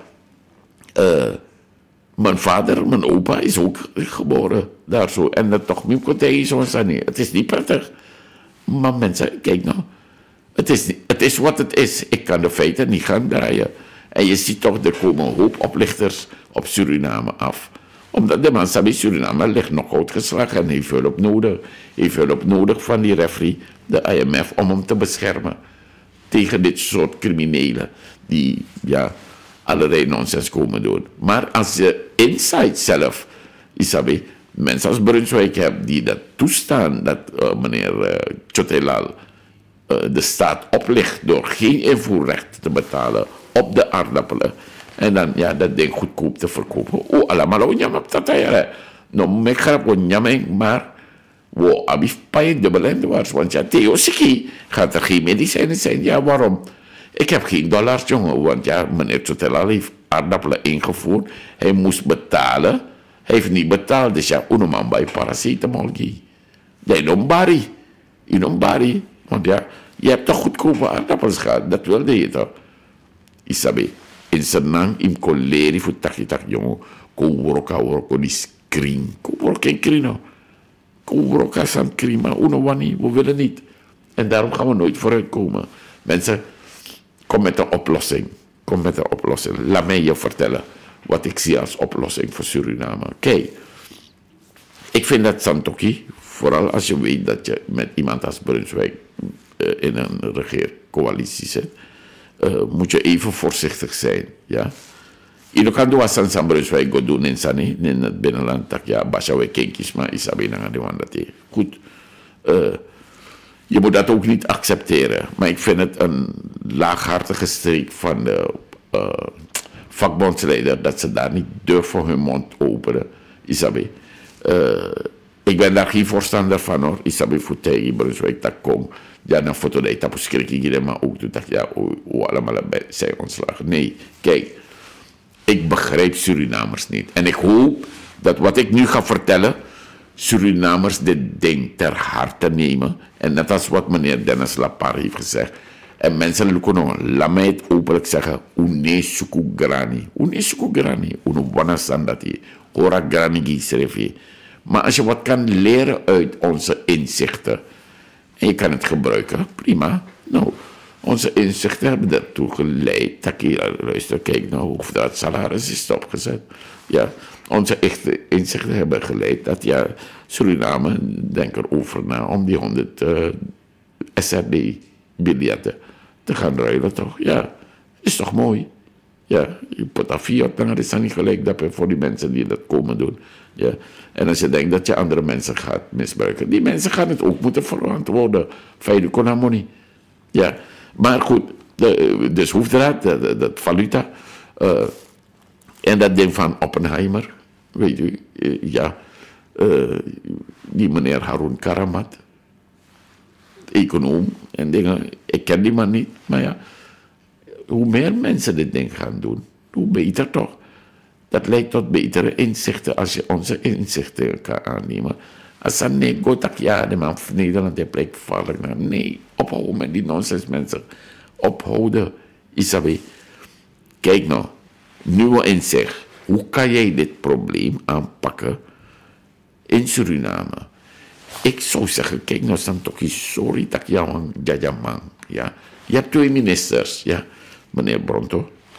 Mijn vader, mijn opa is ook geboren daar zo. En dat toch niet kon tegen zo'n nee. Het is niet prettig. Maar mensen, kijk nou. Het is wat het is. Ik kan de feiten niet gaan draaien. En je ziet toch, er komen een hoop oplichters op Suriname af. Omdat de man sabi Suriname ligt nog uitgeslagen en heeft hulp nodig. Heeft hulp nodig van die referee, de IMF, om hem te beschermen. Tegen dit soort criminelen die ja, allerlei nonsens komen doen. Maar als je inside zelf, Isabi, mensen als Brunswijk hebt die dat toestaan, dat meneer Chotelal de staat oplicht door geen invoerrecht te betalen op de aardappelen. En dan ja, dat ding goedkoop te verkopen. Oh, allemaal onyam op dat eigenlijk. Nou, ik ga op onyam, maar wo abif pijn dubbel was. Want ja, Theo Siki gaat er geen medicijnen zijn. Ja, waarom? Ik heb geen dollars, jongen. Want ja, meneer Chotelal heeft aardappelen ingevoerd. Hij moest betalen. Hij heeft niet betaald. Dus ja, unoman bij paracetamol. Nee, inombari. Want ja, je hebt toch goedkope aardappels gehad. Dat wilde je toch? Isabe, in Senang, in Koleri, voor takitak, jongen. Ko die screen. Ko geen krino. Ko san krima. Unowani, we willen niet. En daarom gaan we nooit vooruit komen. Mensen, kom met een oplossing. Laat mij je vertellen wat ik zie als oplossing voor Suriname. Kijk, ik vind dat Santoki, vooral als je weet dat je met iemand als Brunswijk in een regeercoalitie zit, moet je even voorzichtig zijn. Ja? Je kan doen wat San Brunswijk gaat doen in het binnenland. Dat ja, Bashawe Kenkis, maar Isabe na de dat. Goed. Je moet dat ook niet accepteren. Maar ik vind het een laaghartige streek van de vakbondsleider dat ze daar niet durven hun mond openen. Isabe. Ik ben daar geen voorstander van hoor. Isabe Futegi, Brunswijk, dat kom. Ja, dan foto dat je schrik ik maar ook toen dacht ja, allemaal zijn ontslagen. Nee, kijk, ik begrijp Surinamers niet. En ik hoop dat wat ik nu ga vertellen, Surinamers dit ding ter harte nemen. En net als wat meneer Dennis Lapar heeft gezegd. En mensen lukken, laat mij het openlijk zeggen, une suku grani, une wana sandati, ora grani gisrefi. Maar als je wat kan leren uit onze inzichten, en je kan het gebruiken, prima. Nou, onze inzichten hebben ertoe geleid. Dat je luister, kijk nou, hoeveel dat salaris is stopgezet. Ja, onze echte inzichten hebben geleid dat ja, Suriname denkt erover na om die 100 SRD-biljetten te gaan ruilen, toch? Ja, is toch mooi? Ja, je put dat fiat, dan is dat niet gelijk dat voor die mensen die dat komen doen. Ja. En als je denkt dat je andere mensen gaat misbruiken, die mensen gaan het ook moeten verantwoorden. Feidu konamoni. Ja, maar goed, dus hoefdraad, dat valuta. En dat ding van Oppenheimer, weet u, ja, die meneer Harun Karamat, econoom en dingen. Ik ken die man niet, maar ja, hoe meer mensen dit ding gaan doen, hoe beter toch. Dat leidt tot betere inzichten als je onze inzichten kan aannemen. Als dat nee, gotak ja, de man van Nederland heeft blijkt gevaarlijk. Nee, ophouden met die nonsens mensen. Ophouden, Isabe. Kijk nou, nieuwe inzicht. Hoe kan jij dit probleem aanpakken in Suriname? Ik zou zeggen, kijk nou, Santoki, sorry dat jou jajaman. Ja. Je hebt twee ministers, ja. Meneer Bronto,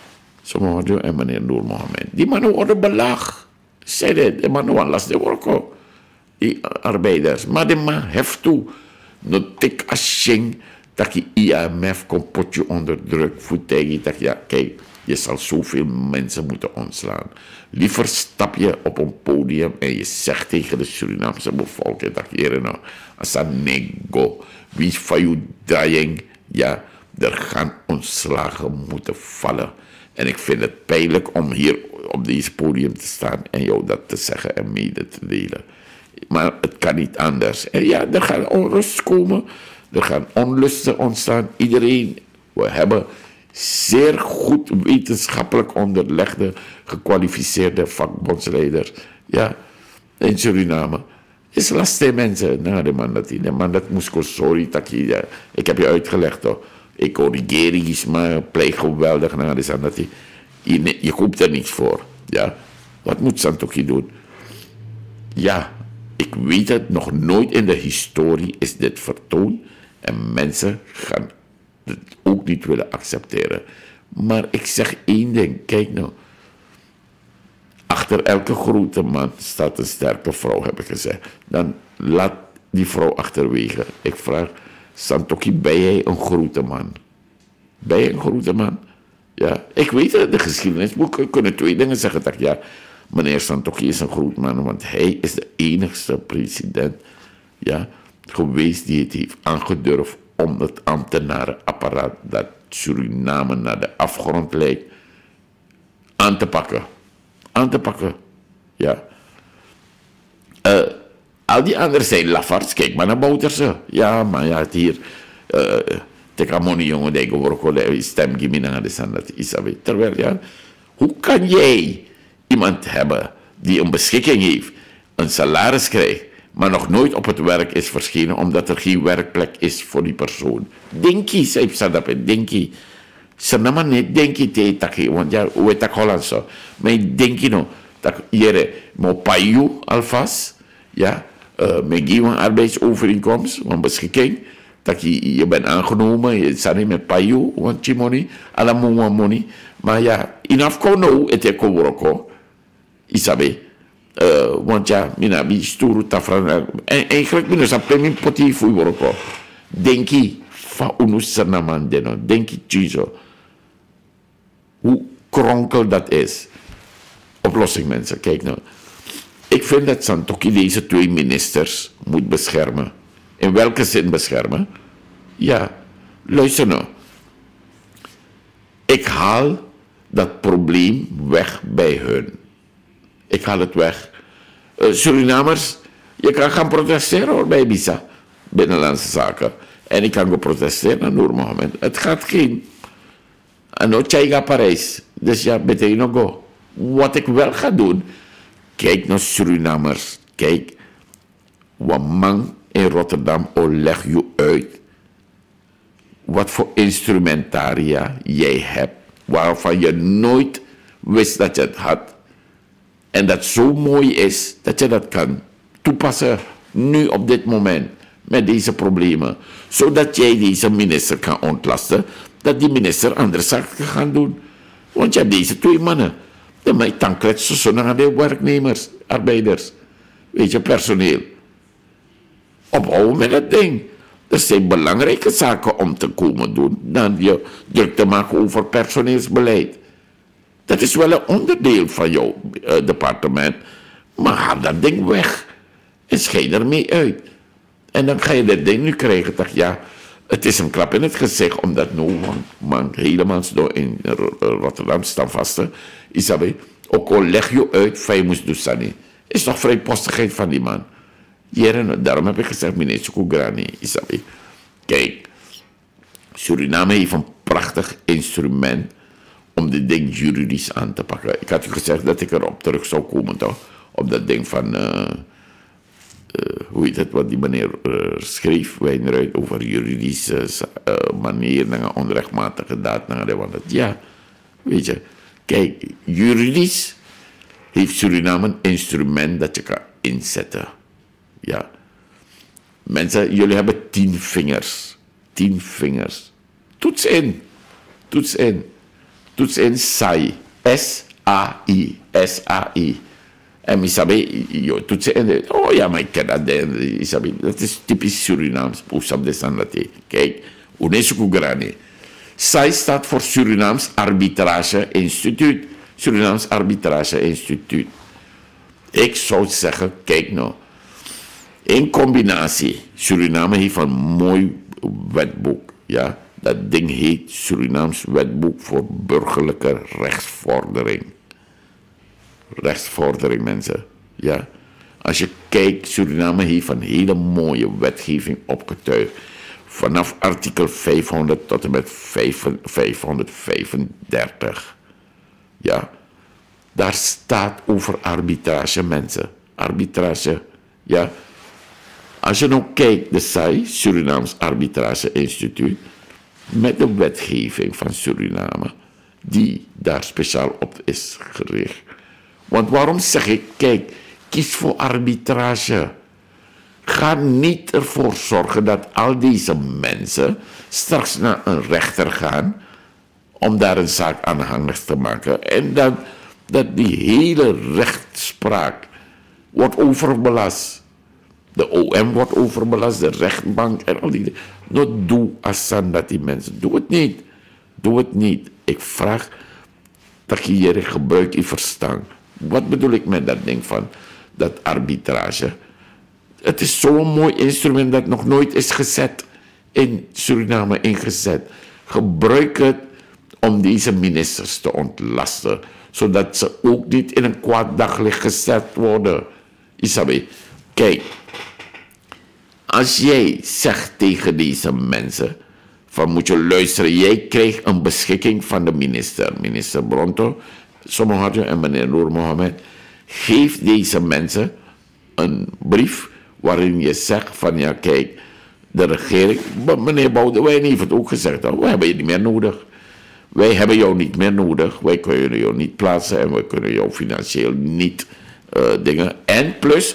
Sommogen en meneer Noor Mohammed. Die mannen worden belaagd. Zei dit, de mannen waren last de werken. Die arbeiders. Maar de man heeft toe. No tik asing dat je IMF kon potje onder druk voet tegen dat ja, kijk, je zal zoveel mensen moeten ontslaan. Liever stap je op een podium en je zegt tegen de Surinaamse bevolking dat je nou, als een nego, wie is van je draaiing, ja, er gaan ontslagen moeten vallen. En ik vind het pijnlijk om hier op deze podium te staan en jou dat te zeggen en mede te delen. Maar het kan niet anders. En ja, er gaan onrust komen. Er gaan onlusten ontstaan. Iedereen, we hebben zeer goed wetenschappelijk onderlegde, gekwalificeerde vakbondsleiders. Ja, in Suriname. Is lastig mensen. Nou, de man dat moest sorry, dat je, ik heb je uitgelegd toch. Ik corrigeer iets, maar pleeg geweldig naar de zand dat je koopt er niets voor. Ja, wat moet Santokhi doen? Ja. Ik weet het, nog nooit in de historie is dit vertoond. En mensen gaan het ook niet willen accepteren. Maar ik zeg één ding, kijk nou. Achter elke grote man staat een sterke vrouw, heb ik gezegd. Dan laat die vrouw achterwege. Ik vraag, Santokhi, ben jij een grote man? Ben je een grote man? Ja, ik weet het, de geschiedenisboeken kunnen twee dingen zeggen. Dat ja, meneer Santokhi is een groot man, want hij is de enigste president geweest die het heeft aangedurfd om het ambtenarenapparaat dat Suriname naar de afgrond leidt aan te pakken. Aan te pakken, ja. Al die anderen zijn lafards, kijk maar naar Bouterse. Ja, maar ja, het hier... Tekamoni jongen, die gewoon stem geven naar de zand, dat is dat. Terwijl, ja, hoe kan jij iemand hebben die een beschikking heeft, een salaris krijgt, maar nog nooit op het werk is verschenen omdat er geen werkplek is voor die persoon? Denkie, zei Sadapé, denkie. Ze namen niet denkie te takken, want ja, hoe heet dat Hollands zo? Maar denkie nou, dat jere, mo payu alvast, ja, met een arbeidsovereenkomst, een beschikking, dat je bent aangenomen, je staat niet met payu, want je money, alle money, maar ja, in afkono, het is koworoko. Isabe, want ja, mina bi sturu tafran en eigenlijk mina sa premium poti fu woroko. Denki fa unusanaman deno, denki chizo. Hoe kronkel dat is. Oplossing mensen, kijk nou. Ik vind dat Santokhi deze twee ministers moet beschermen. In welke zin beschermen? Ja, luister nou. Ik haal dat probleem weg bij hun. Ik haal het weg. Surinamers, je kan gaan protesteren hoor, bij BISA, Binnenlandse Zaken. En ik kan gaan protesteren naar Noor Mohammed. Het gaat geen. En nu ga ik Parijs. Dus ja, meteen nog go. Wat ik wel ga doen, kijk naar Surinamers. Kijk, wat man in Rotterdam, leg je uit wat voor instrumentaria jij hebt, waarvan je nooit wist dat je het had. En dat zo mooi is dat je dat kan toepassen nu op dit moment met deze problemen. Zodat jij deze minister kan ontlasten, dat die minister andere zaken kan gaan doen. Want je hebt deze twee mannen. De mij tankletsen zo naar de werknemers, arbeiders, weet je, personeel. Ophouden met dat ding. Er zijn belangrijke zaken om te komen doen dan je druk te maken over personeelsbeleid. Dat is wel een onderdeel van jouw departement. Maar haal dat ding weg. En schei ermee uit. En dan ga je dat ding nu krijgen. Dat ja, het is een klap in het gezicht. Omdat no man helemaal door in Rotterdam staan vasten. Isabe, ook al leg je uit, van je moest doen sani. Is toch vrijpostigheid van die man. Jeren, daarom heb ik gezegd, meneer Soukougrani, Isabe. Kijk, Suriname heeft een prachtig instrument om dit ding juridisch aan te pakken. Ik had u gezegd dat ik erop terug zou komen, toch? Op dat ding van, hoe heet het, wat die meneer schreef, Wijnruid, over juridische manier, naar onrechtmatige daad, naar de ja, weet je. Kijk, juridisch heeft Suriname een instrument dat je kan inzetten. Ja. Mensen, jullie hebben 10 vingers. 10 vingers. Toets in. Toets in. toets in SAI. S-A-I. S-A-I. En Isabi, je toetsen in. Oh ja, maar ik ken dat. Isabi, dat is typisch Surinaams. Oesab de Sandate. Kijk, UNESCO Grani. SAI staat voor Surinaams Arbitrage Instituut. Surinaams Arbitrage Instituut. Ik zou zeggen, kijk nou. In combinatie. Suriname heeft een mooi wetboek. Ja, dat ding heet Surinaams Wetboek voor Burgerlijke Rechtsvordering. Rechtsvordering, mensen. Ja. Als je kijkt, Suriname heeft een hele mooie wetgeving opgetuigd. Vanaf artikel 500 tot en met 535. Ja. Daar staat over arbitrage, mensen. Arbitrage, ja. Als je nou kijkt, de SAI, Surinaams Arbitrage Instituut, met de wetgeving van Suriname, die daar speciaal op is gericht. Want waarom zeg ik, kijk, kies voor arbitrage. Ga niet ervoor zorgen dat al deze mensen straks naar een rechter gaan om daar een zaak aanhangig te maken. En dat die hele rechtspraak wordt overbelast. De OM wordt overbelast, de rechtbank en al die dingen. Nou, doe asan dat die mensen. Doe het niet. Doe het niet. Ik vraag dat je hier gebruikt je verstand. Wat bedoel ik met dat ding van dat arbitrage? Het is zo'n mooi instrument dat nog nooit is gezet in Suriname ingezet. Gebruik het om deze ministers te ontlasten, zodat ze ook niet in een kwaad daglicht gezet worden. Isabi, kijk, als jij zegt tegen deze mensen van moet je luisteren, jij krijgt een beschikking van de minister Bronto, Somoharjo en meneer Noor Mohammed, geef deze mensen een brief waarin je zegt van ja kijk, de regering, meneer Boudewijn heeft het ook gezegd, we hebben je niet meer nodig. Wij hebben jou niet meer nodig, wij kunnen jou niet plaatsen en wij kunnen jou financieel niet dingen. En plus,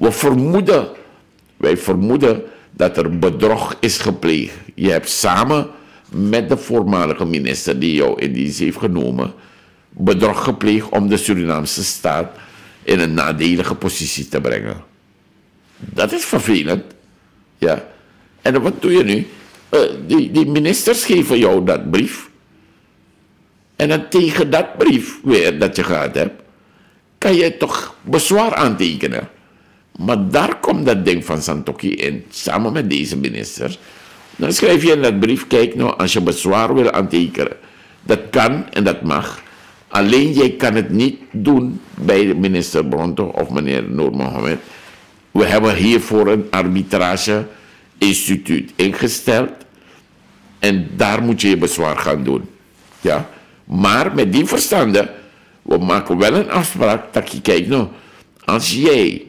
wij vermoeden dat er bedrog is gepleegd. Je hebt samen met de voormalige minister die jou in dienst heeft genomen, bedrog gepleegd om de Surinaamse staat in een nadelige positie te brengen. Dat is vervelend. Ja. En wat doe je nu? Die ministers geven jou dat brief. En dan tegen dat brief weer dat je gehad hebt, kan je toch bezwaar aantekenen. Maar daar komt dat ding van Santokhi in, samen met deze ministers. Dan schrijf je in dat brief, kijk nou, als je bezwaar wil aantekenen, dat kan en dat mag. Alleen jij kan het niet doen bij minister Bronto of meneer Noor Mohammed. We hebben hiervoor een arbitrage-instituut ingesteld. En daar moet je je bezwaar gaan doen. Ja. Maar met die verstande, we maken wel een afspraak dat je kijkt, nou, als jij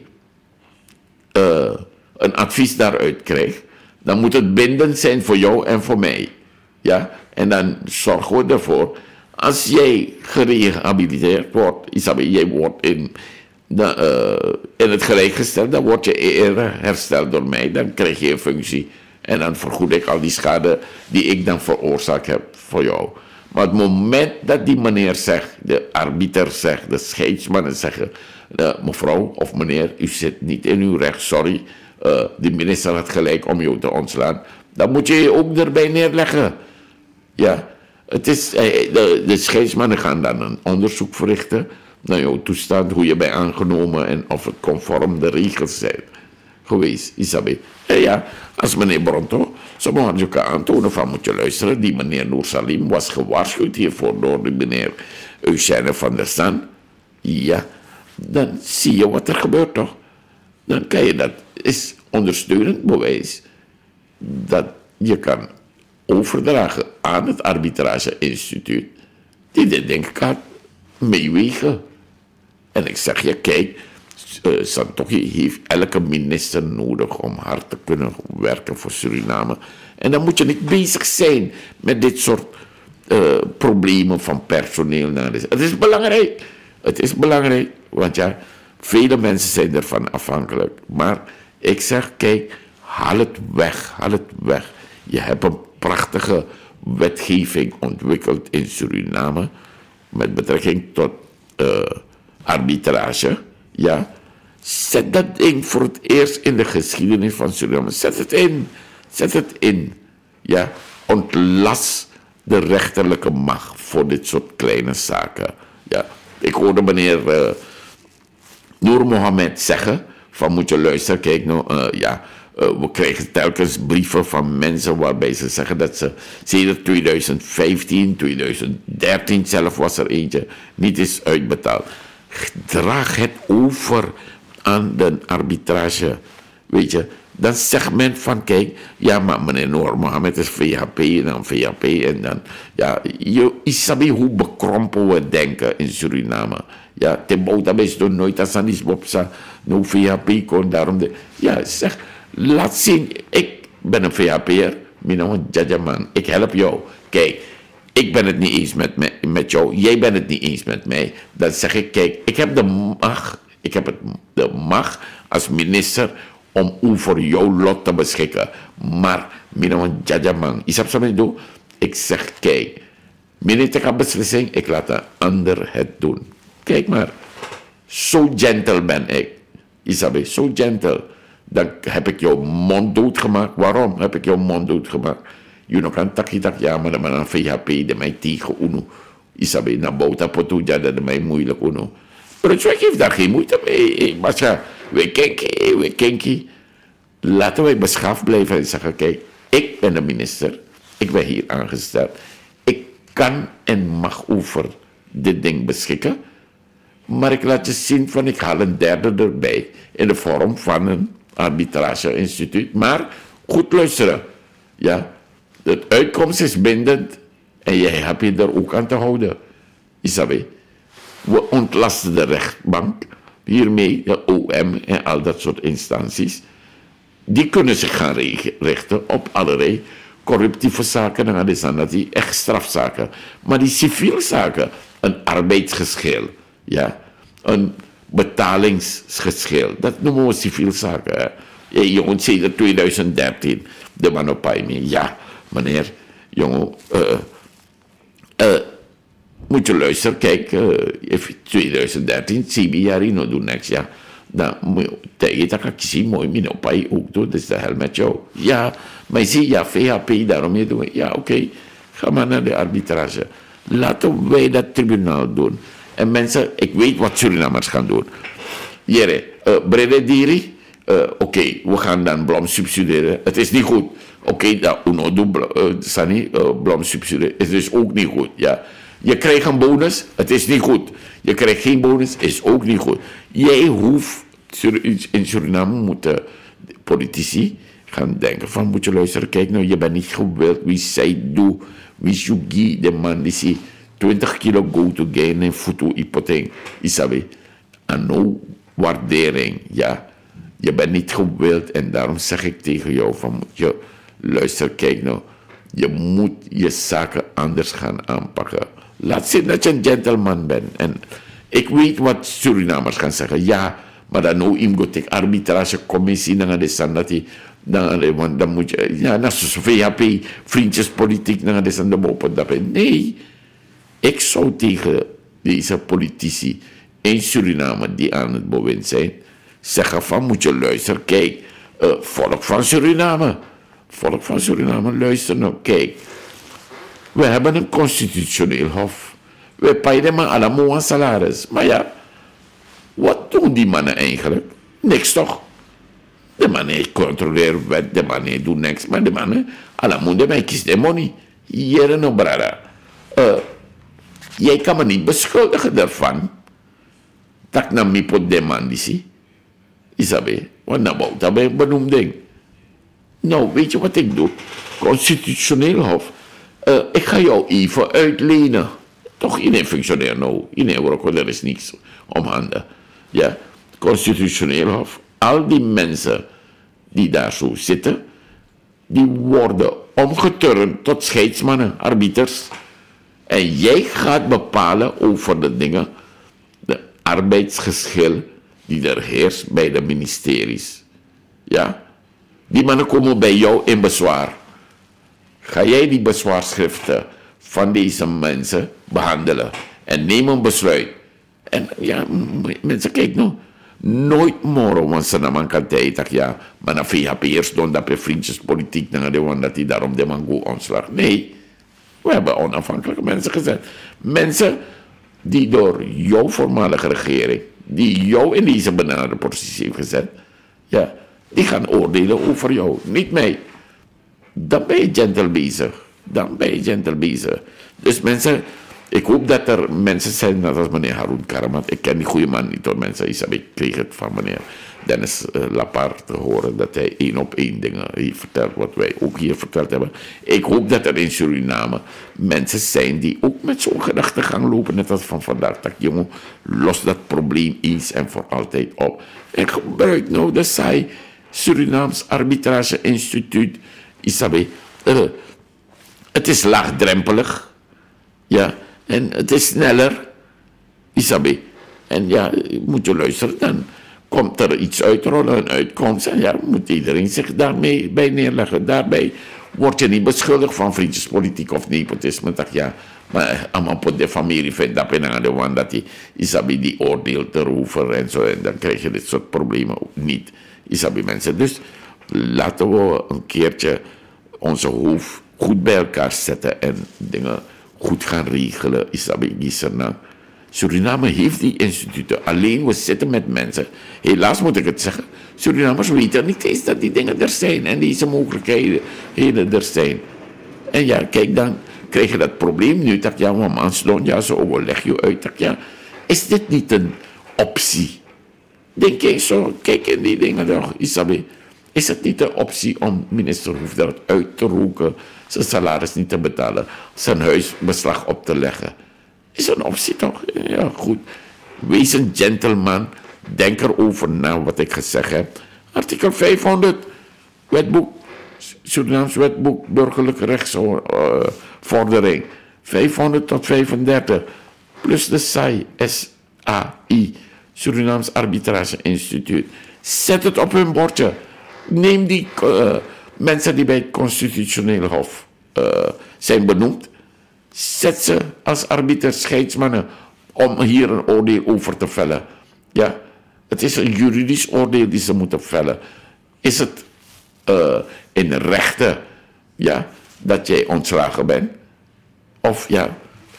een advies daaruit krijgt, dan moet het bindend zijn voor jou en voor mij. Ja? En dan zorgen we ervoor, als jij gerehabiliteerd wordt, Isabi, jij wordt in het gelijk gesteld, dan word je eerder hersteld door mij, dan krijg je een functie. En dan vergoed ik al die schade die ik dan veroorzaakt heb voor jou. Maar het moment dat die meneer zegt, de arbiter zegt, de scheidsmannen zeggen, mevrouw of meneer, u zit niet in uw recht, sorry, de minister had gelijk om jou te ontslaan, dan moet je je ook erbij neerleggen. Ja, het is, de scheidsmannen gaan dan een onderzoek verrichten naar jouw toestand, hoe je bent aangenomen en of het conform de regels zijn geweest, Isabi. En ja, als meneer Bronto, zo moet je kan aantonen van moet je luisteren, die meneer Noor Salim was gewaarschuwd hiervoor door de meneer Eugène van der Stan. Ja, dan zie je wat er gebeurt toch. Dan kan je dat, is ondersteunend bewijs dat je kan overdragen aan het arbitrage-instituut, die dit denk ik gaat meewegen. En ik zeg je, kijk, Santokhi heeft elke minister nodig om hard te kunnen werken voor Suriname. En dan moet je niet bezig zijn met dit soort problemen van personeel. Het is belangrijk. Het is belangrijk, want ja, vele mensen zijn ervan afhankelijk. Maar ik zeg, kijk, haal het weg, haal het weg. Je hebt een prachtige wetgeving ontwikkeld in Suriname met betrekking tot arbitrage. Ja, zet dat ding voor het eerst in de geschiedenis van Suriname. Zet het in. Zet het in. Ja, ontlast de rechterlijke macht voor dit soort kleine zaken. Ja, ik hoorde meneer Noor Mohammed zeggen van moet je luisteren, kijk nou, we krijgen telkens brieven van mensen waarbij ze zeggen dat ze sinds 2015, 2013 zelf was er eentje, niet is uitbetaald. Draag het over aan de arbitrage, weet je. Dan zegt men van, kijk, ja, maar meneer Noor Mohammed is VHP en dan VHP en dan, ja, je sabi hoe bekrompen we denken in Suriname. Ja, Tembouta is toch nooit als aan die bopsa, no VHP kon, daarom ja, zeg, laat zien, ik ben een VHP'er, mijn jajaman, ik help jou. Kijk, ik ben het niet eens met jou, jij bent het niet eens met mij. Dan zeg ik, kijk, ik heb de macht als minister om over jouw lot te beschikken. Maar, mijn jajaman, is dat zo mee doen? Ik zeg, kijk, minister kan beslissing, ik laat een ander het doen. Kijk maar, zo gentle ben ik. Isabe, zo gentle. Dan heb ik jouw mond doodgemaakt. Waarom heb ik jouw mond doodgemaakt? Je kan tak, ja, maar dan een VHP, de mij tegen UNO. Isabe, na bouta potuja, dat mij moeilijk UNO. Maar ik heeft daar geen moeite mee. Maar ja, we kenkie. Laten wij beschaafd blijven en zeggen, kijk, ik ben de minister. Ik ben hier aangesteld. Ik kan en mag over dit ding beschikken. Maar ik laat je zien van, ik haal een derde erbij. In de vorm van een arbitrage-instituut. Maar goed luisteren. Ja, de uitkomst is bindend. En jij hebt je er ook aan te houden. Isabe, we ontlasten de rechtbank. Hiermee de OM en al dat soort instanties. Die kunnen zich gaan richten op allerlei corruptieve zaken. En dat is dan dat die echt strafzaken. Maar die civiele zaken, een arbeidsgeschil. Ja, een betalingsgeschil. Dat noemen we civiel zaken. Hè. Ja, jongen, sinds 2013, de man op mij. Ja, meneer, jongen, moet je luisteren, kijk, 2013, 7 jaar in doen niks, ja. Dan moet je tegen dat ik zie, mooi, mijn op mij ook doen, dus de hel met jou. Ja, maar je ziet, ja, VHP, daarom je doen. Ja, oké, ga maar naar de arbitrage. Laten wij dat tribunaal doen. En mensen, ik weet wat Surinamers gaan doen. Jere, Brede Diri, oké, we gaan dan Blom subsidiëren. Het is niet goed. Oké, dat UNO doet Blom subsidiëren. Het is ook niet goed, ja. Je krijgt een bonus, het is niet goed. Je krijgt geen bonus, is ook niet goed. Jij hoeft, in Suriname moeten politici gaan denken van, moet je luisteren, kijk nou, je bent niet gewild, wie zij doet, wie Shugi, de man die zie 20 kilo go to gain en foto hypotheek, isabe, en no waardering, ja. Je bent niet gewild en daarom zeg ik tegen jou van, moet je luisteren, kijk nou, je moet je zaken anders gaan aanpakken. Laat zien dat je een gentleman bent. En ik weet wat Surinamers gaan zeggen. Ja, maar dan nou iemand tegen arbitragecommissie, dan is dat die, dan moet je, ja, dat is VHP, vriendjespolitiek, dan is de boven dat. Nee, ik zou tegen deze politici in Suriname die aan het bewind zijn, zeggen van, moet je luisteren, kijk, volk van Suriname, luister nou, kijk. We hebben een constitutioneel hof. We paiden maar allemaal een salaris. Maar ja, wat doen die mannen eigenlijk? Niks toch? De mannen controleren wet, de mannen doen niks. Maar de mannen, allemaal de mij kies de money. Hier no brada. Jij kan me niet beschuldigen daarvan. Dat ik naar mij pot demandie. Isabe, wat nou dat ben ik benoemd ding. Nou, weet je wat ik doe? Constitutioneel hof. Ik ga jou even uitlenen. Toch, iedereen functioneert nou. Iedereen wordt, er is niks om handen. Ja, constitutioneel hof. Al die mensen die daar zo zitten, die worden omgeturnd tot scheidsmannen, arbiters. En jij gaat bepalen over de dingen, de arbeidsgeschil die er heerst bij de ministeries. Ja, die mannen komen bij jou in bezwaar. ga jij die bezwaarschriften van deze mensen behandelen en neem een besluit. En ja, mensen, kijk nou, nooit morgen, want ze namen kan tijd, ja, maar dan vind je eerst doen dat je vriendjespolitiek, dat hij daarom de man goed ontslag. Nee, we hebben onafhankelijke mensen gezet. Mensen die door jouw voormalige regering, die jou in deze benarde positie heeft gezet, ja, die gaan oordelen over jou, niet mij. Dan ben je gentle bezig. Dan ben je gentle bezig. Dus mensen, ik hoop dat er mensen zijn, net als meneer Haroun Karamat. Ik ken die goede man niet hoor, mensen. Ik kreeg het van meneer Dennis Lapart te horen dat hij 1 op 1 dingen heeft verteld, wat wij ook hier verteld hebben. Ik hoop dat er in Suriname mensen zijn die ook met zo'n gedachtegang lopen, net als van vandaag. Dat jongen, los dat probleem eens en voor altijd op. En gebruik nou de SAI, Surinaams Arbitrage Instituut. Isabe, het is laagdrempelig, ja, en het is sneller, Isabe. En ja, moet je luisteren, dan komt er iets uitrollen, een uitkomst, en ja, moet iedereen zich daarmee bij neerleggen. Daarbij word je niet beschuldigd van vriendjespolitiek of nepotisme. Dat ja, maar allemaal op de familie vindt dat in de want dat die Isabe die oordeelt erover en zo, en dan krijg je dit soort problemen ook niet, Isabe mensen. Dus laten we een keertje onze hoofd goed bij elkaar zetten en dingen goed gaan regelen. Isabe Gisserna. Suriname heeft die instituten. Alleen we zitten met mensen. Helaas moet ik het zeggen. Surinamers weten niet eens dat die dingen er zijn. En deze mogelijkheden er zijn. En ja, kijk dan. Krijg je dat probleem nu. Dat ja, man, ja, zo leg je uit. Dat ja, is dit niet een optie? Denk je zo, kijk in die dingen toch, Isabe. Is het niet een optie om minister Hoefdrat uit te roken, zijn salaris niet te betalen, zijn huisbeslag op te leggen? Is een optie toch? Ja, goed. Wees een gentleman. Denk erover na wat ik gezegd heb. Artikel 500, wetboek, Surinaams wetboek, burgerlijke rechtsvordering. 500 tot 35. Plus de SAI, SAI, Surinaams Arbitrage Instituut. Zet het op hun bordje. Neem die mensen die bij het Constitutioneel Hof zijn benoemd. Zet ze als arbiter scheidsmannen om hier een oordeel over te vellen. Ja, het is een juridisch oordeel die ze moeten vellen. Is het in rechten, ja, dat jij ontslagen bent? Of ja,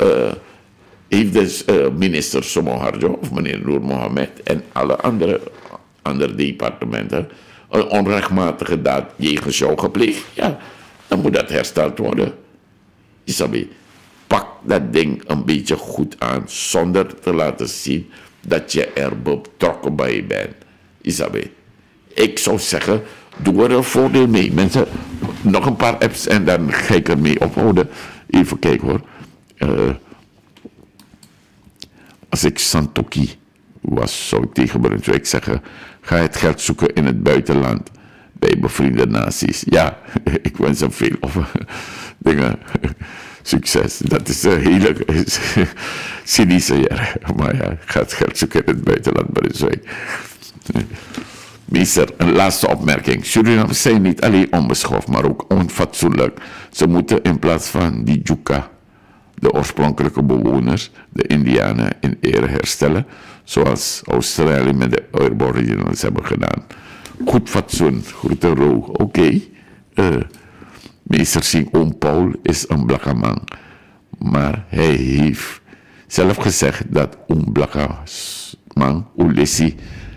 heeft de minister Somoharjo of meneer Noor Mohamed en alle andere departementen een onrechtmatige daad jegens jou gepleegd? Ja, dan moet dat hersteld worden. Isabe, pak dat ding een beetje goed aan, zonder te laten zien dat je er betrokken bij bent. Isabe, ik zou zeggen, doe er een voordeel mee. Mensen, nog een paar apps en dan ga ik ermee ophouden. Even kijken hoor. Als ik Santoki was, zou ik tegen Bruns zeggen, ga het geld zoeken in het buitenland bij bevriende naties. Ja, ik wens hem veel dingen. Succes. Dat is een hele cynische jaar. Maar ja, ga het geld zoeken in het buitenland, Brunswijk. Meester, een laatste opmerking. Surinamers zijn niet alleen onbeschoft, maar ook onfatsoenlijk. Ze moeten in plaats van die Juka, de oorspronkelijke bewoners, de Indianen, in ere herstellen, zoals Australië met de Aboriginals hebben gedaan. Goed fatsoen, goed rouw. Oké. Meester Singh Oom Paul is een blakke man, maar hij heeft zelf gezegd dat Oom blakke man, Ulessi,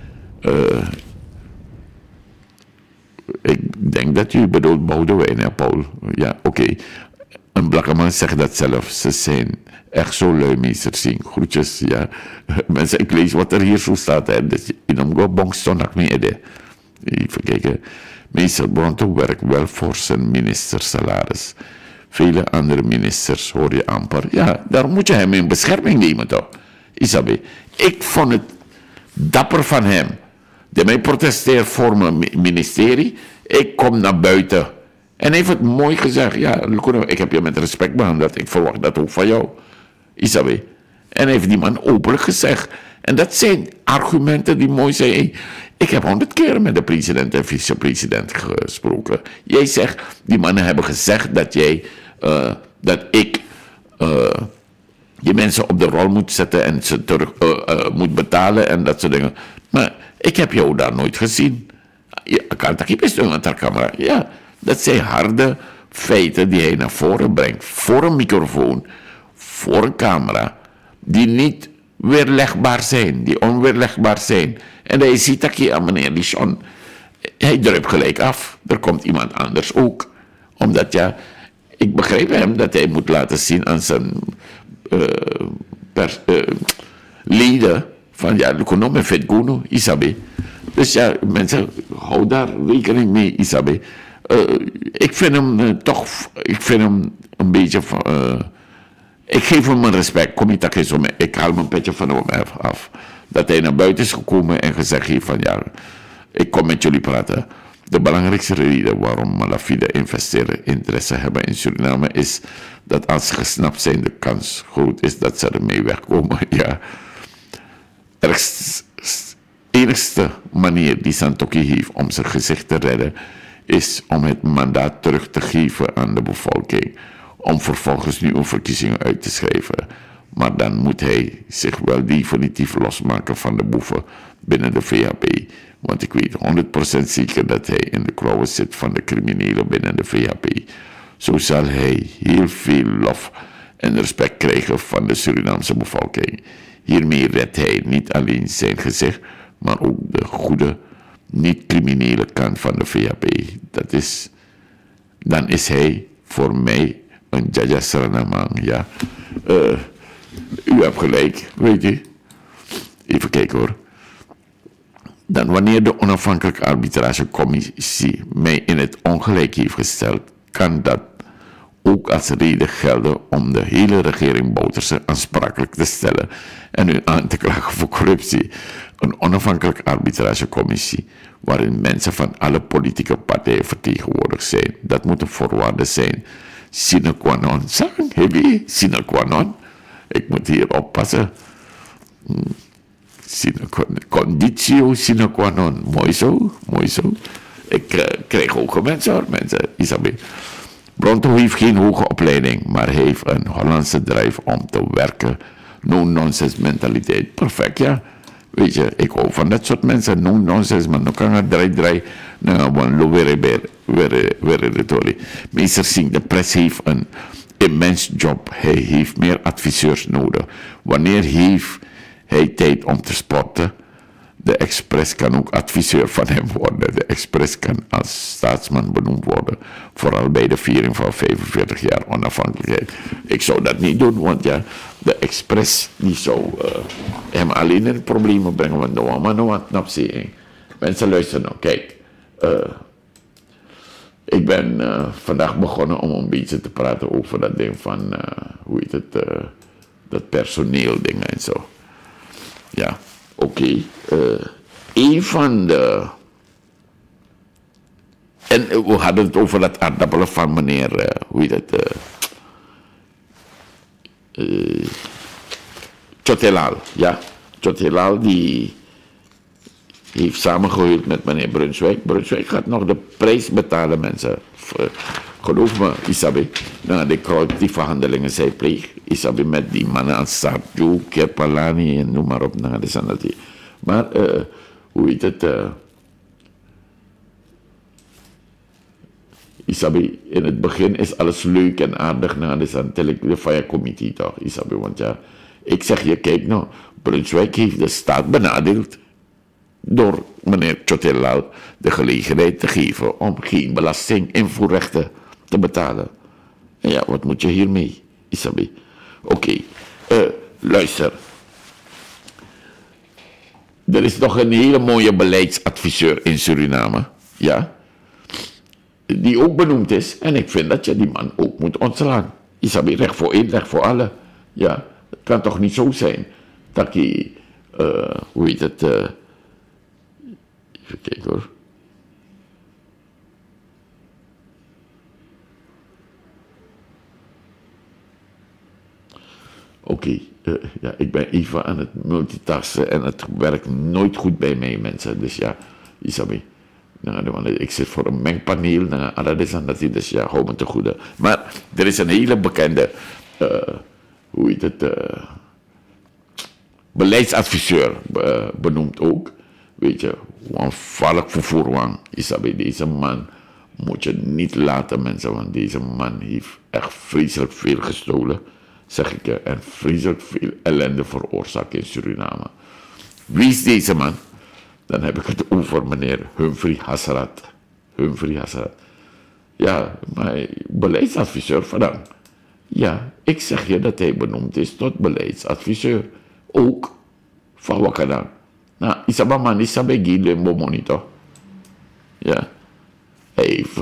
ik denk dat u bedoelt Boudewijn, hè, Paul? Ja, oké. Een blakke man zegt dat zelf. Ze zijn echt zo lui, meester Singh. Groetjes, ja. Mensen, ik lees wat er hier zo staat, hè. Dus in een go bongstonak mee, hè. Even kijken. Meester Bronto werkt wel voor zijn ministersalaris. Vele andere ministers hoor je amper. Ja, daar moet je hem in bescherming nemen, toch? Isabe, ik vond het dapper van hem. Die mij protesteert voor mijn ministerie. Ik kom naar buiten. En hij heeft het mooi gezegd. Ja, ik heb je met respect behandeld. Ik verwacht dat ook van jou. Isabe. En heeft die man openlijk gezegd. En dat zijn argumenten die mooi zijn. Ik heb 100 keer met de president en vicepresident gesproken. Jij zegt, die mannen hebben gezegd dat jij, dat ik je mensen op de rol moet zetten en ze terug moet betalen en dat soort dingen. Maar ik heb jou daar nooit gezien. Ja, dat zijn harde feiten die hij naar voren brengt. Voor een microfoon, voor een camera, die niet weerlegbaar zijn, die onweerlegbaar zijn. En hij ziet dat je aan meneer Lichon, hij druipt gelijk af. Er komt iemand anders ook. Omdat ja, ik begrijp hem dat hij moet laten zien aan zijn leden van ja, Lukonom en Vetgono, Isabe. Dus ja, mensen, hou daar rekening mee, Isabe. Ik vind hem ik vind hem een beetje van, ik geef hem een respect. Kom niet dat zo, ik haal mijn petje van hem af. Dat hij naar buiten is gekomen en gezegd heeft van ja, ik kom met jullie praten. De belangrijkste reden waarom Malafide investeren interesse hebben in Suriname is dat als ze gesnapt zijn de kans groot is dat ze ermee wegkomen. Ja. Enigste manier die Santokki heeft om zijn gezicht te redden is om het mandaat terug te geven aan de bevolking. Om vervolgens nieuwe verkiezingen uit te schrijven. Maar dan moet hij zich wel definitief losmaken van de boeven binnen de VHP. Want ik weet 100% zeker dat hij in de klauwen zit van de criminelen binnen de VHP. Zo zal hij heel veel lof en respect krijgen van de Surinaamse bevolking. Hiermee redt hij niet alleen zijn gezicht, maar ook de goede, niet-criminele kant van de VHP. Dan is hij voor mij een Jaja Sranamang, ja. U hebt gelijk, weet je. Even kijken hoor. Dan wanneer de onafhankelijke arbitragecommissie mij in het ongelijk heeft gesteld, kan dat ook als reden gelden om de hele regering Bouterse aansprakelijk te stellen en u aan te klagen voor corruptie. Een onafhankelijke arbitragecommissie waarin mensen van alle politieke partijen vertegenwoordigd zijn. Dat moet een voorwaarde zijn. Sine qua non. Sine qua non. Ik moet hier oppassen. Conditio sine qua non. Mooi zo, mooi zo. Ik krijg hoge mensen hoor, mensen. Isabel. Bronto heeft geen hoge opleiding, maar heeft een Hollandse drive om te werken. No-nonsense mentaliteit. Perfect, ja. Weet je, ik hou van dat soort mensen. No-nonsense, maar dan kan het draai. Nou, weer retori. Meester Singh, de pres heeft een immens job. Hij heeft meer adviseurs nodig. Wanneer heeft hij tijd om te sporten? De Express kan ook adviseur van hem worden. De Express kan als staatsman benoemd worden. Vooral bij de viering van 45 jaar onafhankelijkheid. Ik zou dat niet doen, want ja, de Express die zou hem alleen in problemen brengen. Want no, maar no, snap je. Mensen luisteren nou, kijk. Ik ben vandaag begonnen om een beetje te praten over dat ding van, hoe heet het, dat personeeldingen en zo. Ja. Oké, een van de... En we hadden het over dat aardappelen van meneer, hoe heet het... Chotelal, ja. Chotelal die heeft samengehuurd met meneer Brunswijk. Brunswijk gaat nog de prijs betalen, mensen. Geloof me, Isabe, nou, de collectieve handelingen zij pleegt. Isabe met die mannen aan Sarju, Kerpalani en noem maar op. Nou, de sanati. Maar, hoe heet het? Isabe, in het begin is alles leuk en aardig. Nou, dat is aan de Fire-committee toch, Isabe. Want ja, ik zeg je, kijk nou, Brunswijk heeft de staat benadeeld door meneer Chotelal de gelegenheid te geven om geen belasting invoerrechten te betalen. En ja, wat moet je hiermee, Isabe? Oké, luister. Er is nog een hele mooie beleidsadviseur in Suriname, ja, die ook benoemd is. En ik vind dat je die man ook moet ontslaan. Isabe, recht voor één, recht voor alle. Ja, het kan toch niet zo zijn dat je, hoe heet het, even kijken hoor. Oké, ja, ik ben even aan het multitasken en het werkt nooit goed bij mij, mensen. Dus ja, Isabi. Ik zit voor een mengpaneel, dus ja, hou me te goede. Maar er is een hele bekende, hoe heet het, beleidsadviseur benoemd ook. Weet je, een valk vervoerwang, Isabi, deze man moet je niet laten, mensen, want deze man heeft echt vreselijk veel gestolen, zeg ik je, en vreselijk veel ellende veroorzaakt in Suriname. Wie is deze man? Dan heb ik het over meneer Humphrey Hassarat. Humphrey Hassarat. Ja, maar beleidsadviseur vandaag. Ja, ik zeg je dat hij benoemd is tot beleidsadviseur. Ook van Wakadang. Nou, Isaba man is bij Limbo Monitor. Ja. Hij heeft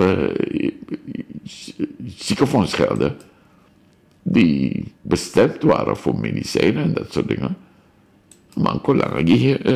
ziekenfondsgelden die bestemd waren voor medicijnen en dat soort dingen. Man kon langer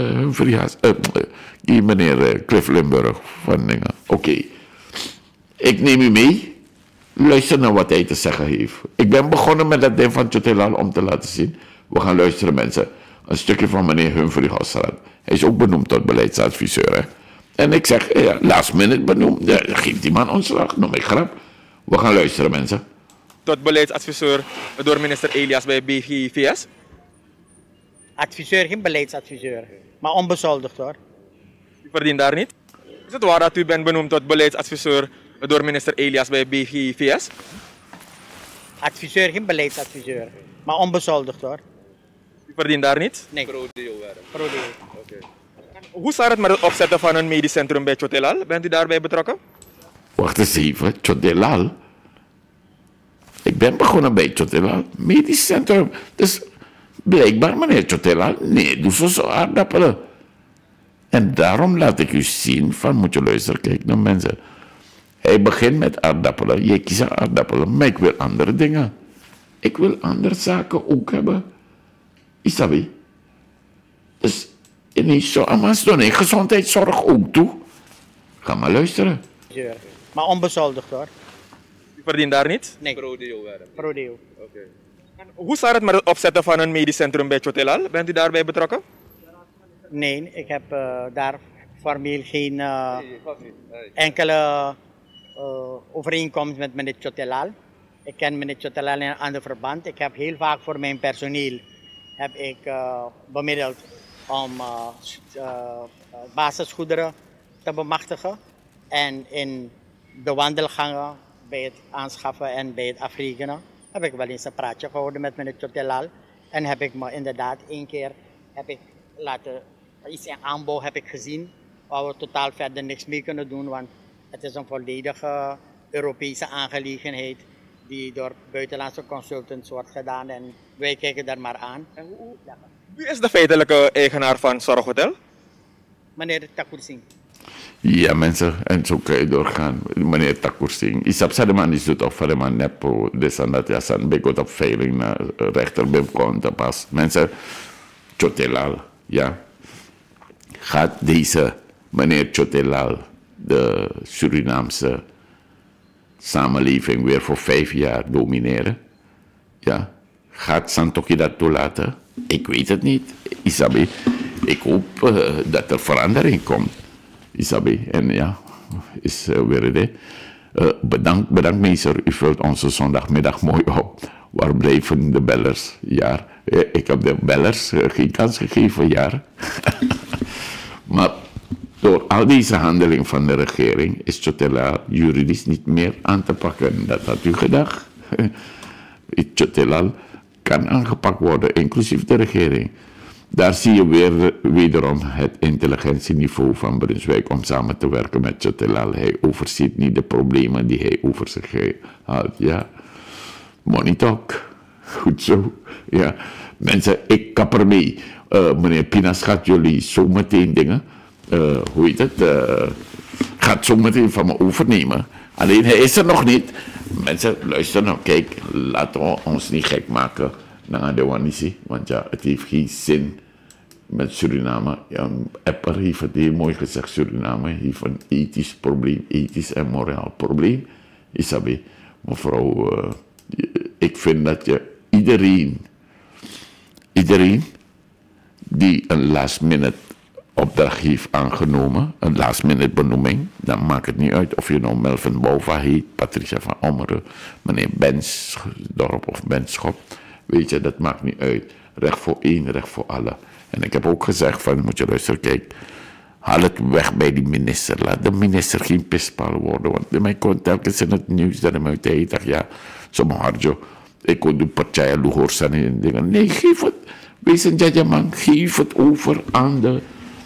die meneer Cliff Limburg van dingen. Oké. Ik neem u mee. Luister naar wat hij te zeggen heeft. Ik ben begonnen met dat ding van Chotelal om te laten zien. We gaan luisteren, mensen. Een stukje van meneer Humphrey Hassarat. Hij is ook benoemd tot beleidsadviseur. Hè? En ik zeg, ja, last minute benoemd. Ja, geef die man ontslag. Noem ik grap. We gaan luisteren, mensen. Tot beleidsadviseur door minister Elias bij BGVS? Adviseur, geen beleidsadviseur. Maar onbezoldigd hoor. U verdient daar niet? Is het waar dat u bent benoemd tot beleidsadviseur door minister Elias bij BGVS? Adviseur, geen beleidsadviseur. Maar onbezoldigd hoor. U verdient daar niet? Nee. Pro-deo. Okay. Hoe staat het met het opzetten van een medisch centrum bij Chotelal? Bent u daarbij betrokken? Wacht eens even, Chotelal? Ik ben begonnen bij Chotelal, medisch centrum. Dus blijkbaar meneer Chotelal, nee, doe zo aardappelen. En daarom laat ik u zien van, moet je luisteren, kijk naar mensen. Hij begint met aardappelen, jij kiest aardappelen, maar ik wil andere dingen. Ik wil andere zaken ook hebben. Isabi. Dus ineens zo amas doen, en gezondheidszorg ook toe. Ga maar luisteren. Maar onbezoldigd hoor. U verdient daar niet? Nee. Pro-deo. Okay. Hoe staat het met het opzetten van een medisch centrum bij Chotelal? Bent u daarbij betrokken? Nee, ik heb daar formeel geen enkele overeenkomst met meneer Chotelal. Ik ken meneer Chotelal in een ander verband. Ik heb heel vaak voor mijn personeel bemiddeld om basisgoederen te bemachtigen. En in de wandelgangen bij het aanschaffen en bij het afrekenen heb ik wel eens een praatje gehouden met meneer Chotelal. En heb ik me inderdaad één keer iets in aanbouw heb ik gezien waar we totaal verder niks mee kunnen doen, want het is een volledige Europese aangelegenheid die door buitenlandse consultants wordt gedaan en wij kijken daar maar aan. Wie is de feitelijke eigenaar van Zorghotel? Meneer Thakur Singh. Ja, mensen, en zo kan je doorgaan. Meneer Thakur Singh. Isap sa de man is het of van de man nepo, dus aan dat ja, san bekot op veiling naar rechter Bim Konte pas. Mensen, Chotelal, ja. Gaat deze meneer Chotelal de Surinaamse samenleving weer voor 5 jaar domineren? Ja. Gaat Santokje dat toelaten? Ik weet het niet, Isabi. Ik hoop dat er verandering komt, Isabi. En ja, is weer het. Bedankt meester, u vult onze zondagmiddag mooi op. Waar blijven de bellers? Ja, ik heb de bellers geen kans gegeven, ja. Maar door al deze handeling van de regering is Chotelal juridisch niet meer aan te pakken. Dat had u gedacht. Chotelal kan aangepakt worden, inclusief de regering. Daar zie je wederom het intelligentieniveau van Brunswijk om samen te werken met Chotelal. Hij overziet niet de problemen die hij over zich haalt. Ja, money talk. Goed zo. Ja, mensen, ik kap ermee. Meneer Pinas gaat jullie zo meteen dingen, hoe heet het, gaat zo meteen van me overnemen. Alleen hij is er nog niet. Mensen, luister nou, kijk, laten we ons niet gek maken naar de Wanisi, want ja, het heeft geen zin met Suriname. Ja, Epper heeft het heel mooi gezegd, Suriname heeft een ethisch probleem, ethisch en moraal probleem. Isabi, mevrouw, ik vind dat je iedereen iedereen die een last minute opdracht heeft aangenomen, een last minute benoeming, dan maakt het niet uit of je nou Melvin Bouva heet, Patricia van Ommeren, meneer Bensdorp of Benschop, weet je, dat maakt niet uit. Recht voor één, recht voor alle. En ik heb ook gezegd van, moet je luisteren, kijk, haal het weg bij die minister. Laat de minister geen pispaal worden. Want bij mij komt telkens in het nieuws dat hij me uit dacht, ja, zo'n harjo, ik kon doen partij Luhorsan en dingen. Nee, geef het. Wees een judgeman, geef het over aan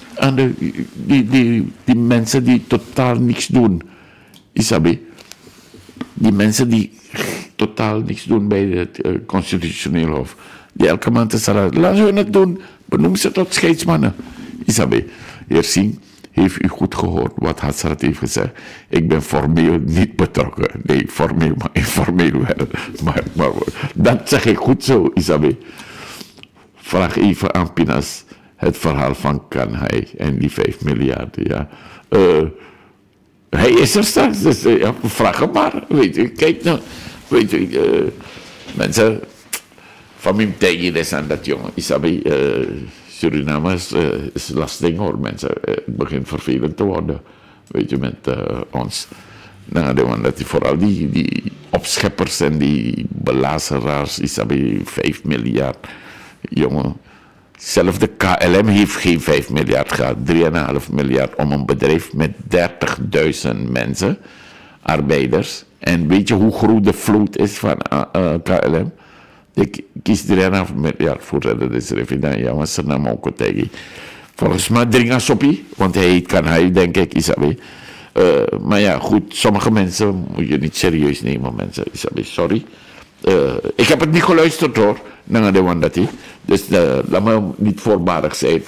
die mensen die totaal niks doen. Isabi, die mensen die totaal niks doen bij het constitutioneel hof. Die elke maand is salaris. Laten we het doen. Benoem ze tot scheidsmannen. Isabi, heer Singh, heeft u goed gehoord wat Hassad heeft gezegd? Ik ben formeel niet betrokken. Nee, formeel, maar informeel wel. Maar dat zeg ik goed zo, Isabi. Vraag even aan Pinas het verhaal van kan hij en die 5 miljard. Ja. Hij is er straks, dus ja, vraag hem maar. Weet u, kijk nou. Weet u, mensen, van mijn tegen is aan dat jongen. Isabi, Suriname is lastig hoor, mensen. Het begint vervelend te worden. Weet je, met ons. Nou, dat vooral die opscheppers en die belazeraars, Isabi, 5 miljard. Jongen, zelfs de KLM heeft geen 5 miljard gehad, 3,5 miljard om een bedrijf met 30.000 mensen, arbeiders. En weet je hoe groot de vloot is van KLM? Ik kies 3,5 miljard voor dat is er. Ja, maar ze namen ook tegen. Volgens mij dringen soppie, want hij kan hij, denk ik, Isabi. Maar ja, goed, sommige mensen moet je niet serieus nemen, mensen. Isabi, sorry. Ik heb het niet geluisterd hoor, naar de Wandati. Dus laat me niet voorbarig zijn.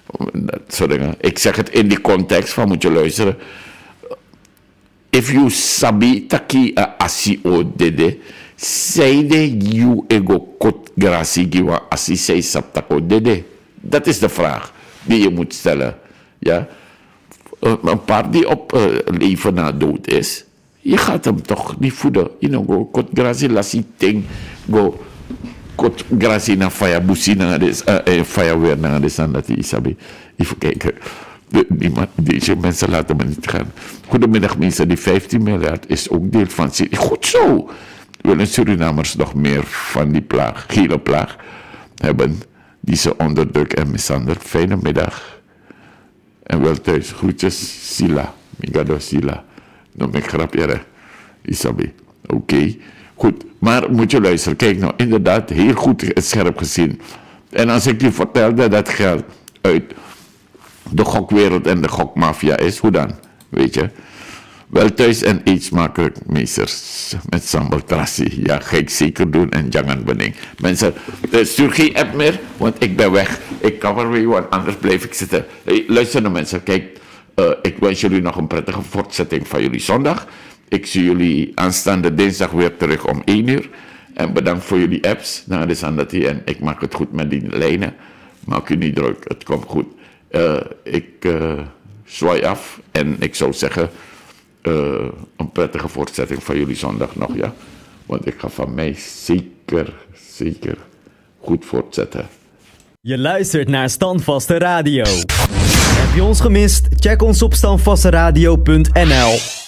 Ik zeg het in die context van moet je luisteren. If you sabi taki asi o dede, zeide you ego kot grasi giwa asi sei saptako dede. Dat is de vraag die je moet stellen. Ja? Een paar die op leven na dood is, je gaat hem toch niet voeden. You know, go kot grasi lasi ting, go kot grasi na faya busi na faya weer na de sandati isabi. Even kijken. Deze mensen laten me niet gaan. Goedemiddag mensen, die 15 miljard is ook deel van Suriname. Goed zo! Willen Surinamers nog meer van die plaag, gele plaag hebben, die ze onderdrukt en mishandelt? Fijne middag. En wel thuis. Groetjes, Sila. Migado Sila. Noem ik grapje, Isabi. Oké. Goed. Maar moet je luisteren. Kijk nou, inderdaad, heel goed scherp gezien. En als ik je vertelde dat geld uit de gokwereld en de gokmafia is, hoe dan? Weet je? Wel thuis en eetsmakermeesters met sambal trassi. Ja, ga ik zeker doen en jangan bening. Mensen, stuur geen app meer, want ik ben weg. Ik kan er weer, want anders blijf ik zitten. Hey, luister naar mensen, kijk, ik wens jullie nog een prettige voortzetting van jullie zondag. Ik zie jullie aanstaande dinsdag weer terug om 1 uur. En bedankt voor jullie apps. Nou, dat is aan dat hier. En ik maak het goed met die lijnen. Maak u niet druk, het komt goed. Ik zwaai af en ik zou zeggen, een prettige voortzetting van jullie zondag nog, ja. Want ik ga van mij zeker goed voortzetten. Je luistert naar Standvaste Radio. Heb je ons gemist? Check ons op standvasteradio.nl.